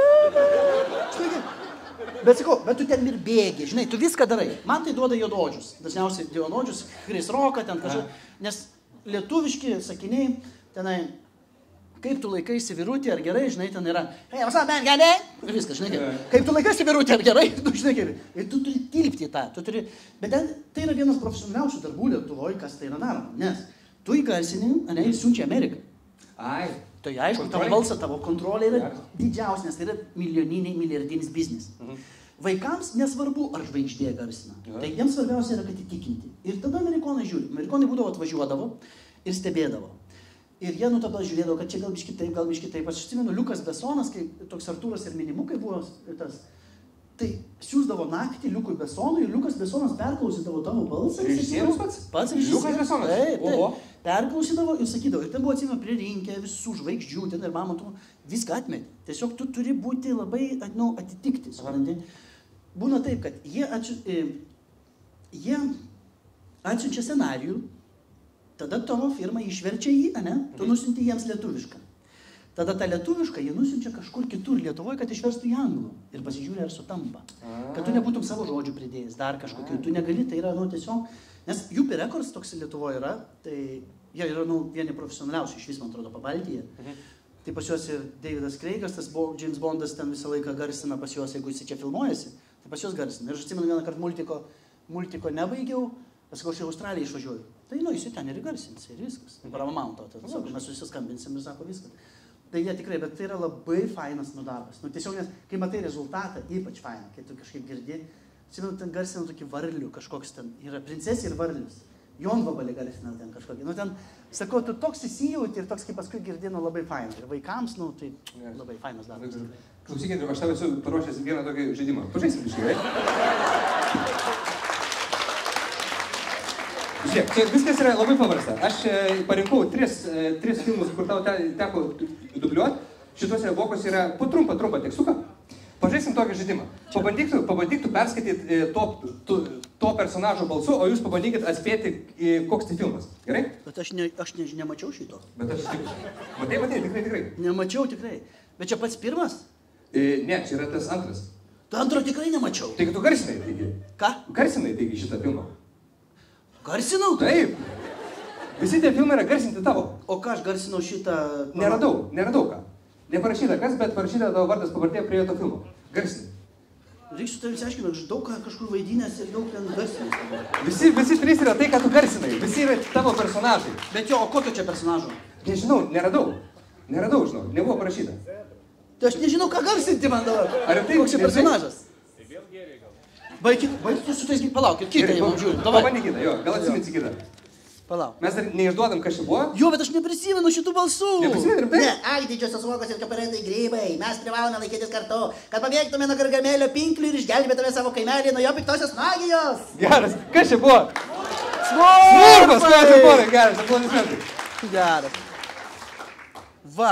Bet sakau, bet tu ten ir bėgi, žinai, tu viską darai. Man tai duoda juodaodžius. Dažniausiai juodaodžius, Chris Rocką ten kažkaip. Nes lietuviški sakiniai tenai, kaip tu laikaisi vyrutį, ar gerai, žinai, ten yra. Ir viskas, žinai, kaip tu laikaisi vyrutį, ar gerai, žinai, ir tu turi tilpti į tą. Bet tai yra vienas profesionaliausių darbų Lietuvoje, kas tai yra daroma. Nes tu įgarsini, ir siunčia Ameriką. Ai. Tai aišku, tavo balsą, tavo kontrolė yra didžiausia, nes tai yra milijardinis biznis. Vaikams nesvarbu, ar žvaigždė garsina. Tai jiems svarbiausia yra, kad įtikinti. Ir tada amerikonai žiūri. Amerikonai būdavo atvažiuodavo ir stebėdavo. Ir jie tada žiūrėdavo, kad čia gal biški taip. Aš atsimenu, Liukas Besonas, kai toks Artūras ir Minimukai buvo tas, tai siūsdavo naktį Liukui Besonui ir Liukas Besonas perklausydavo tavo balsą. Režisierius pats? Pats režisierius. Liukas Besonas? Taip. Perklausydavo ir sakydavo. Ir ten buvo, atsimenu, pririnkę visų žvaigždžių, ten ir mama, tu viską atmeti. Tiesiog tu turi būti labai, atitikti, supranti. Būna taip, kad jie atsiunčia scenarijų, tada tavo firma išverčia jį, tu nusiunti jiems lietuvišką. Tada tą lietuvišką jie nusiunčia kažkur kitur Lietuvoje, kad išverstų į anglų. Ir pasižiūrė, ar sutampa. Kad tu nebūtum savo žodžių pridėjęs, dar kažkokiu. Tu negali, tai yra, tiesiog. Nes Jupi Records toks Lietuvoje yra, tai jie yra, vieni profesionaliausių iš vis, man atrodo, Pabaltyje. Tai pas juos ir Davidas Kreigas, tas James Bondas ten visą laiką garsina pas juos, jeigu jis čia filmuojasi, tai pas juos garsina. Ir aš atsimenu vieną kartą multiko nebaigiau, sakau, aš į Australiją išvažiuoju. Tai, jis ten ir garsins, ir viskas. Paramount'o, mes susiskambinsim ir sako viską. Tai jie tikrai, bet tai yra labai fainas darbas. Nu, tiesiog, nes kai matai rezultatą, ypač faina, kai tu kažkaip girdi, atsimenu, ten garsina tokį varlių, kažkoks ten yra princesė ir varlius. Jonvabalį garsina ten kažkokį. Nu, ten, sakau, tu toks įsijauti ir toks, kaip paskui girdino, labai faina. Ir vaikams, nu, tai labai fainas darbas. Klausykit, aš tau esu paruošęs vieną tokį žaidimą. Pažaisim biškai, Žiūrėk, čia viskas yra labai paprasta. Aš parinkau tris filmus, kur tau teko dubliuoti. Šituose vokuose yra po trumpą tekstuką. Pažaisim tokį žaidimą. Pabandyk tu perskaityti to personažo balsu, o jūs pabandykit atspėti, koks tai filmas. Gerai? Bet aš nemačiau šito. Bet aš matai, tikrai. Nemačiau tikrai. Bet čia pats pirmas? Ne, čia yra tas antras. Tu antro tikrai nemačiau. Taigi tu garsinai, taigi. Ką? Garsinai, taigi, šitą filmą. Garsinau? Taip. Visi tie filmai yra garsinti tavo. O ką aš garsinau šitą... Neradau ką. Neparašyta kas, bet parašyta tavo vardas pavardė prie to filmo. Garsinai. Reiks su tavim išsiaiškinti, aš daug kažkur vaidinęs ir daug ten garsinęs. Visi trys yra tai, ką tu garsinai. Visi yra tavo personažai. Bet jo, o kokio čia personažo? Nežinau, neradau, žinau, nebuvo parašyta. Tai aš nežinau, ką garsinti man dabar. Ar tai koks čia personažas? Baikit su tais, palaukit, kitą jau žiūrim. Pabandykit, jo, gal atsiminsi kitą. Palauk. Mes dar neišduodam, kas čia buvo. Jo, bet aš neprisimenu šitų balsų. Neprisimenu, rimtai? Ne, ak, didžiosios uogos ir kaparetai grybai. Mes privalome laikytis kartu, kad pabėgtume nuo Gargamelio pinklių ir išgelbėtume savo kaimelį nuo jo piktosios magijos. Geras, kas čia buvo? Smurfas! Smurfas, ponai, geras, aplodismentai. Geras. Va.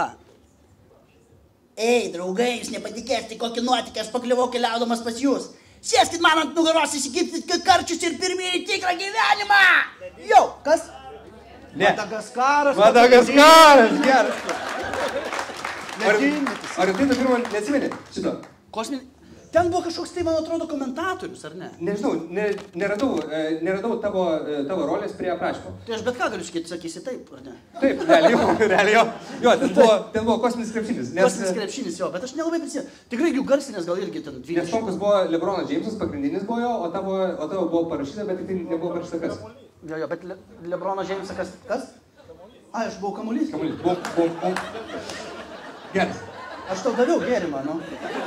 Ei, draugai, jūs nepatikėsite, kokį nuotykį aš pakliuvau keliaudamas pas jūs. Sėskit man ant nugaros, įsikipkit karčius ir pirmieji tikrą gyvenimą. Jau, kas? Ne. Madagaskaras, geras. Ledynmetis. Ar tai tu pirmą neatsimeni šito? Kosminį. Ten buvo kažkoks, tai man atrodo, komentatorius, ar ne? Nežinau, neradau tavo rolės prie aprašymo. Tai aš bet ką galiu sakyti, sakysi taip, ar ne? Taip, realiai jo. Jo, ten buvo kosminis krepšinis. Kosminis krepšinis, jo, bet aš nelabai prisimenu. Tikrai jų garsinės gal irgi ten 20. Nes konkus buvo LeBronas Jamesas, pagrindinis buvo jo, o tavo buvo parašyta, bet tik tai nebuvo parašyta kas. Jo, bet LeBronas Jamesas kas? A, aš buvau kamuolys. Bum. Geras. Aš tau daviau gėrimą, nu.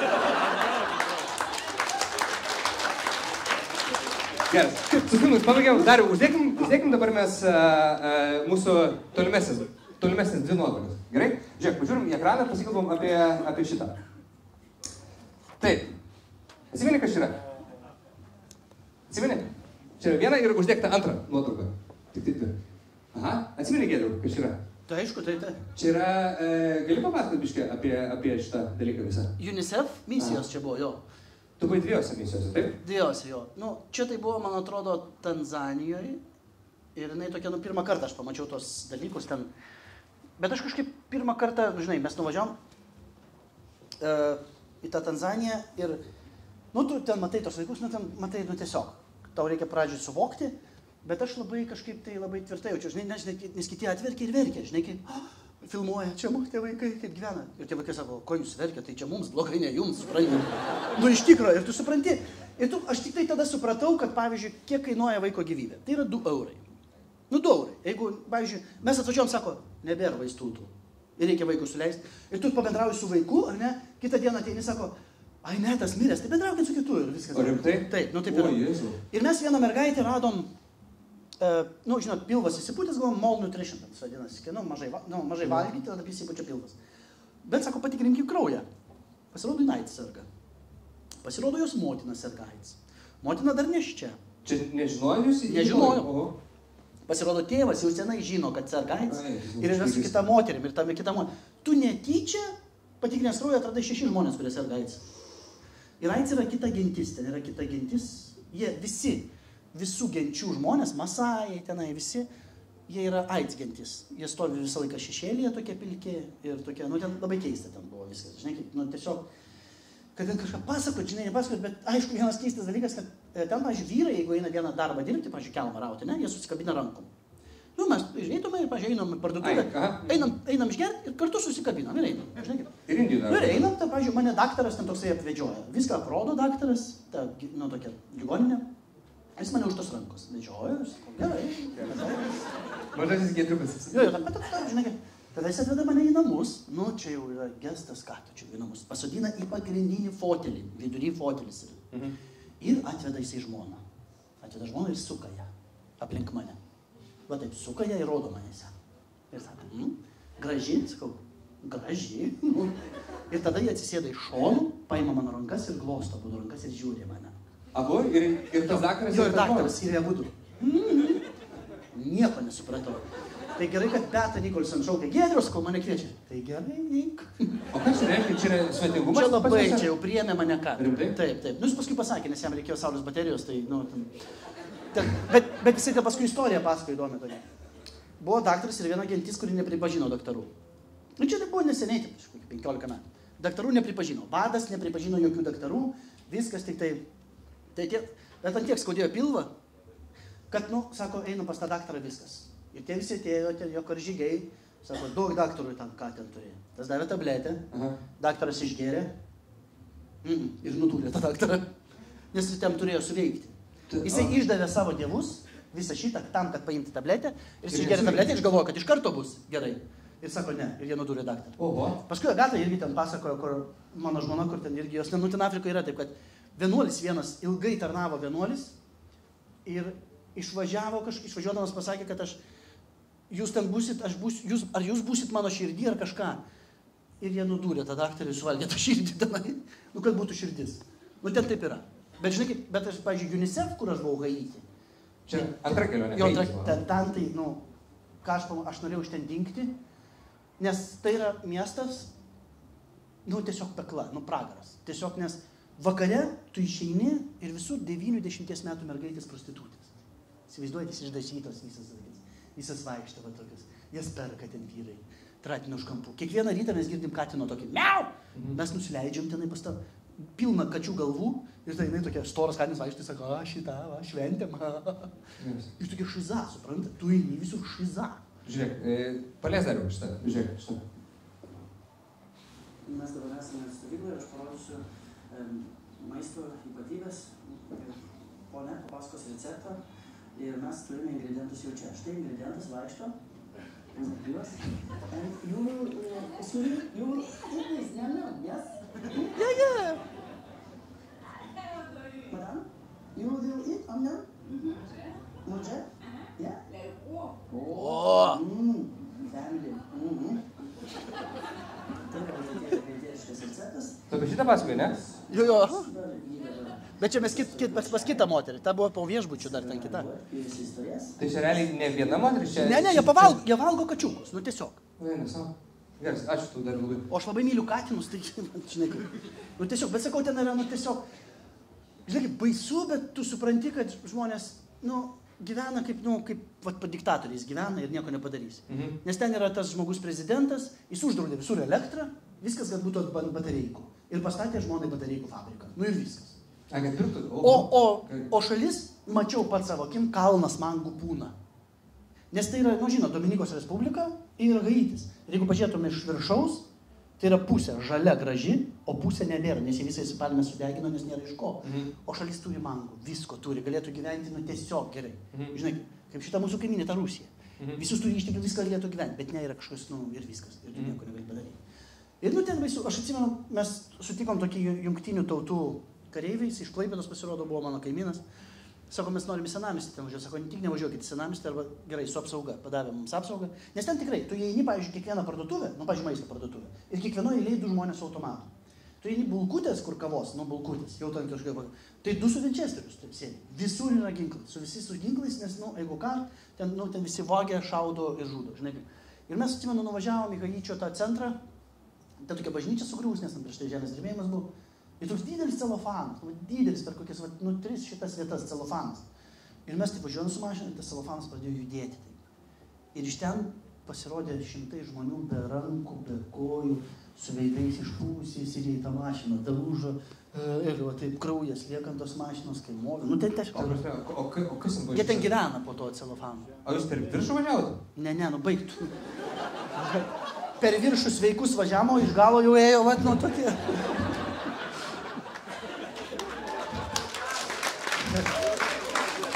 Geras. Su filmais pabaigėm. Dariau, uždėkim dabar mes mūsų tolimesnis 2 nuotraukas. Gerai? Žiūrėk, pažiūrim į ekraną ir pasikalbam apie šitą. Taip. Atsimeni, kas čia yra? Atsimeni? Čia yra viena ir uždėkta antrą nuotrauką. Tik 2. Aha. Atsimeni, Giedriau, kas čia yra? Tai aišku, tai. Čia yra, gali papasakoti biškį apie šitą dalyką visą? UNICEF misijos čia buvo, jo. Tu buvai 2 misijose, taip? 2, jo. Nu, čia tai buvo, man atrodo, Tanzanijoje. Ir jinai tokia, pirmą kartą aš pamačiau tos dalykus ten. Bet aš kažkaip pirmą kartą, žinai, mes nuvažiavom į tą Tanzaniją ir, tu ten matai tos vaikus, ten matai, tiesiog. Tau reikia pradžiai suvokti, bet aš kažkaip tai labai tvirtai jaučiu, žinai, nes kiti atverkia ir verkia, žinai, kaip filmuoja, čia tie vaikai kaip gyvena. Ir tie vaikai sako, ko jūs verkia, tai čia mums blogai, ne jums, supranti. Iš tikro, ir tu supranti. Ir aš tik tai tada supratau, kad, pavyzdžiui, kiek kainuoja vaiko gyvybė. Tai yra 2 eurai. 2 eurai. Jeigu, pavyzdžiui, mes atvažiuojam, sako, nebėra vaistų tų. Ir reikia vaikų suleisti. Ir tu pabendrauji su vaiku, ar ne? Kitą dieną ateini, sako, ai ne, tas miręs, tai bendraukit su kitu ir viskas. O rimtai? Taip, taip yra. Ir mes vieną mergaitę radom, žinot, pilvas įsipūtęs, galvom, malnutrition, tas vadinasi, mažai valgyti, tada įsipūčia pilvas. Bet, sako, patikrinkim kraują. Pasirodo, jinai serga. Pasirodo, jos motina serga AIDS. Motina dar neščia. Čia nežinojo jūs? Nežinojo. Pasirodo, tėvas jau senai žino, kad serga AIDS. Ir yra su kita moterim, ir tam kita moterim. Tu netyčia patikrinęs kraują atradai 6 žmonės, kurie serga AIDS. Ir AIDS yra kita gentis, ten yra kita gentis. Jie visų genčių žmonės, masajai tenai visi, jie yra AIDS gentis. Jie stovi visą laiką šešėlyje, tokie pilki ir tokie, ten labai keista ten buvo viskas. Žinai, tiesiog, kad ten kažką pasakot, žinai, nepasakot, bet aišku, vienas keistas dalykas, kad ten, pavyzdžiui, vyrai, jeigu eina vieną darbą dirbti, pavyzdžiui, kelmą rauti, jie susikabina rankom. Mes išeitume ir, pavyzdžiui, einam į parduotuvę, einam išgerti ir kartu susikabinam ir einam. Žinai, ir Indijų dar. Ir einam, pavyzdžiui, mane daktaras ten toksai apvedžioja. Viską aprodo daktaras, tokia ligoninė. Jis mane už tos rankos vedžiojo, aš sakau, gerai. Mažasis Giedriukas. Jo, bet žinai, Tada jis atveda mane į namus, nu čia jau yra gestas, ką tu čia į namus, pasodina į pagrindinį fotelį, vidury fotelis yra. Ir atveda jisai žmoną. Atveda žmoną ir suka ją aplink mane. Va taip, suka ją ir rodo mane sen. Ir sako, graži, sakau, graži. Ir tada jie atsisėda iš šonų, paima mano rankas ir glosto abudu rankas ir žiūri mane. Abu? Ir tas daktaras? Jo, ir daktaras, ir jie abudu. Nieko nesupratau. Tai gerai, kad Beata Nikolson šaukia, Giedrius, kol mane kviečia. Tai gerai, eik. O kas reiškia, čia yra svetingumas? Čia labai, čia jau priėmė mane ką. Rimtai? Taip, taip. Nu, jis paskui pasakė, nes jam reikėjo saulės baterijos, tai, nu, bet jisai tą paskui istoriją pasakojo įdomią tokia. Buvo daktaras ir viena gentis, kuri nepripažino daktarų. Nu, čia tai buvo neseniai, taip, 15 metų. Daktarų nepripažino. Vadas nepripažino jokių daktarų, viskas tik tai bet ant tiek skaudėjo pilvą, kad, nu, sako, einu pas tą daktarą viskas. Ir tie visi atėjo, ten jo karžygiai, sako, daug daktarų ten, ką ten turėjo. Tas davė tabletę, daktaras išgėrė ir nudūrė tą daktarą, nes jis ten turėjo suveikti. Jisai išdavė savo dievus, visą šitą, tam, kad paimti tabletę, ir jis išgėrė tabletę ir išgalvojo, kad iš karto bus gerai. Ir sako, ne, ir jie nudūrė daktarą. Oho. Paskui Agata irgi ten pasakojo, kur mano žmona, kur ten irgi jos, nu, ten Afrikoje yra taip, kad vienuolis vienas ilgai tarnavo vienuolis ir išvažiuodamas pasakė, kad jūs ten būsit, ar jūs būsit mano širdį ar kažką. Ir jie nudūrė tą daktarą ir suvalgė tą širdį tenai, nu, kad būtų širdis. Nu, ten taip yra. Bet žinai, bet aš, pavyzdžiui, UNICEF, kur aš buvau Haiti. Čia antra kelionė. Jo, ten tai, nu, ką aš norėjau iš ten dingti, nes tai yra miestas, nu, tiesiog pekla, nu, pragaras. Tiesiog, nes vakare tu išeini ir visur 90 metų mergaitės prostitutės. Įsivaizduojate, išdažytos visas vaikšto, va tokius. Jas perka ten vyrai, tratino už kampų. Kiekvieną rytą mes girdim katino tokį miau. Mes nusileidžiam tenai pas tą pilną kačių galvų ir tai jinai tokia storas katinas vaikšto, tai sako, šitą, šventėm. Jūs tokia šiza, suprantate, tu eini visur šiza. Žiūrėk, palės dariau šitą, žiūrėk, šitą. Mes dabar esame stovykloje ir aš parodysiu maisto ypatybės. Pone, papasakos receptą. Ir mes turime ingredientus jau čia. Štai ingredientas vaikšto. Juos. And you eat this, no, yes? Yeah. Madam, you will eat or no? Mujhe? Yeah? Oh! Family. Tai yra vietietiškas receptas. Tu apie šitą pasakoji, ne? Jo. Bet čia mes pas kitą moterį, ta buvo po viešbučių dar ten kita. Tai čia realiai ne viena moteris čia... Ne, jie valgo kačiukus, nu tiesiog. Geras, ačiū tu dar labai. O aš labai myliu katinus, tai žinai, nu tiesiog, bet sakau, ten yra, nu tiesiog, žinai, baisu, bet tu supranti, kad žmonės, nu, gyvena kaip diktatoriais gyvena ir nieko nepadarys. Nes ten yra tas žmogus prezidentas, jis uždraudė visur elektrą, viskas, kad būtų ant batareikų. Ir pastatė žmonai batareikų fabriką. Nu ir viskas. O šalis, mačiau pats savo akim, kalnas mangų pūna. Nes tai yra, nu žinot, Dominikos Respublika ir Haitis. Ir jeigu pažiūrėtume iš viršaus, tai yra pusė žalia graži, o pusė nebėra, nes jie visai palmę sudegino, nes nėra iš ko. O šalis turi mangų, visko turi, galėtų gyventi, nu tiesiog gerai. Žinai, kaip šita mūsų kaimynė, ta Rusija. Visus turi ištikrinti, viską galėtų gyventi, bet ne yra kažkas, nu ir viskas, ir tu nieko negali padaryti. Ir nu ten baisu, aš atsimenu, mes sutikom tokį jungtinių tautų kareiviais, iš Klaipėdos pasirodo buvo mano kaimynas. Sako, mes norim į senamiestį ten važiuoti. Sako, tik nevažiuokit į senamiestį, arba gerai, su apsauga, padavė mums apsaugą. Nes ten tikrai, tu įeini, pavyzdžiui, kiekvieną parduotuvę, nu, pavyzdžiui, maisto parduotuvę, ir kiekvienoje eilėje 2 žmonės su automatu. Tu įeini bulkutės, kur kavos, nu, bulkutės, jau ten kažkaip, tai 2 su Winchesterius, taip sėdi. Visur yra ginklai, su visi su ginklais, nes, nu, jeigu ką, ten, nu, ten visi vagia, šaudo ir žudo, žinai. Ir mes, atsimenu, nuvažiavom į Haičio tą centrą, ten tokia bažnyčia sugriuvus, nes ten prieš tai žemės drebėjimas buvo. Ir toks didelis celofanas, didelis per kokias, nu, 3 šitas vietas celofanas. Ir mes taip važiuojame su mašina, tas celofanas pradėjo judėti taip. Ir iš ten pasirodė šimtai žmonių be rankų, be kojų, su veidais išpūsiais ir į tą mašiną dalūžo. Ir va taip kraujas liekant tos mašinos, kai movė. Nu, ten tiesiog. O kas ten buvo? Jie ten gyvena po to celofanu. O jūs per viršų važiavote? Ne, nu baigtų. Per viršų sveikus važiavo, iš galo jau ėjo, vat, nu, tokie.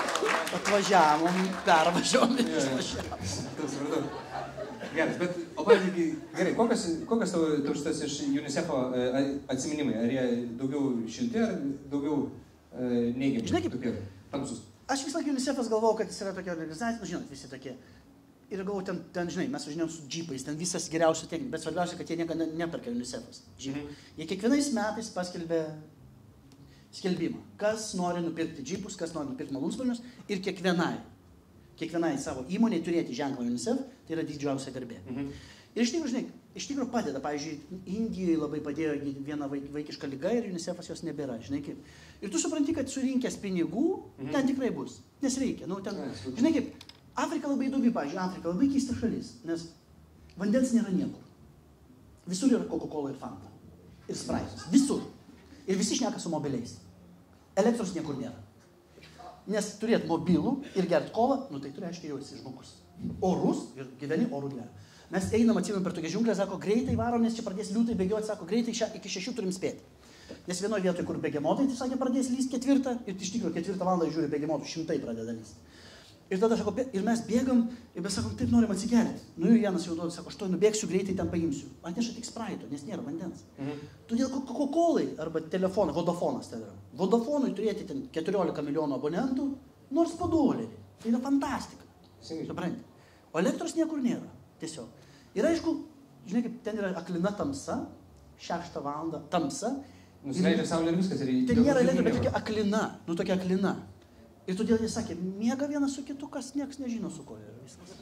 Atvažiavom, pervažiavom ir išvažiavom. Geras, bet... Gerai, kokios tavo šitas iš UNICEF'o atsiminimai? Ar jie daugiau šilti, ar daugiau neigiami? Žinai kaip, tokie tamsus? Aš vis laik UNICEF'as galvojau, kad jis yra tokia organizacija, žinot, visi tokie. Ir galvojau, ten, žinai, mes važinėjom su džipais, ten visas geriausia technika, bet svarbiausia, kad jie niekada neperka UNICEF'as. Jie kiekvienais metais paskelbė skelbimą, kas nori nupirkti džipus, kas nori nupirkti malūnsparnius ir kiekvienai savo įmonėje turėti ženklą UNICEF, tai yra didžiausia garbė. Ir iš tikrųjų padeda, pavyzdžiui, Indijoje labai padėjo viena vaikiška liga ir UNICEF'as jos nebėra, žinai kaip. Ir tu supranti, kad surinkęs pinigų, ten tikrai bus, nes reikia. Nu, ten, žinai kaip, Afrika labai įdomi, pavyzdžiui, Afrika labai keista šalis, nes vandens nėra niekur. Visur yra Coca-Cola ir Fanta. Ir Sprite'as. Visur. Ir visi šneka su mobiliais. Elektros niekur nėra. Nes turėt mobilų ir gert kolą, nu tai tu reiškia jau esi žmogus. Orus ir gyveni orų gyvenimą. Mes einam, atsimėm per tokią džiunglę, sako, greitai varom, nes čia pradės liūtai bėgioti, sako, greitai iki 6 turim spėti. Nes vienoje vietoje, kur begemotai, tai sakė, pradės lyst 4 ir iš tikrųjų 4 valandą žiūri begemotų, 100 pradeda lyst. Ir tada, sako, ir mes bėgam, ir mes sakom, taip norim atsigerti. Nu ir vienas jau duoda, sako, aš to nubėgsiu, greitai ten paimsiu. Atneša tik Sprite'o, nes nėra vandens. Todėl Coca-Colai arba telefonai, Vodafonas tai yra. Vodafonui turėti ten 14 milijonų abonentų, nors po $1. Tai yra fantastika. Supranti? O elektros niekur nėra. Tiesiog. Ir aišku, žinai, kaip ten yra aklina tamsa, 6 valandą tamsa. Nusileidžia saulė ir viskas. Ten nėra elektros, bet tokia aklina. Nu tokia aklina. Ir todėl jis sakė, miega vienas su kitu, kas nieks nežino su ko yra viskas.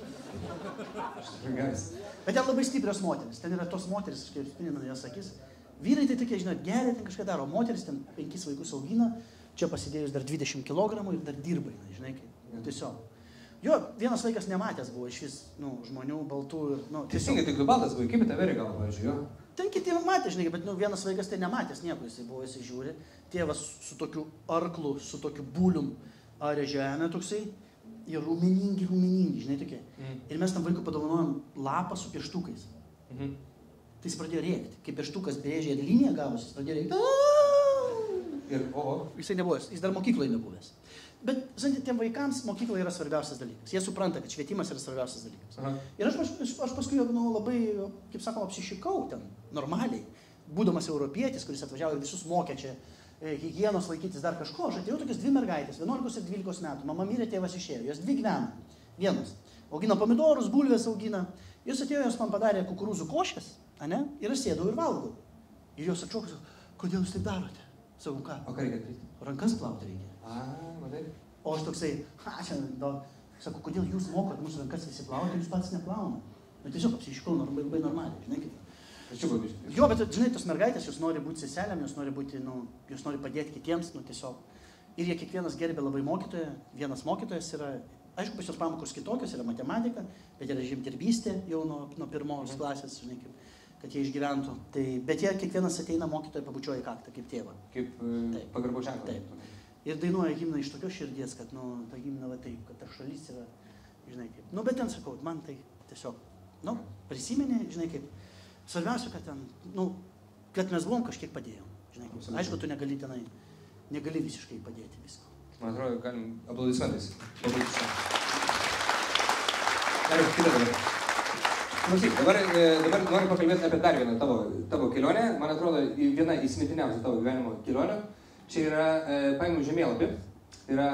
Bet ten labai stiprios moteris. Ten yra tos moteris, aš kaip spininu, jas sakys. Vyrai tai tokie, žinot, geria, ten kažką daro. Moteris ten 5 vaikus augina, čia pasidėjus dar 20 kg ir dar dirba, žinai, kaip. Tiesiog. Jo, vienas vaikas nematęs buvo iš vis, nu, žmonių, baltų ir, nu, tiesiog. Teisingai, tik baltas buvo, kaip į tave gal, pavyzdžiui, jo? Ten kiti matė, žinai, bet, nu, vienas vaikas tai nematęs nieko, jisai buvo, jisai žiūri. Tėvas su tokiu arklu, su tokiu bulium. Arė žemė toksai, ir rūmeningi, žinai, tokie. Ir mes tam vaikui padovanojom lapą su pieštukais. Tai jis pradėjo rėkti. Kai pieštukas brėžė ir liniją gavosi, jis pradėjo rėkti. Ir Jisai nebuvęs, jis dar mokykloje nebuvęs. Bet, žinai, tiem vaikams mokykloje yra svarbiausias dalykas. Jie supranta, kad švietimas yra svarbiausias dalykas. Ir aš paskui, nu, labai, kaip sakoma, apsišikau ten, normaliai. Būdamas europietis, kuris atvažiavo ir visus mokė čia higienos laikytis dar kažko, aš atėjau tokias 2 mergaitės, 11 ir 12 metų. Mama mirė, tėvas išėjo, jos 2 gyvena. Vienas. Augina pomidorus, bulvės augina. Jos atėjo, jos man padarė kukurūzų košės, ane? Ir aš sėdau ir valgau. Ir jos atšokas, kodėl jūs taip darote? Sakau, ką? O ką reikia daryti? Rankas plauti reikia. Matai. O aš toksai, sakau, kodėl jūs mokot mūsų rankas visi plauti, jūs pats neplauna. Bet tiesiog apsiškau labai normaliai, žinai kaip. Jo, bet, žinai, tos mergaitės, jos nori būti seselėm, jos nori būti, nu, jos nori padėti kitiems, nu, tiesiog. Ir jie kiekvienas gerbė labai mokytoją, vienas mokytojas yra, aišku, pas jos pamokos kitokios, yra matematika, bet yra žemdirbystė jau nuo 1 klasės, žinai, kad jie išgyventų. Tai, bet jie kiekvienas ateina mokytoją pabučioja į kaktą, kaip tėvą. Kaip pagarbos ženklą. Taip. Ir dainuoja himną iš tokios širdies, kad, nu, ta himna va taip, kad ta šalis yra, žinai, kaip. Nu, bet ten sakau, man tai tiesiog, nu, prisiminė, žinai, kaip. Svarbiausia, kad ten, nu, kad mes buvom kažkiek padėjom, žinai. Aišku, tu negali visiškai padėti visko. Man atrodo, galim aplodismentais. Gerai, kitą dabar. Klausyk, dabar noriu pakalbėti apie dar vieną tavo kelionę. Man atrodo, viena įsimintiniausia tavo gyvenimo kelionė. Čia yra paimų žemėlapį. Tai yra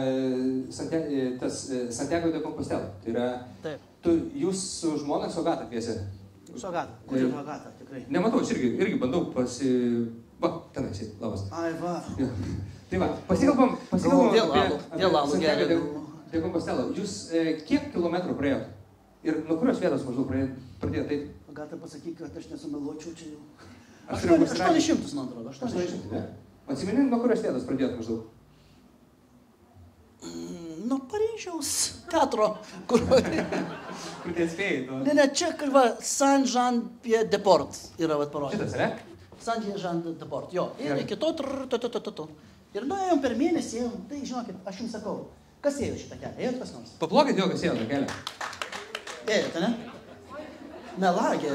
Santiago de Compostela. Tai yra, jūs su žmona su Agata kviesi. Su Agata, kodėl Agata, tikrai. Nematau, aš irgi bandau Va, tenai, labas. Ai, va. Tai va, pasikalbam apie Santiago de Compostela. Jūs kiek kilometrų praėjot? Ir nuo kurios vietos maždaug pradėjot taip? Agata, pasakyk, kad aš nesumeluočiau čia jau. 800, man atrodo, 800. Ne. Atsimeni, nuo kurios vietos pradėjot maždaug? Nuo Paryžiaus teatro, kur... Kur tie spėjai? Ne, čia, kur va, Saint-Jean-Pied-de-Port yra parodė. Šitas, ne? Saint-Jean-de-Port, jo. Ir iki to, Ir nuėjom per mėnesį, tai žinokit, aš jums sakau, kas ėjo šitą kelią? Ėjot kas nors? Paplokit jo, kas ėjo tą kelią. Ėjote, ne? Melagė.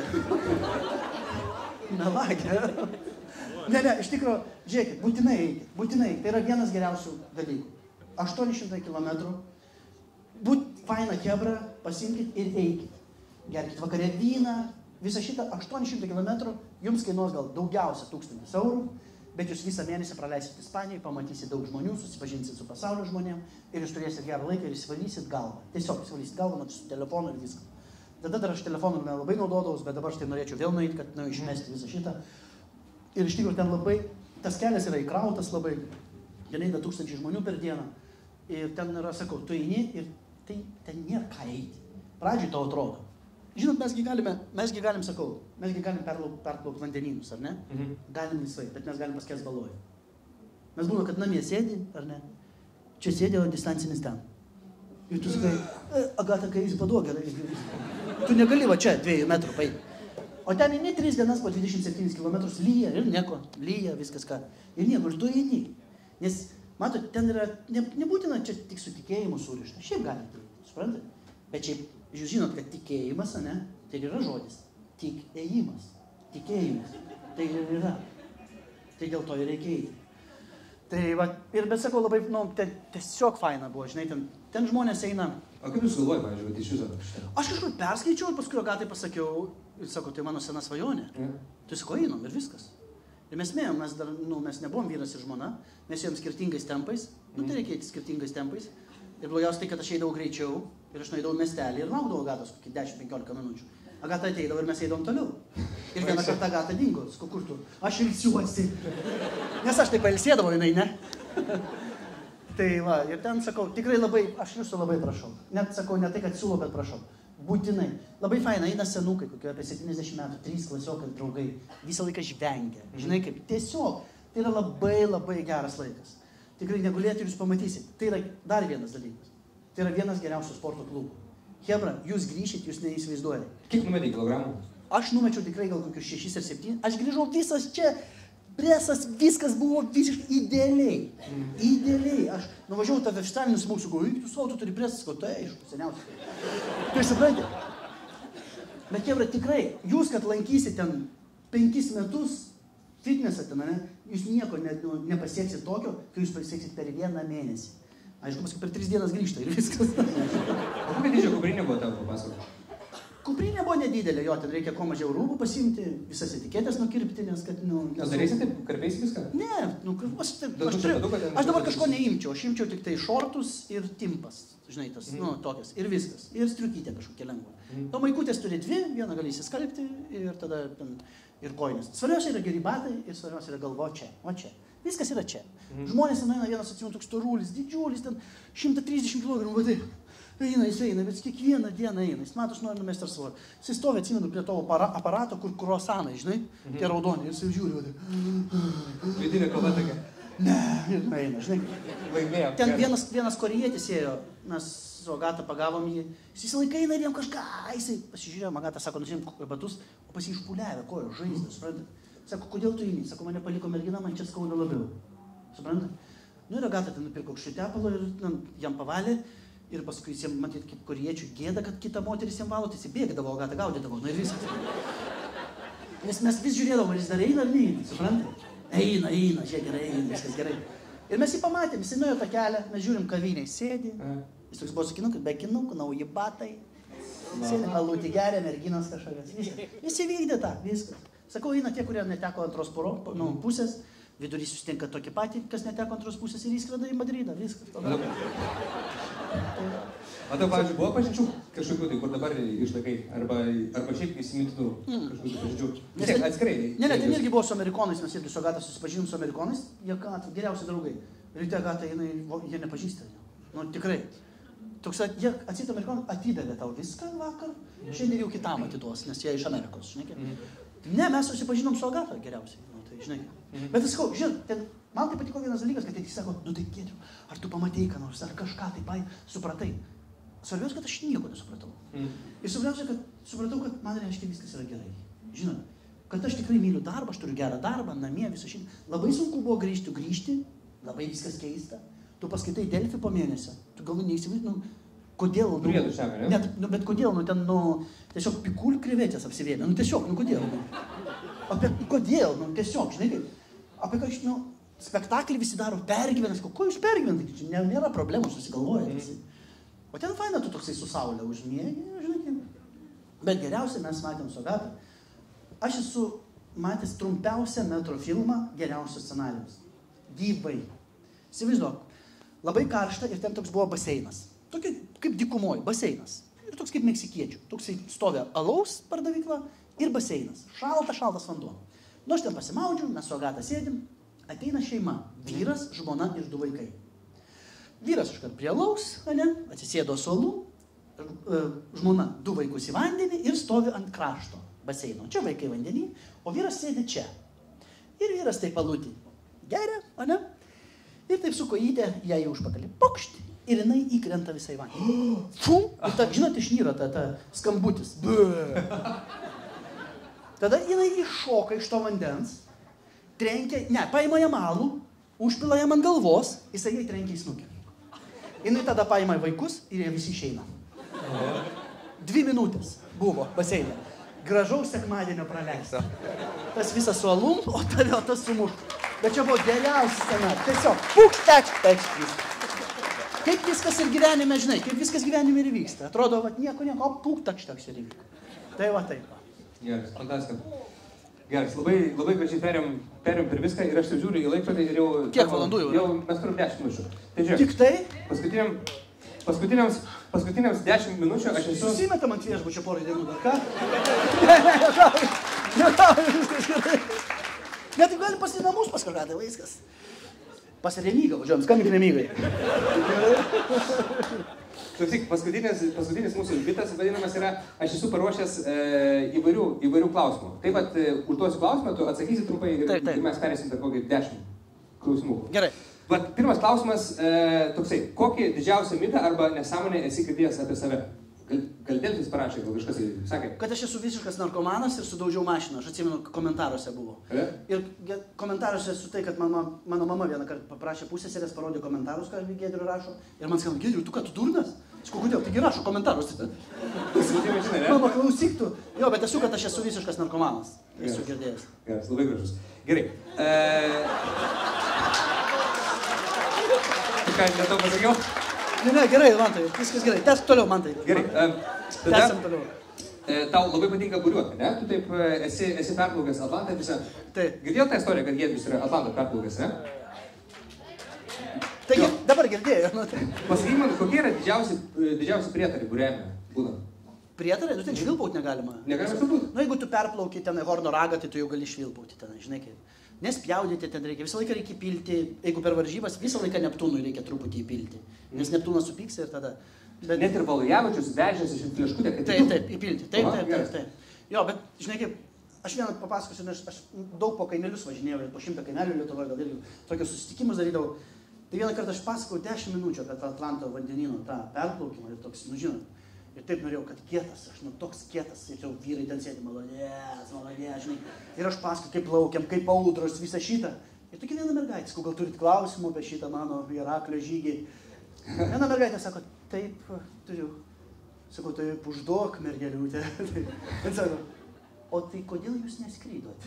Ne, iš tikrųjų, žiūrėkit, būtinai eikit, tai yra vienas geriausių dalykų. 800 km, būt faina kebra, pasimkit ir eikit. gerkit vakarė vyną, visą šitą 800 km jums kainuos gal daugiausia 1000 eurų, bet jūs visą mėnesį praleisit Ispanijoje, pamatysit daug žmonių, susipažinsit su pasaulio žmonėm ir jūs turėsit gerą laiką ir įsivalysit galvą. Tiesiog įsivalysit galvą nuo telefonu ir viską. Tada dar aš telefonų nelabai naudodavau, bet dabar štai norėčiau vėl nueiti, kad išmesti visą šitą. Ir iš tikrųjų ten labai, tas kelias yra įkrautas labai, ten eina 1000 žmonių per dieną. Ir ten yra, sakau, tu eini ir tai ten nėra ką eiti. Pradžiai tau atrodo. Žinot, mes gi galim perplaukti vandenynus, ar ne? Galim laisvai, bet mes galim paskęst baloje. Mes būna, kad namie sėdi, ar ne? Čia sėdi, o distancinis ten. Ir tu sakai, Agata, kai jis paduok gerai. Tu negali va čia 2 metrų paeiti. O ten eini 3 dienas po 27 km lyja ir nieko, lyja viskas ką. Ir nieko, ir tu eini. Nes, matot, ten yra, nebūtina čia tik su tikėjimu surišta. Šiaip galite eiti, suprantate? Bet šiaip, jūs žinot, kad tikėjimas, ne, tai yra žodis. Tik ėjimas. Tikėjimas. Tai ir yra. Tai dėl to ir reikia eiti. Tai va, ir bet sakau, labai, tiesiog faina buvo, žinai, ten žmonės eina. O kaip jūs galvojate, pavyzdžiui, iš jūsų šitą? Aš kažkur perskaičiau ir paskui Agatai pasakiau, ir sako, tai mano sena svajonė. Tai sako, einam ir viskas. Ir mes mėjom, mes nebuvom vyras ir žmona, mes ėjom skirtingais tempais, tai reikia eiti skirtingais tempais. Ir blogiausia tai, kad aš eidavau greičiau ir aš nueidavau miestelį ir laukdavau Agatos kokį 10-15 minučių. Agata ateidavo ir mes eidavom toliau. Ir vieną kartą Agata dingo, sakau, kur tu? Aš ilsiuosi. Nes aš taip pailsėdavau, jinai, ne? Tai va, ir ten sakau, tikrai labai, aš jūsų labai prašau. Net sakau, ne tai, kad siūlau, bet prašau. Būtinai. Labai faina, eina senukai, kokie apie 70 metų, 3 klasiokai draugai. Visą laiką žvengia. Žinai kaip, tiesiog, tai yra labai, labai geras laikas. Tikrai negulėti ir jūs pamatysit. Tai yra dar vienas dalykas. Tai yra vienas geriausių sporto klubų. Hebra, jūs grįšit, jūs neįsivaizduojate. Kiek numetė kilogramų? Aš numečiau tikrai gal kokius 6 ar 7. Aš grįžau visas čia, presas, viskas buvo visiškai idealiai. Idealiai. Aš nuvažiavau tą virštelį, nusimausiu, tu savo, tu turi presas, ko tai aišku, seniausiai. Tai suprantate. Bet Hebra, tikrai, jūs, kad lankysit ten 5 metus fitnesą ten, ne, jūs nieko nepasieksit tokio, kai jūs pasieksit per 1 mėnesį. Aišku, paskui per 3 dienas grįžta ir viskas. O kokia didžio kuprinė buvo tavo papasakoti? Kuprinė buvo nedidelė, jo, ten reikia kuo mažiau rūbų pasiimti, visas etiketės nukirpti, nes kad, Jūs darysi taip, karpiais viską? Ne, aš dabar kažko neimčiau, aš imčiau tik tai šortus ir timpas, žinai, tas, tokias, ir viskas, ir striukytė kažkokia lengva. O maikutės turi 2, vieną gali įsiskalbti ir tada ir koinės. Svarbiausia yra geri batai ir svarbiausia yra galvo čia, o čia. Viskas yra čia. Žmonės nueina, vienas atsimenu toks storulis, didžiulis, ten 130 kg, vadai. Jis eina, bet kiekvieną dieną eina. Jis mato, aš noriu numesti ar svorį. Jis stovi, atsimenu, prie tavo aparato, kur kruasanai, žinai, tie raudoni, ir jis žiūri, vadai. Vidinė kalba tokia. Ne, ir eina, žinai. Laimėjo. Ten vienas korėjietis ėjo, mes su Agata pagavom jį. Jis visą laiką eina ir jam kažką, jisai pasižiūrėjo, Agata sako, nusimk batus, o pas jį išpūliavę kojo, žaizdas, suprantate. Sako, kodėl tu įmi? Sako, mane paliko mergina, man čia skauda labiau. Suprantate? Nu ir Agata ten nupirko kažkokį tepalą ir jam pavalė. Ir paskui jis jam, matyt, kaip korėjiečių gėda, kad kita moteris jam valo, tai jis bėgdavo, Agata gaudydavo. Nu ir viskas. Nes mes vis žiūrėdavom, ar jis dar eina ar neina, suprantate? Eina, žiūrėk, gerai, eina, viskas gerai. Ir mes jį pamatėm, jis nuėjo tą kelią, mes žiūrim kaviniai, sėdi. Jis toks buvo su kinuku, be kinukų, nauji batai. Sėdi, alutį geria, merginos kažkokios. Jis įvykdė tą, viskas. Sakau, eina tie, kurie neteko antros pusės, vidurys susitinka tokį patį, kas neteko antros pusės ir įskrenda į Madridą, viskas. O tau, pavyzdžiui, buvo pažinčių kažkokių tai, kur dabar išlaikai, arba šiaip įsimintinų kažkokių pažinčių? Atskirai. Ne, ten irgi buvo su amerikonais, mes irgi su Agata susipažinom su amerikonais, jie geriausi draugai. Ryte Agata, jie nepažįsta. Nu, tikrai. Toks, jie atsit amerikonai, atidavė tau viską vakar, šiandien jau kitam atiduos, nes jie iš Amerikos, žinai. Ne, mes susipažinom su Agata geriausiai, tai žinai. Bet sakau, žinai, man tai patiko vienas dalykas, kad jie sako, tai Giedriau, ar tu pamatei ką nors, ar kažką tai supratai. Svarbiausia, kad aš nieko nesupratau. Ir svarbiausia, kad supratau, kad man reiškia viskas yra gerai. Žinot, kad aš tikrai myliu darbą, aš turiu gerą darbą, namie, visą šį. Labai sunku buvo grįžti, labai viskas keista. Tu paskaitai Delfi po mėnesio, tu galų neįsivaizduoji, kodėl, bet kodėl, tiesiog pikul krevetės apsivėlė, tiesiog, kodėl, kodėl, tiesiog, žinai kaip, apie ką spektaklį visi daro, pergyvenas, ko jūs pergyvenate, nėra problemų, susigalvoja visi. O ten faina, tu toksai su saulė užmiegi, žinai kaip, Bet geriausiai mes matėm su Agata. Aš esu matęs trumpiausią metro filmą geriausios scenarijaus. Gyvai. Įsivaizduok, labai karšta ir ten toks buvo baseinas. Tokia kaip dykumoji, baseinas. Ir toks kaip meksikiečių. Toksai stovė alaus pardavykla ir baseinas. Šaltas vanduo. Nu, aš ten pasimaudžiu, mes su Agata sėdim, ateina šeima. Vyras, žmona ir 2 vaikai. Vyras iškart prie alaus, atsisėdo suolų, žmona 2 vaikus į vandenį ir stovi ant krašto baseino. Čia vaikai vandenį, o vyras sėdi čia. Ir vyras taip palūtį. Geria, ane? Ir taip su kojytė ją į užpakalį. Pokšt. Ir jinai įkrenta visai vandenį. Fum. Ir ta, žinot, išnyra ta skambutis. Tada jinai iššoka iš to vandens, trenkia, paima jam alų, užpila jam ant galvos, jisai jai trenkia į snukį. Jinai tada paima vaikus ir jie visi išeina. 2 minutės buvo baseine. Gražaus sekmadienio praleista. Tas visas su alum, o tas sumuš. Bet čia buvo geriausia scena. Tiesiog, puk-tekst. Kaip viskas ir gyvenime, žinai, kaip viskas gyvenime ir vyksta. Atrodo, va, nieko, o puk-tekst ir įvyko. Tai va taip. Geras, fantastika. Geras, labai gražiai perėm per viską ir aš jau žiūriu į laikrodį ir jau... Kiek valandų jau? Jau mes turim 10 minučių. Tai žiūrėk. Tik tai? Paskutiniams 10 minučių aš esu... Susimetam ant viešbučio porą dienų dar, ką? Ne, viskas gerai. Net taip gali pas į namus pas kažką, tai viskas. Pas Remygą važiuojam, skambink Remygai. Klausyk, paskutinis mūsų bitas vadinamas yra, aš esu paruošęs įvairių klausimų. Taip pat užduosiu klausimą, tu atsakysi trumpai ir mes perėsim per kokį 10 klausimų. Gerai. Vat, pirmas klausimas toksai, kokį didžiausią mitą arba nesąmonę esi girdėjęs apie save? Kaltėtis parašė, gal kažkas sakė? Kad aš esu visiškas narkomanas ir sudaužiau mašiną, aš atsimenu, komentaruose buvo. Ir komentaruose su tai, kad mano mama vieną kartą paprašė pusseserės, parodė komentarus, ką Giedriu rašo. Ir man skamba, Giedriu, tu ką, tu durnas? Sakau, kodėl? Taigi rašo komentarus. Mama, klausyk tu. Jo, bet esu, kad aš esu visiškas narkomanas. Esu girdėjęs. Geras, labai gražus. Gerai. Tu ką, ne tau pasakiau? Ne, gerai, Mantai, viskas gerai. Tęsk toliau, Mantai. Gerai. Tęsiam toliau. Tau labai patinka buriuoti, ne? Tu taip esi perplaukęs Atlantą visą. Taip. Girdėjau tą istoriją, kad Giedrius yra Atlantą perplaukęs, ne? Taigi, dabar girdėjau. Pasakyk man, kokie yra didžiausi prietarai buriavime būna? Prietarai? Nu, ten švilpauti negalima. Negalima švilpauti? Nu, jeigu tu perplauki ten Horno ragą, tai tu jau gali švilpauti ten, žinai kaip. Nespjaudyti ten reikia, visą laiką reikia įpilti, jeigu per varžybas, visą laiką Neptūnui reikia truputį įpilti. Nes Neptūnas supyks ir tada... Bet... Net ir Valujavičius vežėsi iš flieškutę, kad... Taip, įpilti. Taip. Jo, bet, žinai kaip, aš vieną papasakosiu, nes aš daug po kaimelius važinėjau, po 100 kaimelių Lietuvoje, gal irgi tokius susitikimus darydavau. Tai vieną kartą aš pasakau 10 minučių apie tą Atlanto vandenyno tą perplaukimą ir toks, nu žinot, ir taip norėjau, kad kietas, aš toks kietas, ir jau vyrai ten sėdi, malonės, žinai. Ir aš paskui, kaip plaukiam, kaip audros, visą šitą. Ir tokia viena mergaitė, sakau, gal turit klausimų apie šitą mano Iraklio žygį. Viena mergaitė sako, taip, turiu. Sakau, taip, užduok, mergeliūtė. Ir sako, o tai kodėl jūs neskrydot?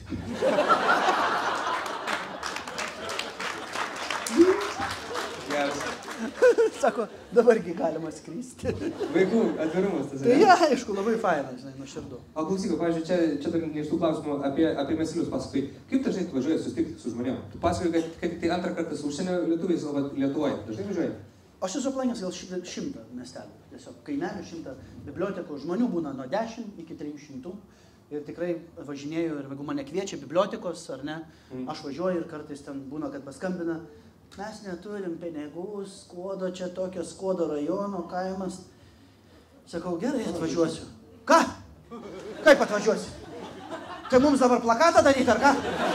Geras. Sako, dabargi galima skristi. Vaikų atvirumas tas. Tai ja, aišku, labai faina, žinai, nuoširdu. O klausyk, pavyzdžiui, čia tokių neištų klausimų apie mesilius pasakai. Kaip dažnai tu važiuoji susitikti su žmonėm? Tu pasakai, kad tik tai antrą kartą su užsienio lietuviais, o Lietuvoje. Dažnai važiuoji? Aš esu aplankęs gal 100 miestelių. Tiesiog kaimelių 100 bibliotekų. Žmonių būna nuo 10 iki 300. Ir tikrai važinėju ir jeigu mane kviečia bibliotekos, ar ne, aš važiuoju ir kartais ten būna, kad paskambina. Mes neturim pinigų, Skuodo, čia tokio Skuodo rajono kaimas. Sakau, gerai, atvažiuosiu. Ką? Kaip atvažiuosiu? Tai mums dabar plakatą daryti, ar ką?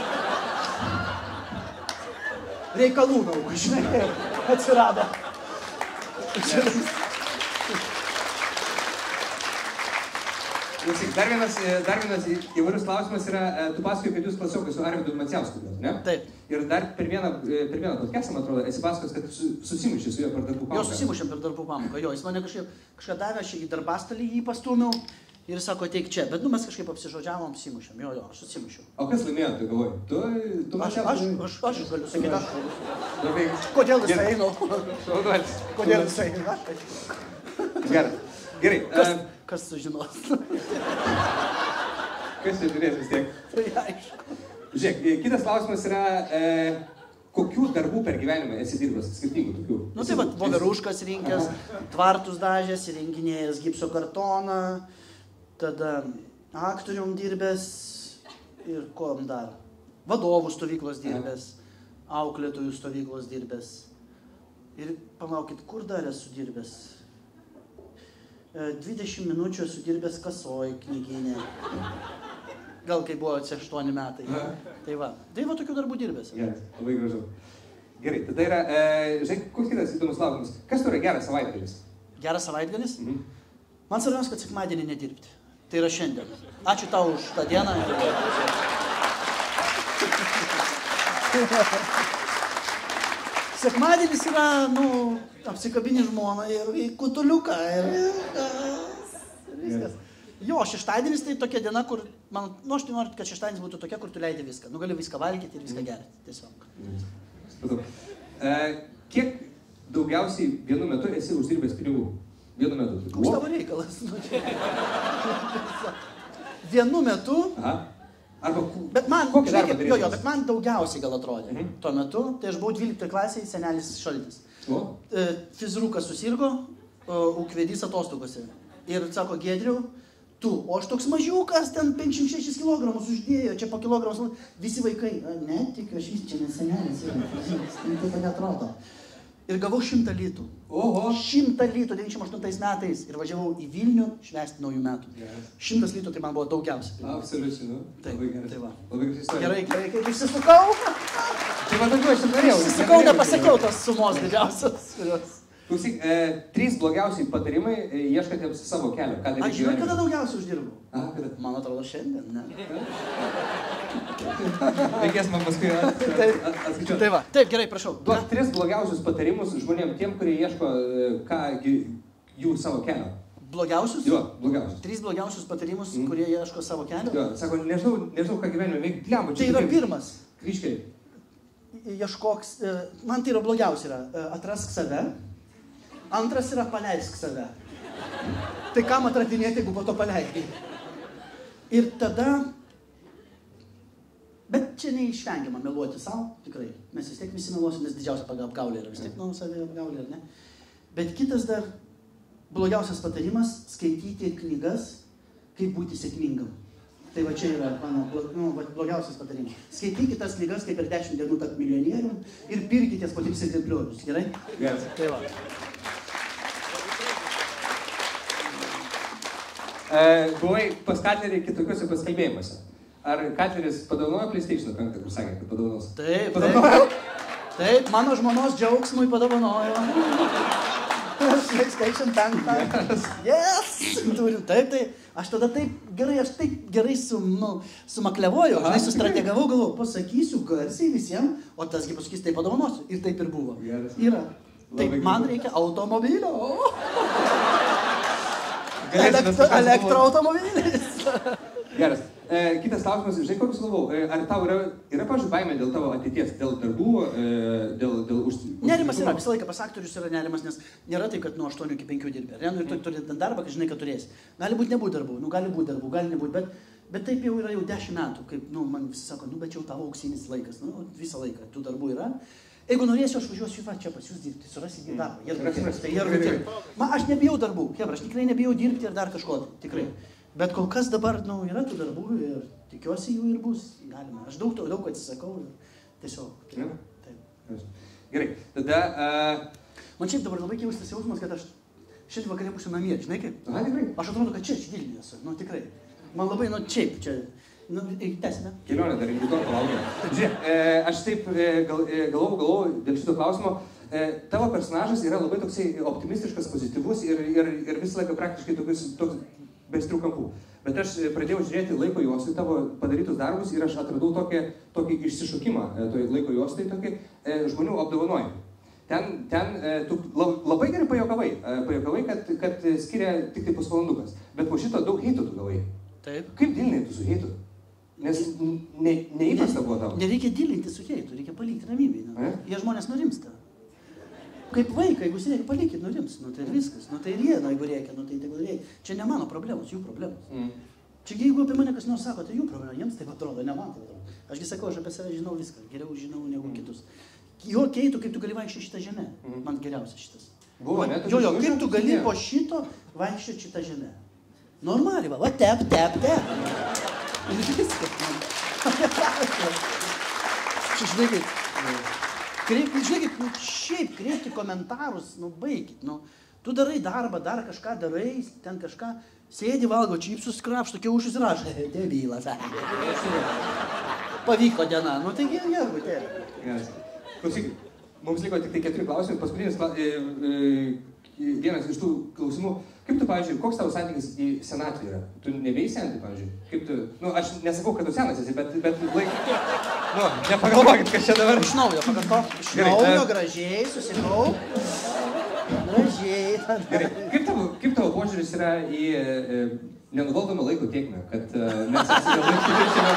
Reikalų daug, žinai, atsirado. Dar vienas įvairius klausimas yra, tu pasakai, kad jūs klasiokai su Arvydu Macijausku, ne? Taip. Ir dar per vieną podcastą, man atrodo, esi pasakojęs, kad susimušė su juo per darbų pamoką. Jo, susimušėm per darbų pamoką. Jo, jis mane kažką davė, aš į darbastalį jį pastūmiau ir sako, ateik čia. Bet mes kažkaip apsižodžiavom, apsimušėm. Jo, aš susimušiau. O kas laimėjo, tu galvoji? Tu aš galiu sakyti, aš. Kodėl jis eina? Kodėl jis eina? Gerai. Kas sužinos? Kas čia žiūrės vis tiek? Tai aišku. Žiūrėk, kitas klausimas yra, kokių darbų per gyvenimą esi dirbęs, skirtingų tokių? Nu tai vat, voveruškas rinkęs, tvartus dažęs, įrenginėjęs gipso kartoną, tada aktorium dirbęs ir kuom dar? Vadovų stovyklos dirbęs, auklėtojų stovyklos dirbęs. Ir palaukit, kur dar esu dirbęs? 20 minučių esu dirbęs kasoj knyginė. Gal kai buvo 8 metai. Tai va tokių darbų dirbęs. Gerai, labai gražu. Gerai, tada yra, žinai, koks kitas įdomus klausimas. Kas turi geras savaitgalis? Geras savaitgalis? Man svarbiausia, kad sekmadienį nedirbti. Tai yra šiandien. Ačiū tau už tą dieną. Sekmadienis yra, apsikabini žmoną ir į kutuliuką ir viskas. Jo, šeštadienis tai tokia diena, kur, aš tai noriu, kad šeštadienis būtų tokia, kur tu leidi viską. Gali viską valgyti ir viską gerti, tiesiog. Kiek daugiausiai vienu metu esi uždirbęs pinigų? Vienu metu. Koks tavo reikalas? Vienu metu. Aha. Arba bet man, bet man daugiausiai gal atrodė. Tuo metu, tai aš buvau 12 klasėje, senelis Šaltis. Fizrukas susirgo, ūkvedys atostogose. Ir sako, Giedriau, o aš toks mažiukas, ten 56 kilogramus uždėjo, čia po kilogramus, visi vaikai, netikiu, aš vis čia nesenelis, taip neatrodo. Ir gavau 100 litų. Oho. 100 litų 98 metais ir važiavau į Vilnių švęsti naujų metų. 100 litų tai man buvo daugiausiai. Absoliučiai, nu. Taip, tai va. Labai graži istorija. Gerai, kaip išsisukau. Tai va tokiu aš ir norėjau. Išsisukau, nepasakiau tos sumos didžiausios. Klausyk, 3 blogiausiai patarimai ieškatėms savo kelio. Aš žinau, kada daugiausiai uždirbau. Kada? Man atrodo šiandien, ne? Reikės man paskui atskaičiuoti. Tai va, taip, gerai, prašau. Duok 3 blogiausius patarimus žmonėm, tiem, kurie ieško jų savo kelio. Blogiausius? Jo, blogiausius. 3 blogiausius patarimus, kurie ieško savo kelio? Jo, sako, nežinau ką gyvenime veikti. Tai yra pirmas. Kryškiai. Ieškok, man tai yra blogiausia yra, atrask save. Antras yra paleisk save. Tai kam atradinėti, jeigu po to paleidai? Ir tada, bet čia neišvengiama meluoti savo, tikrai. Mes vis tiek visi meluosim, nes didžiausia apgaulė yra vis tiek, savė apgaulė, ar ne? Bet kitas dar blogiausias patarimas - skaityti knygas, kaip būti sėkmingam. Tai va čia yra mano blogiausias patarimas. Skaitykite tas knygas, kaip per 10 dienų tapti milijonierium ir pirkitės po 3 egzempliorius, gerai? Yes. Tai va. Buvai pas Katlerį kitokiuose paskalbėjimuose. Ar Katleris padovanojo PlayStation 5, kur sakė, kad padovanos? Taip, mano žmonos džiaugsmui padovanojo. PlayStation 5. Yes! Turim, taip. Aš tada taip gerai sumaklevoju, sustrategavau, galvoju, pasakysiu garsiai visiems, o tasgi pasakys, tai padovanosiu. Ir taip ir buvo. Yra. Taip, man reikia automobilio. Elektroautomobilis. Geras. Kitas klausimas, žinai, kokius galvau, ar tau yra pavyzdžiui, baimė dėl tavo ateities, dėl darbų, dėl Nerimas yra, visą laiką pas aktorius yra nerimas, nes nėra tai, kad nuo 8 iki 5 dirbi. Ir tu turi darbą, kad žinai, kad turėsi. Gali būti nebūti darbų, gali būti darbų, gali nebūti, bet taip jau yra jau 10 metų, kaip, man visi sako, bet jau tavo auksinis laikas, visą laiką tų darbų yra. Jeigu norėsiu, aš važiuosiu čia pas jūs dirbti, surasi darbą. Aš nebijau darbų, aš tikrai nebijau dirbti ir dar kažko, tikrai. Bet kol kas dabar yra tų darbų ir tikiuosi jų ir bus galima. Aš daug atsisakau ir tiesiog. Gerai, tada... Man šiaip dabar labai keistas jausmas, kad aš šiandien vakarė būsiu namie, žinai kaip? Aha, tikrai. Aš atrodo, kad čia Vilniuje esu, tikrai. Man labai, šiaip čia... Tęsime. Kelionė dar iki to palaukime. Žiūrėk, aš taip galvojau dėl šito klausimo. Tavo personažas yra labai toksai optimistiškas, pozityvus ir visą laiką praktiškai toks be striukampų. Bet aš pradėjau žiūrėti laiko juostai tavo padarytus darbus ir aš atradau tokį išsišokimą toj laiko juostai, tokį žmonių apdovanojimą. Ten tu labai gerai pajokavai, kad skiria tik tai pusvalandukas. Bet po šito daug heitų tu gavai. Taip. Kaip dilinai tu su heitu? Nes neįprasta buvo tavo. Nereikia dilinti su heitu, reikia palikti ramybėj. Jie žmonės nurimsta. Kaip vaikai, jeigu reikia, palikit, nurims, nu tai viskas, nu tai jie, jeigu reikia, nu tai tegul reikia. Čia ne mano problemos, jų problemos. Čia jeigu apie mane kas nors sako, tai jų problema, jiems taip atrodo, ne man taip atrodo. Ašgi sakau, aš apie save žinau viską, geriau žinau negu kitus. Jo keitų, kaip tu gali vaikščioti šitą žemę, man geriausia šitas. Buvo, ne? Jo, kaip tu gali po šito vaikščioti šitą žemę. Normaliai, va, tep. Ir viskas. Žiūrėkit, šiaip kreipti komentarus, baigit, tu darai darbą, dar kažką darai, ten kažką, sėdi, valgo čipsus, krapšto, kiaušius ir rašo, debilas. Pavyko diena, tai gerai, tėvė. Klausyk, mums liko tik tai 4 klausimai, paskutinis vienas iš tų klausimų, kaip tu, pavyzdžiui, koks tavo santykis į senatvę yra? Tu nebėjai senti, pavyzdžiui? Kaip tu, aš nesakau, kad tu senas esi, bet nepagalvokit, kas čia dabar. Iš naujo, pakartok. Iš naujo, gražiai, susikau. Gražiai. Gerai, kaip tavo požiūris yra į nenuvaldomą laiko tėkmę, kad mes esame laikyti šiame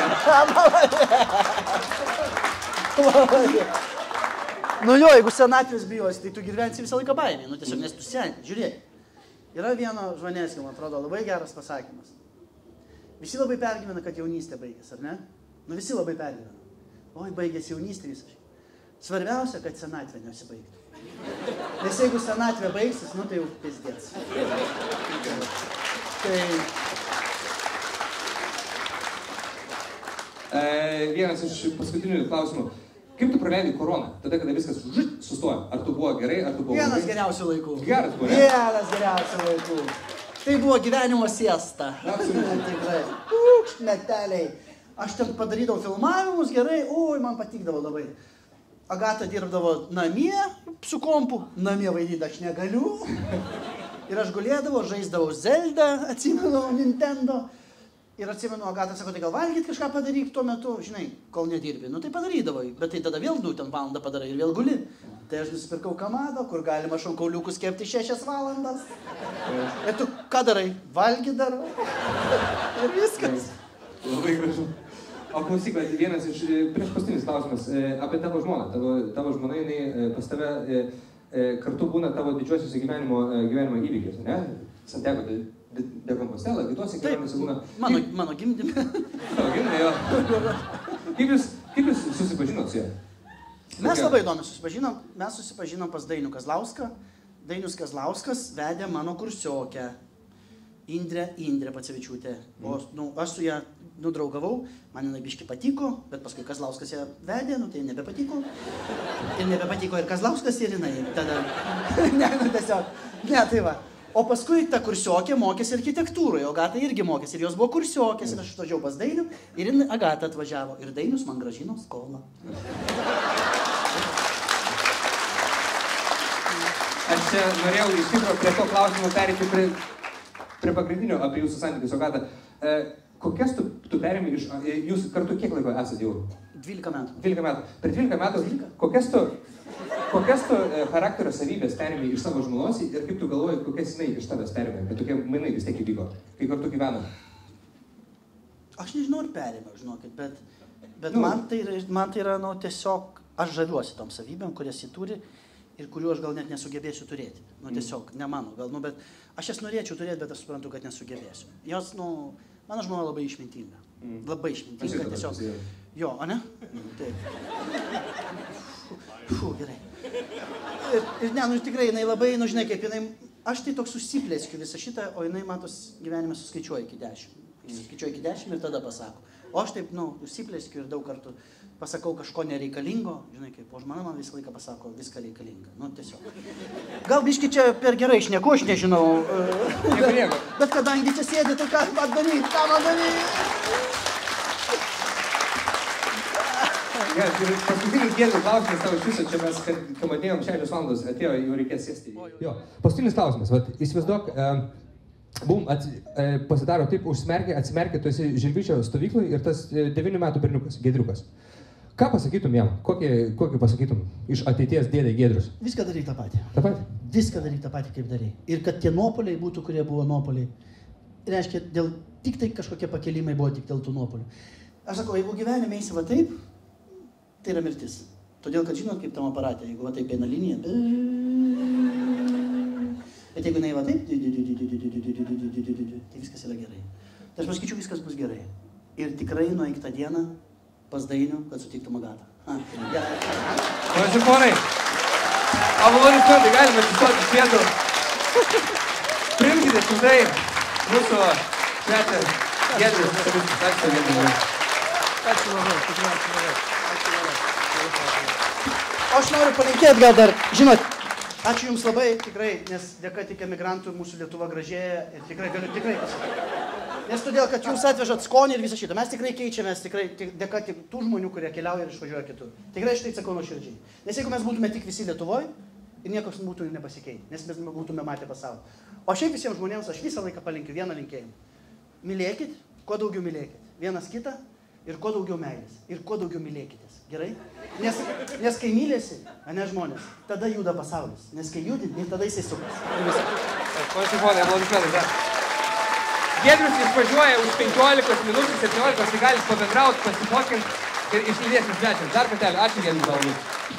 pasaulyje? Jo, jeigu senatvės bijosi, tai tu gyvensi visą laiką baimė, tiesiog, nes tu seni. Žiūrėk, yra vieno Žvaneskio, man atrodo, labai geras pasakymas. Visi labai pergyvena, kad jaunystė baigės, ar ne? Visi labai pergyvena. Oi, baigės jaunystė visą. Svarbiausia, kad senatvė nesibaigtų. Nes jeigu senatvė baigsis, tai jau pizdėts. Vienas iš paskutinių klausimų. Kaip tu praleidai koroną? Tada, kada viskas sustojo. Ar tu buvo gerai, ar tu buvo... Vienas geriausių laikų. Geras buvo, ne? Vienas geriausių laikų. Tai buvo gyvenimo siesta. Tikrai. Meteliai. Aš ten padarydavau filmavimus gerai, man patikdavo labai. Agata dirbdavo namie su kompu, namie vaidyti aš negaliu. Ir aš gulėdavau, žaisdavau Zelda, atsimenu, Nintendo. Ir atsimenu, Agata sako, tai gal valgyt kažką padaryk tuo metu, žinai, kol nedirbi. Tai padarydavai, bet tai tada vėl, ten valandą padarai ir vėl guli. Tai aš nusipirkau Kamado, kur galima šonkauliukus kepti 6 valandas. Ir tu ką darai? Valgy dar. Ir viskas. Labai gražu. O klausyk, vienas iš prieš paskutinis klausimas apie tavo žmoną. Tavo žmona, jinai pas tave kartu būna tavo didžiuosiuose gyvenimo įvykiuose, ne? Santiago de Compostela, kitose kelionėse būna... Mano gimdymė. Tavo gimdymė, jo. Kaip jūs susipažinot su ją? Mes labai įdomi susipažinom. Mes susipažinom pas Dainių Kazlauską. Dainius Kazlauskas vedė mano kursiokę. Indrė Pacevičiūtė. Aš su ją nudraugavau, man jinai biški patiko, bet paskui Kazlauskas ją vedė, tai nebepatiko. Ir nebepatiko ir Kazlauskas, ir jinai. Tada... Ne, tai va. O paskui ta kursiokė mokėsi architektūroje, o Agata irgi mokėsi, ir jos buvo kursiokės, ir aš atvažiavau pas Dainių, ir Agata atvažiavo, ir Dainius man grąžino skolą. Aš čia norėjau iš tikro prie to klausimo perėti prie pagrindinio apie jūsų santykius, Agata. Kokias tu perėmė iš... Jūs kartu kiek laiko esate jau? 12 metų. 12 metų. Per 12 metų, kokias tu charakterio savybės perėmė iš savo žmonos ir kaip tu galvoji, kokias jinai iš tavęs perėmė, kad tokie mainai vis tiek įvyko, kai kartu gyvena? Aš nežinau, ar perėmė, žinokit, bet man tai yra, tiesiog, aš žaviuosi tom savybėm, kurias jį turi ir kuriuo aš gal net nesugebėsiu turėti. Tiesiog, ne mano, gal, bet aš jas norėčiau turėti, bet aš suprantu, kad nesugebėsiu. Jos, mano žmona labai išmintinga. Labai išmintinga, tiesiog. Jo, o ne? Taip. Gerai. Ir ne, tikrai, jinai labai, žinai, kaip jinai, aš tai toks susiplėskiu visą šitą, o jinai, matos, gyvenime suskaičiuoja iki 10. Suskaičiuoja iki 10 ir tada pasako. O aš taip, susiplėskiu ir daug kartų pasakau kažko nereikalingo, žinai, kaip o žmona man visą laiką pasako viską reikalinga. Tiesiog. Gal biški čia per gerai šneku, aš nežinau. Bet kadangi čia sėdi, tai ką man daryti? Paskutinis gėdų klausimas tavo iš viso, čia mes, kad atėjom 6 valandos, atėjo, jau reikės sėsti. Jo, paskutinis klausimas, įsivaizduok, pasidaro taip, atsimerkė, tu esi Žilvičio stovykloje ir tas 9 metų berniukas, Giedriukas. Ką pasakytum jam? Kokį pasakytum iš ateities dėdė Giedrius? Viską daryk tą patį. Ta patį? Viską daryk tą patį, kaip darai. Ir kad tie nuopoliai būtų, kurie buvo nuopoliai. Reiškia, tik tai kažkokie pakelimai buvo tik dėl tų nuopolių. Aš sakau, jeigu gyvenime eisi va taip, tai yra mirtis. Todėl, kad žinot, kaip tam aparate, jeigu va taip eina linija, bet jeigu jinai va taip, tai viskas yra gerai. Tai aš pasakyčiau, viskas bus gerai. Ir tikrai nueik tą dieną pas Dainių, kad sutiktų Agatą. Ponas ir ponai, Avalonių skundai, galime atsistoti iš vietų. Priimkite šimtai mūsų svečią Giedrius. Ačiū labai. Ačiū labai. Aš noriu palinkėti gal dar, žinot, ačiū Jums labai, tikrai, nes dėka tik emigrantų mūsų Lietuva gražėja ir tikrai galiu pasakyti. Nes todėl, kad Jūs atvežat skonį ir visą šitą. Mes tikrai keičiamės, tikrai dėka tik tų žmonių, kurie keliauja ir išvažiuoja kitur. Tikrai šitai sakau nuoširdžiai. Nes jeigu mes būtume tik visi Lietuvoje, ir niekas būtų nepasikeitę, nes mes būtume matę pasaulį. O šiaip visiems žmonėms aš visą laiką palinkiu vieną linkėjimą. Mylėkit, kuo daugiau mylėkit. Vienas kitą ir kuo daugiau meilės. Ir kuo daugiau mylėkitės. Gerai? Nes kai mylėsi, ne žmonės, tada juda pasaulis. Nes kai judi, tada jisai sukas. Ponas ir ponai, Avalonių skundai. Giedrius išvažiuoja už 15 minučių, 17, tai galit pabendrauti, pasipokint ir išlydės svečiams. Dar kartelį, ačiū Giedrius.